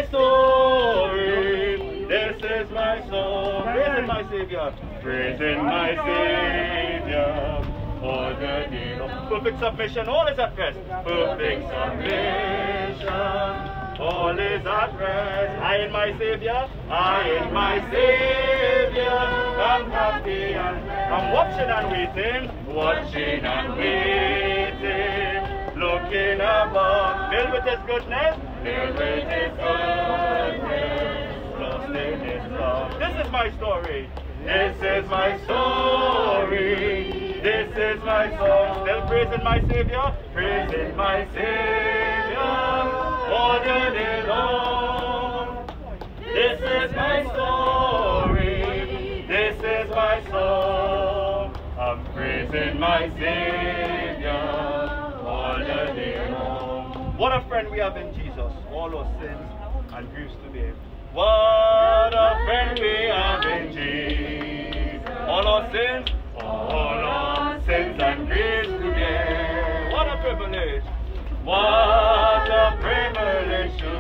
[SPEAKER 20] story, this is my song, praising my Savior, praising my Savior all the day long. Perfect submission, all is at rest. Perfect submission. All is at rest. I in my Savior, I in my Savior, I'm happy and I'm watching and waiting, watching and waiting, looking above, filled with his goodness, filled with his goodness, lost in his love. This is my story. This is my story. This is my song. Still praising my Savior, praising my Savior all the day long. This is my story. This is my song. I'm praising my Savior all the day long. What a friend we have in Jesus. All our sins and griefs to bear. What a friend we have in Jesus. All our sins and griefs to bear. What a privilege. What a privilege to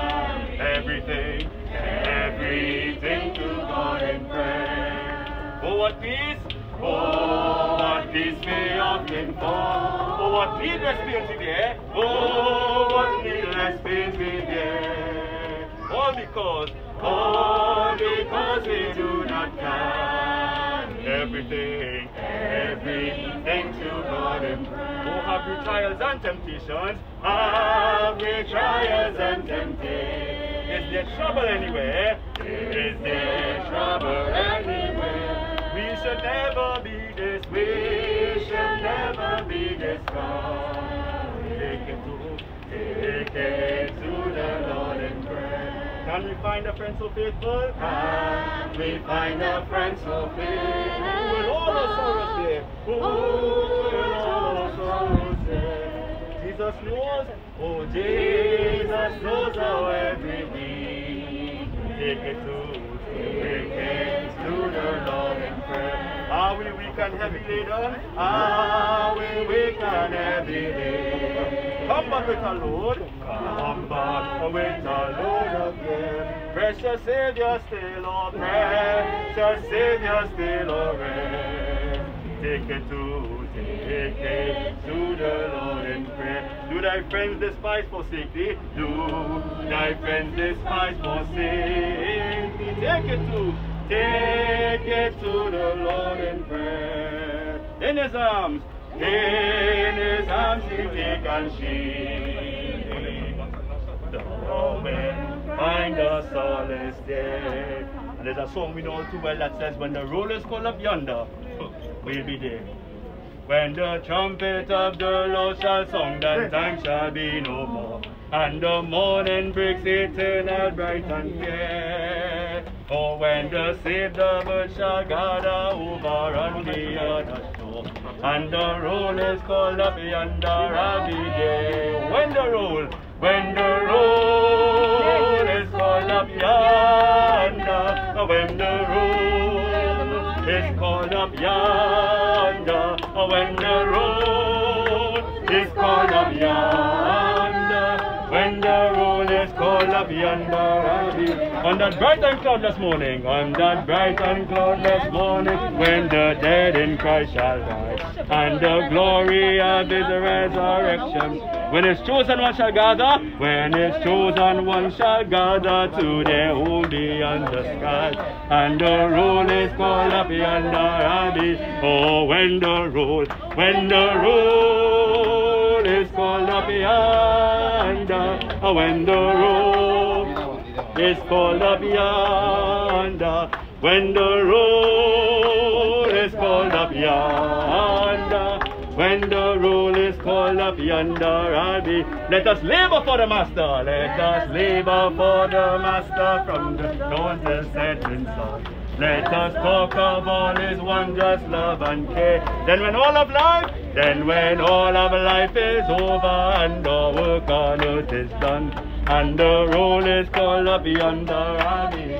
[SPEAKER 20] come. Everything to God in prayer. Oh, Oh, what peace! Oh, what peace we often fall. Oh, what needless pains we bear. Oh, what needless pains we bear. All because we do not carry everything to God in prayer. Oh, have we trials and temptations? Have we trials and temptations? Is there trouble anywhere? Is there trouble anywhere? We should never be this. We should never be discouraged. Take it to the Lord in prayer. Can we find a friend so faithful? Can we find a friend so faithful? Who will all our sorrows bear? Who will all our sorrows bear? Jesus knows, oh Jesus knows our every need. Take it to the Lord in prayer. Are we weak and heavy laden? Are we weak and heavy laden? Come back with a load. Come back with a load again. Precious Savior, still oh precious Savior, still oh rest. Take it to the Lord in prayer. Do thy friends despise forsake thee? Do thy friends despise forsake thee? Take it to the Lord in prayer. In his arms he take and shield. Oh, when find us solace there. And there's a song we know too well that says, when the roll is called up yonder, we'll be there. When the trumpet of the Lord shall sound, then time shall be no more. And the morning breaks eternal, bright and fair. Oh, when the saved of earth shall gather over on the other shore, and the roll is called up yonder, I'll be there. When the roll is called up yonder, when the roll is called up yonder, when the roll is called up yonder, when the roll is called up yonder, I'll be on that bright and cloudless morning, on that bright and cloudless morning, when the dead in Christ shall rise, and the glory of his resurrection, when his chosen one shall gather, when his chosen one shall gather to their home beyond the sky, and the roll is called up yonder, I'll be, oh, when the roll is called up yonder, when the roll is called up yonder, when the roll is called up yonder, when the roll is called up yonder, I'll be. Let us labor for the Master. Let us labor for the Master from the dawn till setting sun. Let us talk of all his wondrous love and care. Then when all of life is over and our work on earth is done, and the roll is called up yonder, I'll be.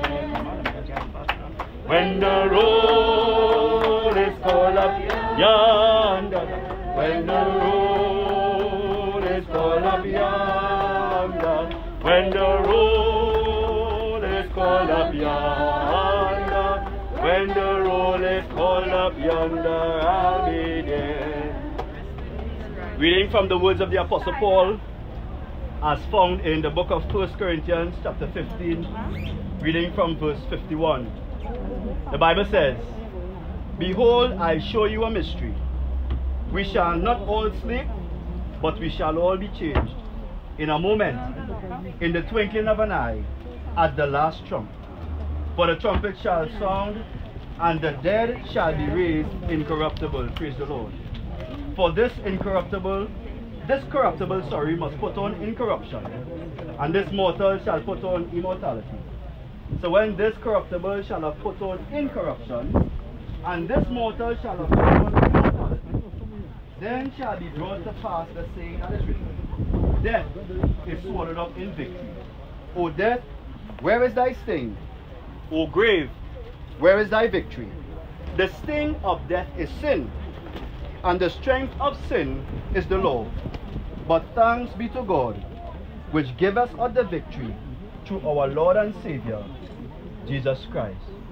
[SPEAKER 20] When the roll is called up yonder, when the roll is called up yonder, when the roll is called up yonder, when the roll is called up yonder, I'll be there. Reading from the words of the Apostle Paul, as found in the book of 1 Corinthians chapter 15, reading from verse 51. The Bible says, behold, I show you a mystery. We shall not all sleep, but we shall all be changed. In a moment, in the twinkling of an eye, at the last trump. For the trumpet shall sound, and the dead shall be raised incorruptible. Praise the Lord. For this corruptible, must put on incorruption, and this mortal shall put on immortality. So when this corruptible shall have put on incorruption, and this mortal shall have put on immortality, then shall be brought to pass the saying that is written, death is swallowed up in victory. O death, where is thy sting? O grave, where is thy victory? The sting of death is sin, and the strength of sin is the law. But thanks be to God, which giveth us the victory through our Lord and Savior, Jesus Christ.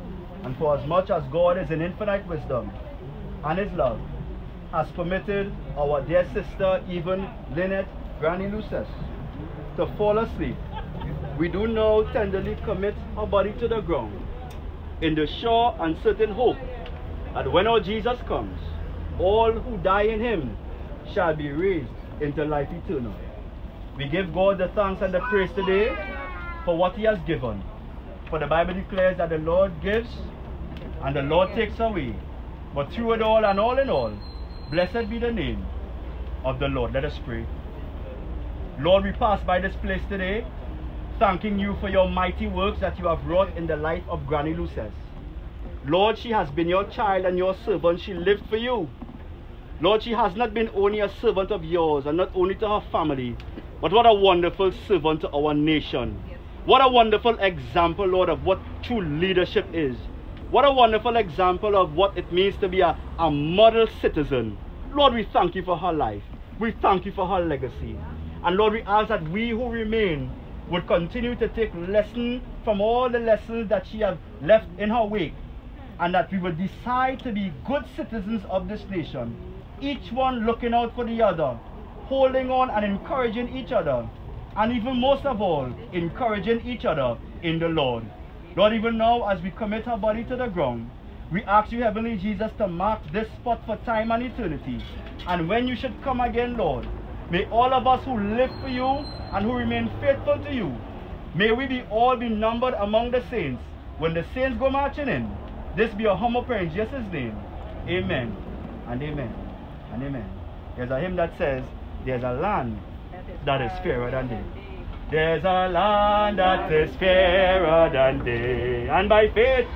[SPEAKER 20] And for as much as God is in infinite wisdom and His love, has permitted our dear sister, even Lynette Margaret Lucess, to fall asleep, we do now tenderly commit her body to the ground, in the sure and certain hope that when our Jesus comes, all who die in Him shall be raised into life eternal. We give God the thanks and the praise today for what He has given. For the Bible declares that the Lord gives and the Lord takes away. But through it all and all in all, blessed be the name of the Lord. Let us pray. Lord, we pass by this place today, thanking You for Your mighty works that You have wrought in the life of Granny Lucess. Lord, she has been Your child and Your servant. She lived for You. Lord, she has not been only a servant of Yours and not only to her family, but what a wonderful servant to our nation. What a wonderful example, Lord, of what true leadership is. What a wonderful example of what it means to be a model citizen. Lord, we thank You for her life. We thank You for her legacy. And Lord, we ask that we who remain would continue to take lesson from all the lessons that she has left in her wake, and that we would decide to be good citizens of this nation, each one looking out for the other, holding on and encouraging each other, and even most of all, encouraging each other in the Lord. Lord, even now as we commit our body to the ground, we ask You, Heavenly Jesus, to mark this spot for time and eternity. And when You should come again, Lord, may all of us who live for You and who remain faithful to You, may we all be numbered among the saints. When the saints go marching in, this be a humble prayer in Jesus' name. Amen and amen and amen. There's a hymn that says, there's a land that is fairer than day. There's a land that is fairer than day. And by faith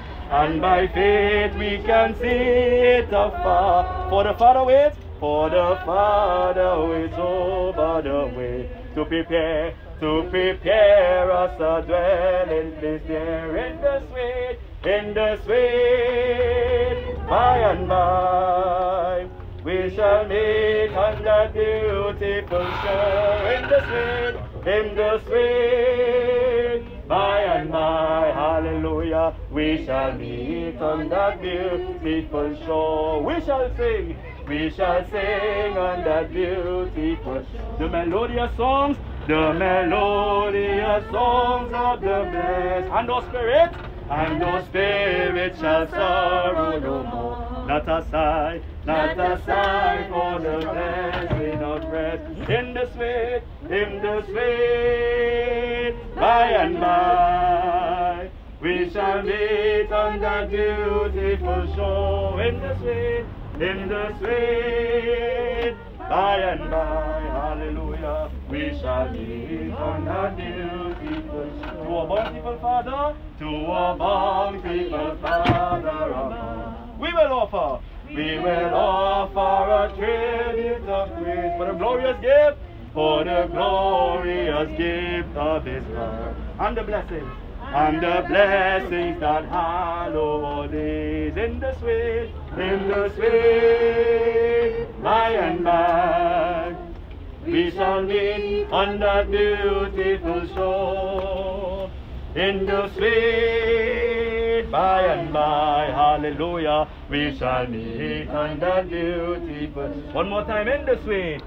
[SPEAKER 20] we can see it afar. For the Father waits, over the way to prepare us a dwelling place there in the sweet, by and by. We shall meet on that beautiful shore in the sweet, by and by. Hallelujah. We shall meet on that beautiful shore. We shall sing on that beautiful shore. The melodious songs of the blessed. And those spirits shall sorrow no more. Not a sigh for the blessing of rest. In the sweet, by and by. We shall meet on that beautiful shore. In the sweet, by and by. Hallelujah. We shall meet on that beautiful shore. To our bountiful Father, above, we will offer a tribute of praise for the glorious gift of His love, and the blessings that hallow our days. In the sweet, by and by. We shall meet on that beautiful shore. In the sweet, by and by. Hallelujah. We shall meet on that beautiful. One more time. In the sweet,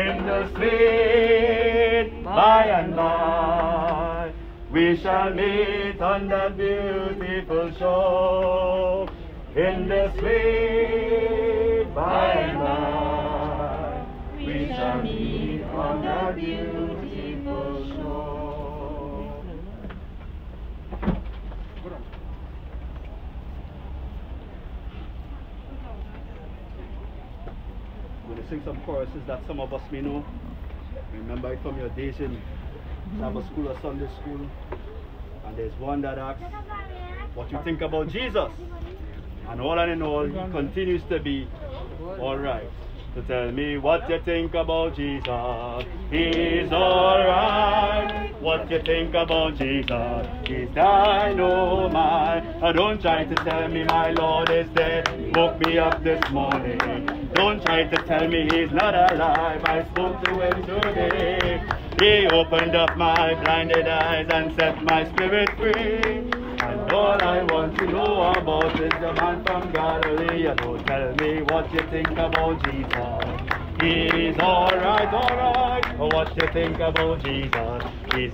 [SPEAKER 20] by and by. We shall meet on that beautiful shore. In the sweet, by and by. We shall meet on that beautiful shore. I'm going to sing some choruses that some of us may know. Remember it from your days in Sabbath school or Sunday school. And there's one that asks, what you think about Jesus? And all in all, he continues to be alright. So tell me what you think about Jesus. He's alright. What you think about Jesus? He's dynamite. Don't try to tell me my Lord is dead. He woke me up this morning. Don't try to tell me He's not alive. I spoke to Him today. He opened up my blinded eyes and set my spirit free. And all I want to know about is the man from Galilee. You don't tell me what you think about Jesus. He's alright, alright. What you think about Jesus? He's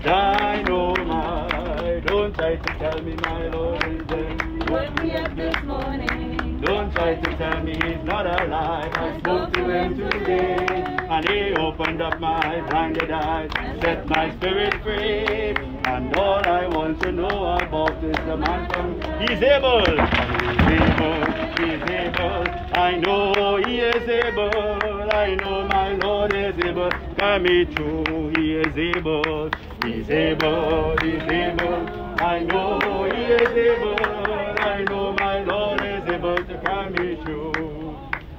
[SPEAKER 20] dynamite. Don't try to tell me my Lord is dead.
[SPEAKER 19] Woke me up this morning.
[SPEAKER 20] Don't try to tell me he's not alive. I spoke to him today, and he opened up my blinded eyes, set my spirit free. And all I want to know about is the man from... He's able, he's able, he's able. I know he is able. I know my Lord is able. Carry me through, he is able. He's able, he's able. I know he is able. I know my Lord is able to carry me through.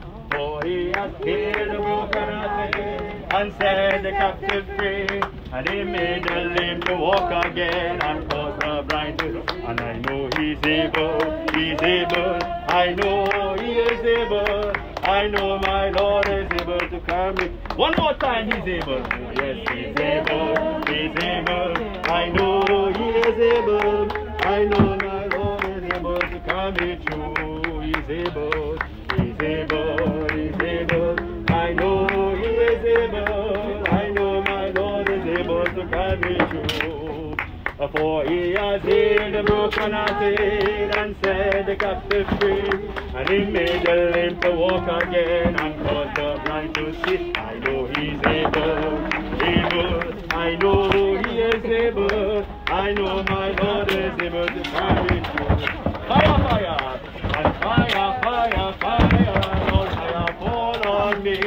[SPEAKER 20] For he has healed the broken-hearted and set the captive free. And he made the lame to walk again and caused the blind to see. And I know he's able, he's able. I know he is able. I know my Lord is able to carry me. One more time, he's able. Yes, he's able, he's able. I know he is able. I know my Lord is able to carry me through. He's able, he's able, he's able. I know he is able. I know my Lord is able to carry me through. For he has healed the broken-hearted and set the captive free. And he made the lame to walk again and caused the blind to see. I know he's able, able. I know he is able. I know my Lord is able to carry me through. Fire, fire, and fire, fire, fire. Lord, fire fall on me.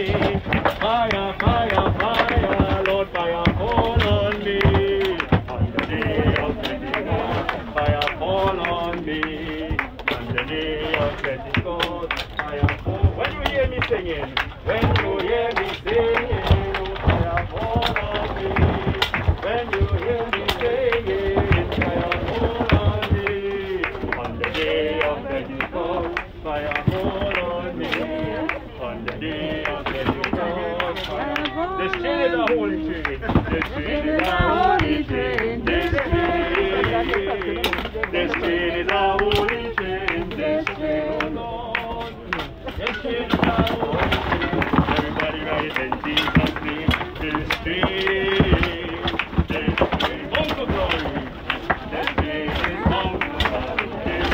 [SPEAKER 20] Fire, fire, fire. Lord, fire fall on me. On the day of Pentecost, fire fall on me. On the day of Pentecost, fire fall. When you hear me singing, when you hear me singing, fire fall on me. When you hear me singing, fire fall on me. On the day of Pentecost, fire fall on me. On the day of Pentecost, fire fall on me. This chain is a holy chain. This chain is a holy chain. This chain is a holy chain. This chain, oh Lord. This chain is a holy chain. Everybody write in Jesus' name. This chain. This chain. Bound to glory. This chain is bound to glory. This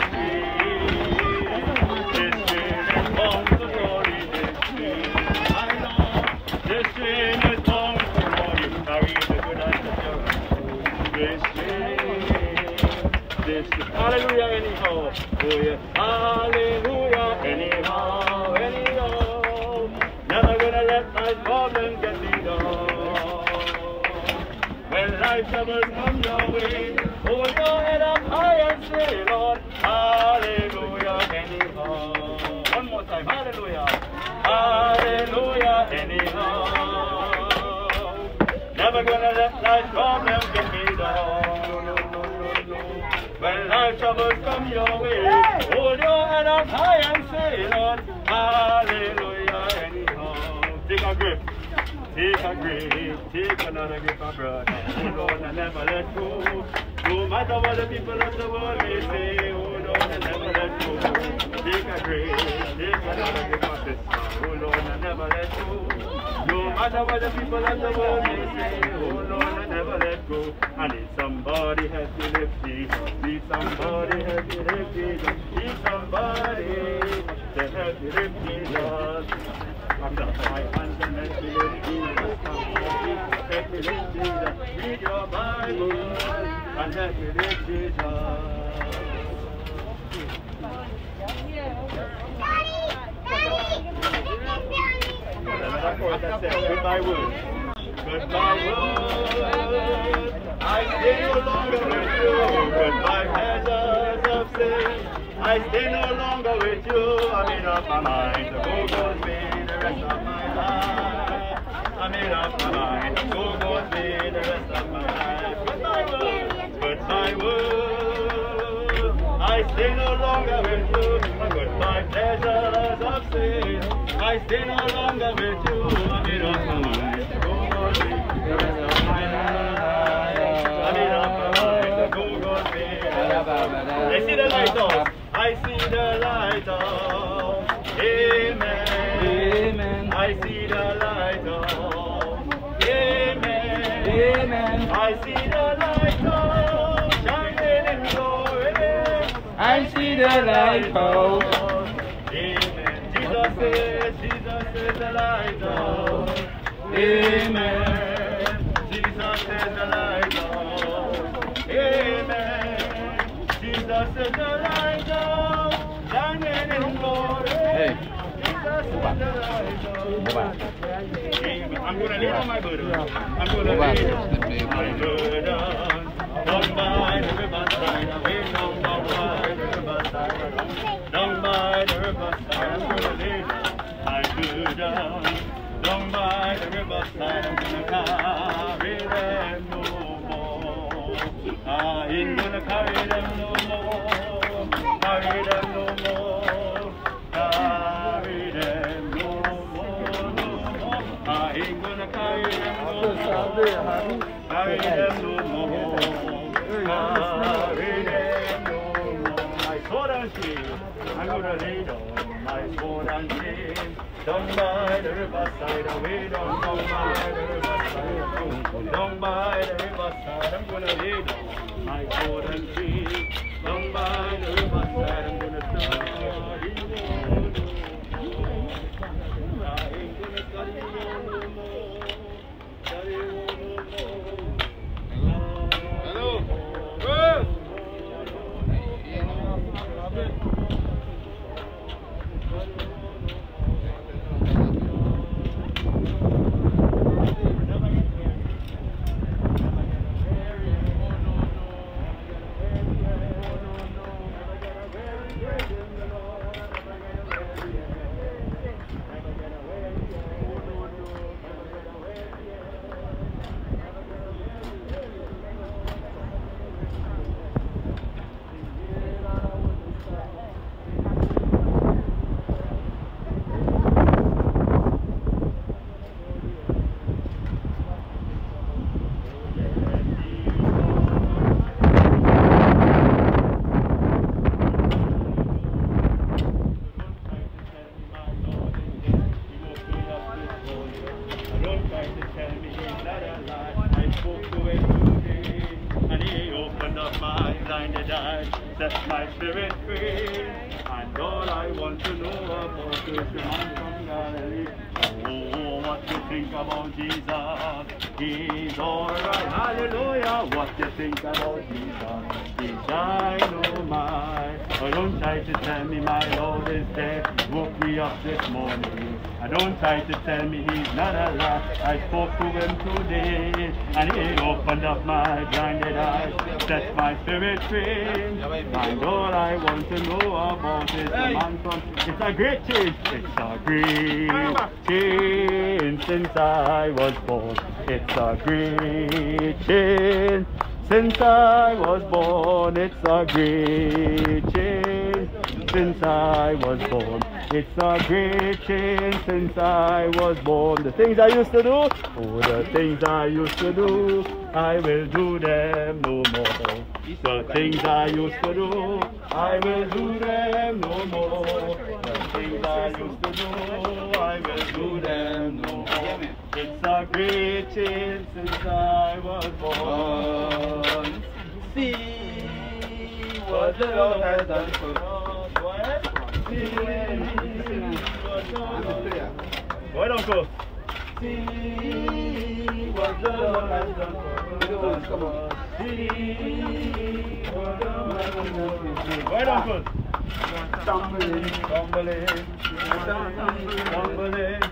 [SPEAKER 20] chain is bound to glory. This chain. I know. This chain is bound to glory. Carry the good and the pure. This chain. This chain. Hallelujah anyhow. Oh yeah. Hallelujah anyhow. Anyhow. Never gonna let my problems get me down. When life troubles come your way, hold your head up high and say, Lord, hallelujah anyhow. One more time, hallelujah. Hallelujah anyhow. Never gonna let life problems get me down. No, no, no, no, no. When life troubles come your way, hold your head up high and say, Lord, hallelujah anyhow. Take a grip. Take a grip, take another grip, my brother. Hold on and never let go. No matter what the people of the world may say, hold on and never let go. Take a grip, take another grip, my sister. Hold on and never let go. No matter what the people of the world may say, hold on and never let go. I need somebody help me lift me. Need somebody help me lift me. Need somebody to help me lift me, Lord. I'm the high hands and let me lift Jesus. Let me lift Jesus. Read your Bible and let me lift Jesus. Goodbye word. Goodbye word. I stay no longer with you. Goodbye pleasures of sin. I stay no longer with you. I made up my mind to go God's way the rest of my life. I made up my mind to go God's way the rest of my life. Goodbye word. Goodbye word. I stay no longer with you. Goodbye pleasures of sin. I stay no longer with you. I made up my mind to go God's way the rest of my life. I made up my mind to go God's way the rest of my life. see the lighthouse. I see the lighthouse. Amen. Amen. I see the lighthouse. Amen. Amen. I see the lighthouse shining in glory. I see the lighthouse. Amen. Jesus is the lighthouse. Amen. Jesus is the lighthouse. Amen. Jesus is the lighthouse shining in glory. Hey. Jesus is the lighthouse. Amen. I'm going to lay on my burden. I'm going to lay on my burden. Down by the riverside, away down by the riverside. Down by the riverside, I'm going to lay my burden. Down by the riverside, I'm going to carry them no more. I ain't going to carry them no more. Carry them no more. Carry them no more, no more. I ain't going to carry them no more. Carry them no more. Carry them no more. My sword and shield, I'm going to lay down my sword and shield. Down by the riverside, away down by the riverside. Down by the riverside, I'm going to lay down my sword and shield. Down by the riverside, I'm going to study the word. I ain't going to study no more. Study no more. Hello. Try to tell me he's not alive. I spoke to him today, and he opened up my blinded eyes, set my spirit free. And all I want to know about is the man from. It's a great change. It's a great change since I was born. It's a great change since I was born. It's a great change since I was born. It's a great change since I was born. The things I used to do, oh, the things I used to do, I will do them no more. The things I used to do, I will do them no more. The things I used to do, I will do them no more. It's a great change since I was born. See what the Lord has done for us. Why don't go? See what the Lord has done for us. See what the Lord has done for us. Why don't go? Stumbling, stumbling, stumbling.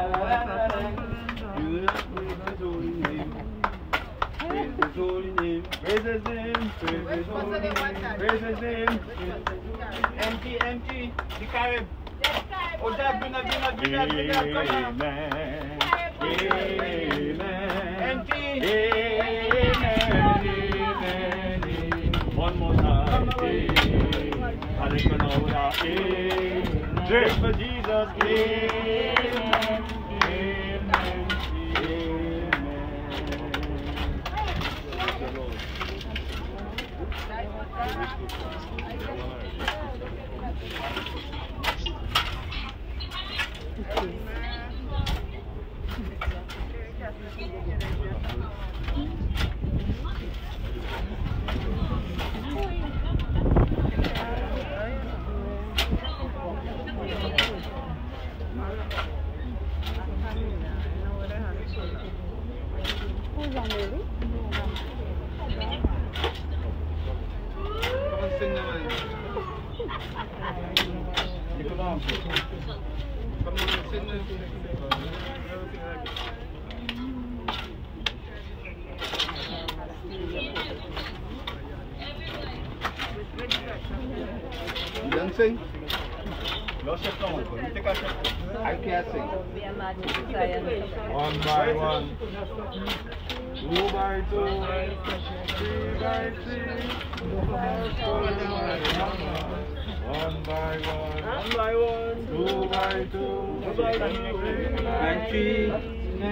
[SPEAKER 20] Praise His holy name. Praise His name. Praise His holy name. Praise His name. Empty, the carib. Oh, that bring up, come on. Amen. Empty. Amen. One more time. Hallelujah. Drink for Jesus. Amen.
[SPEAKER 6] You don't sing? No shut down. You take a shot. I can't sing.
[SPEAKER 1] One by one, two by two, three by three, one by one, two by two, three by three.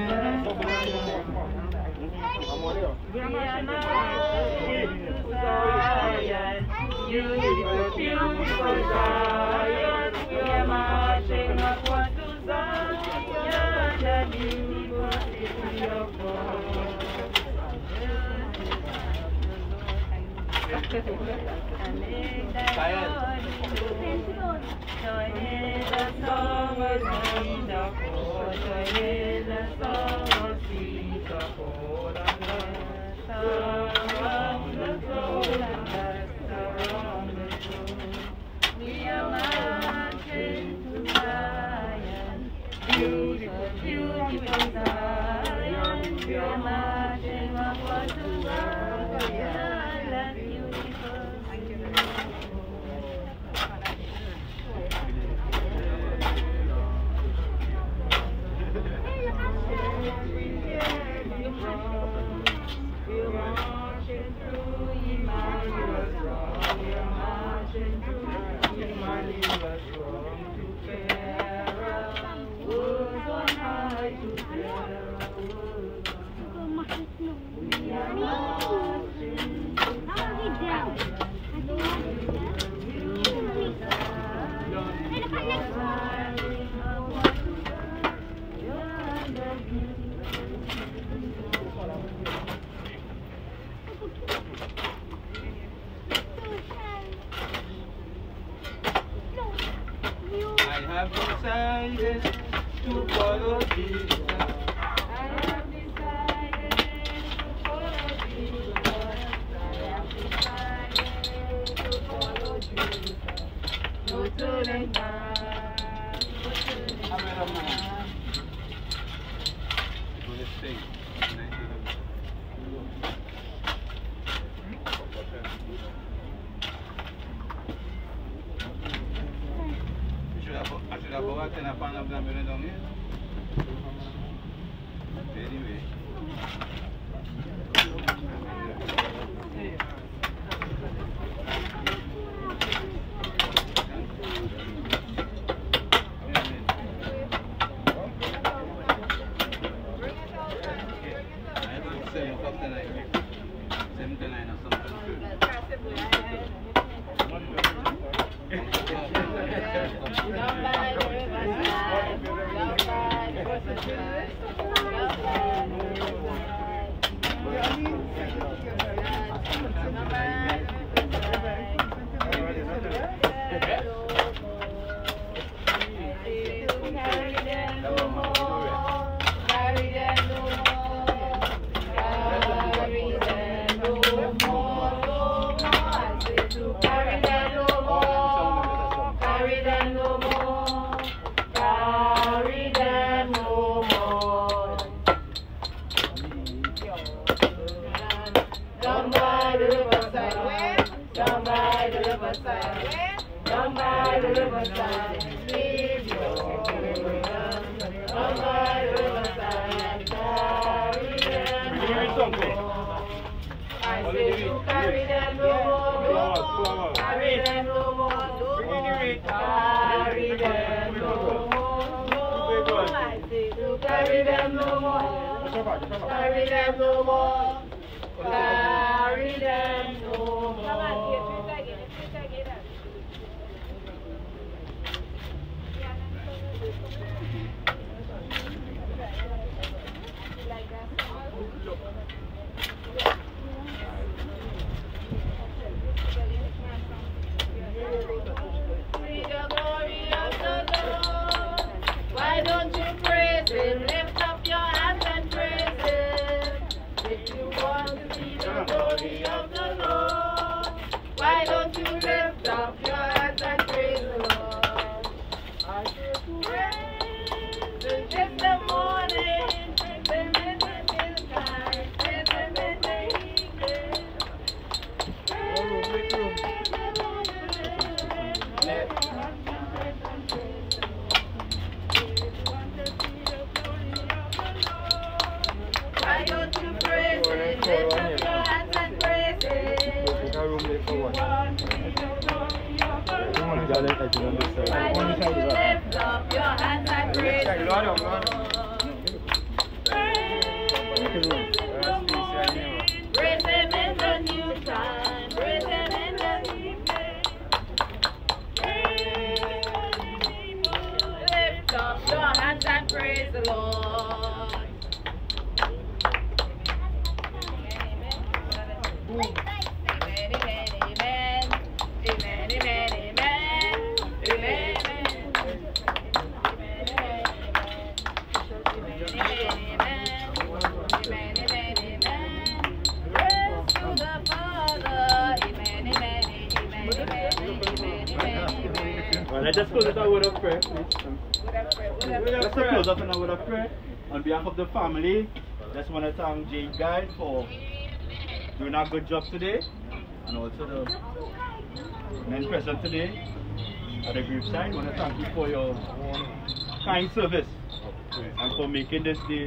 [SPEAKER 21] I have decided to follow Jesus. I have decided to follow Jesus. I have decided to follow Jesus. No turning back. No turning back.
[SPEAKER 22] I should have bought a pan of them down here. Anyway.
[SPEAKER 21] Carry them no more.
[SPEAKER 19] Why don't you praise him? Lift up your hands and praise him. If you want to see the glory of the Lord, why don't you lift up your hands and praise the Lord? I give praise in the morning, praise him in the midnight, praise him in the evening. Why don't you praise him? Lift up your hands and praise him. Why don't you lift up your hands and praise the Lord? Praise him in the new time. Praise him in the evening. Lift up your hands and praise the Lord. Amen, amen, amen. Amen, amen, amen. Amen, praise to the Father. Amen, amen, amen, amen.
[SPEAKER 20] Well, let's just close with a word of prayer, please. Let's close up in a word of prayer. On behalf of the family, just want to thank Jane Guide for doing a good job today, and also the men present today at the graveside. I want to thank you for your kind service and for making this day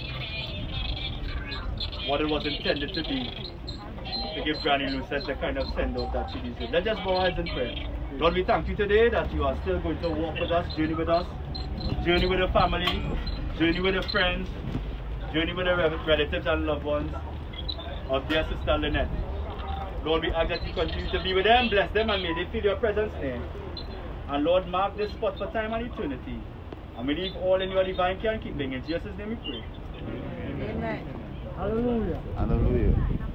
[SPEAKER 20] what it was intended to be, to give Granny Lucess the kind of send-off that she deserves. Let's just bow our heads in prayer. Lord, we thank you today that you are still going to walk with us, journey with the family, journey with the friends, journey with the relatives and loved ones of dear sister Lynette. Lord, we ask that you continue to be with them, bless them, and may they feel your presence there. And Lord, mark this spot for time and eternity. And we leave all in your divine care and keeping. In Jesus' name we pray.
[SPEAKER 19] Amen.
[SPEAKER 6] Hallelujah. Hallelujah.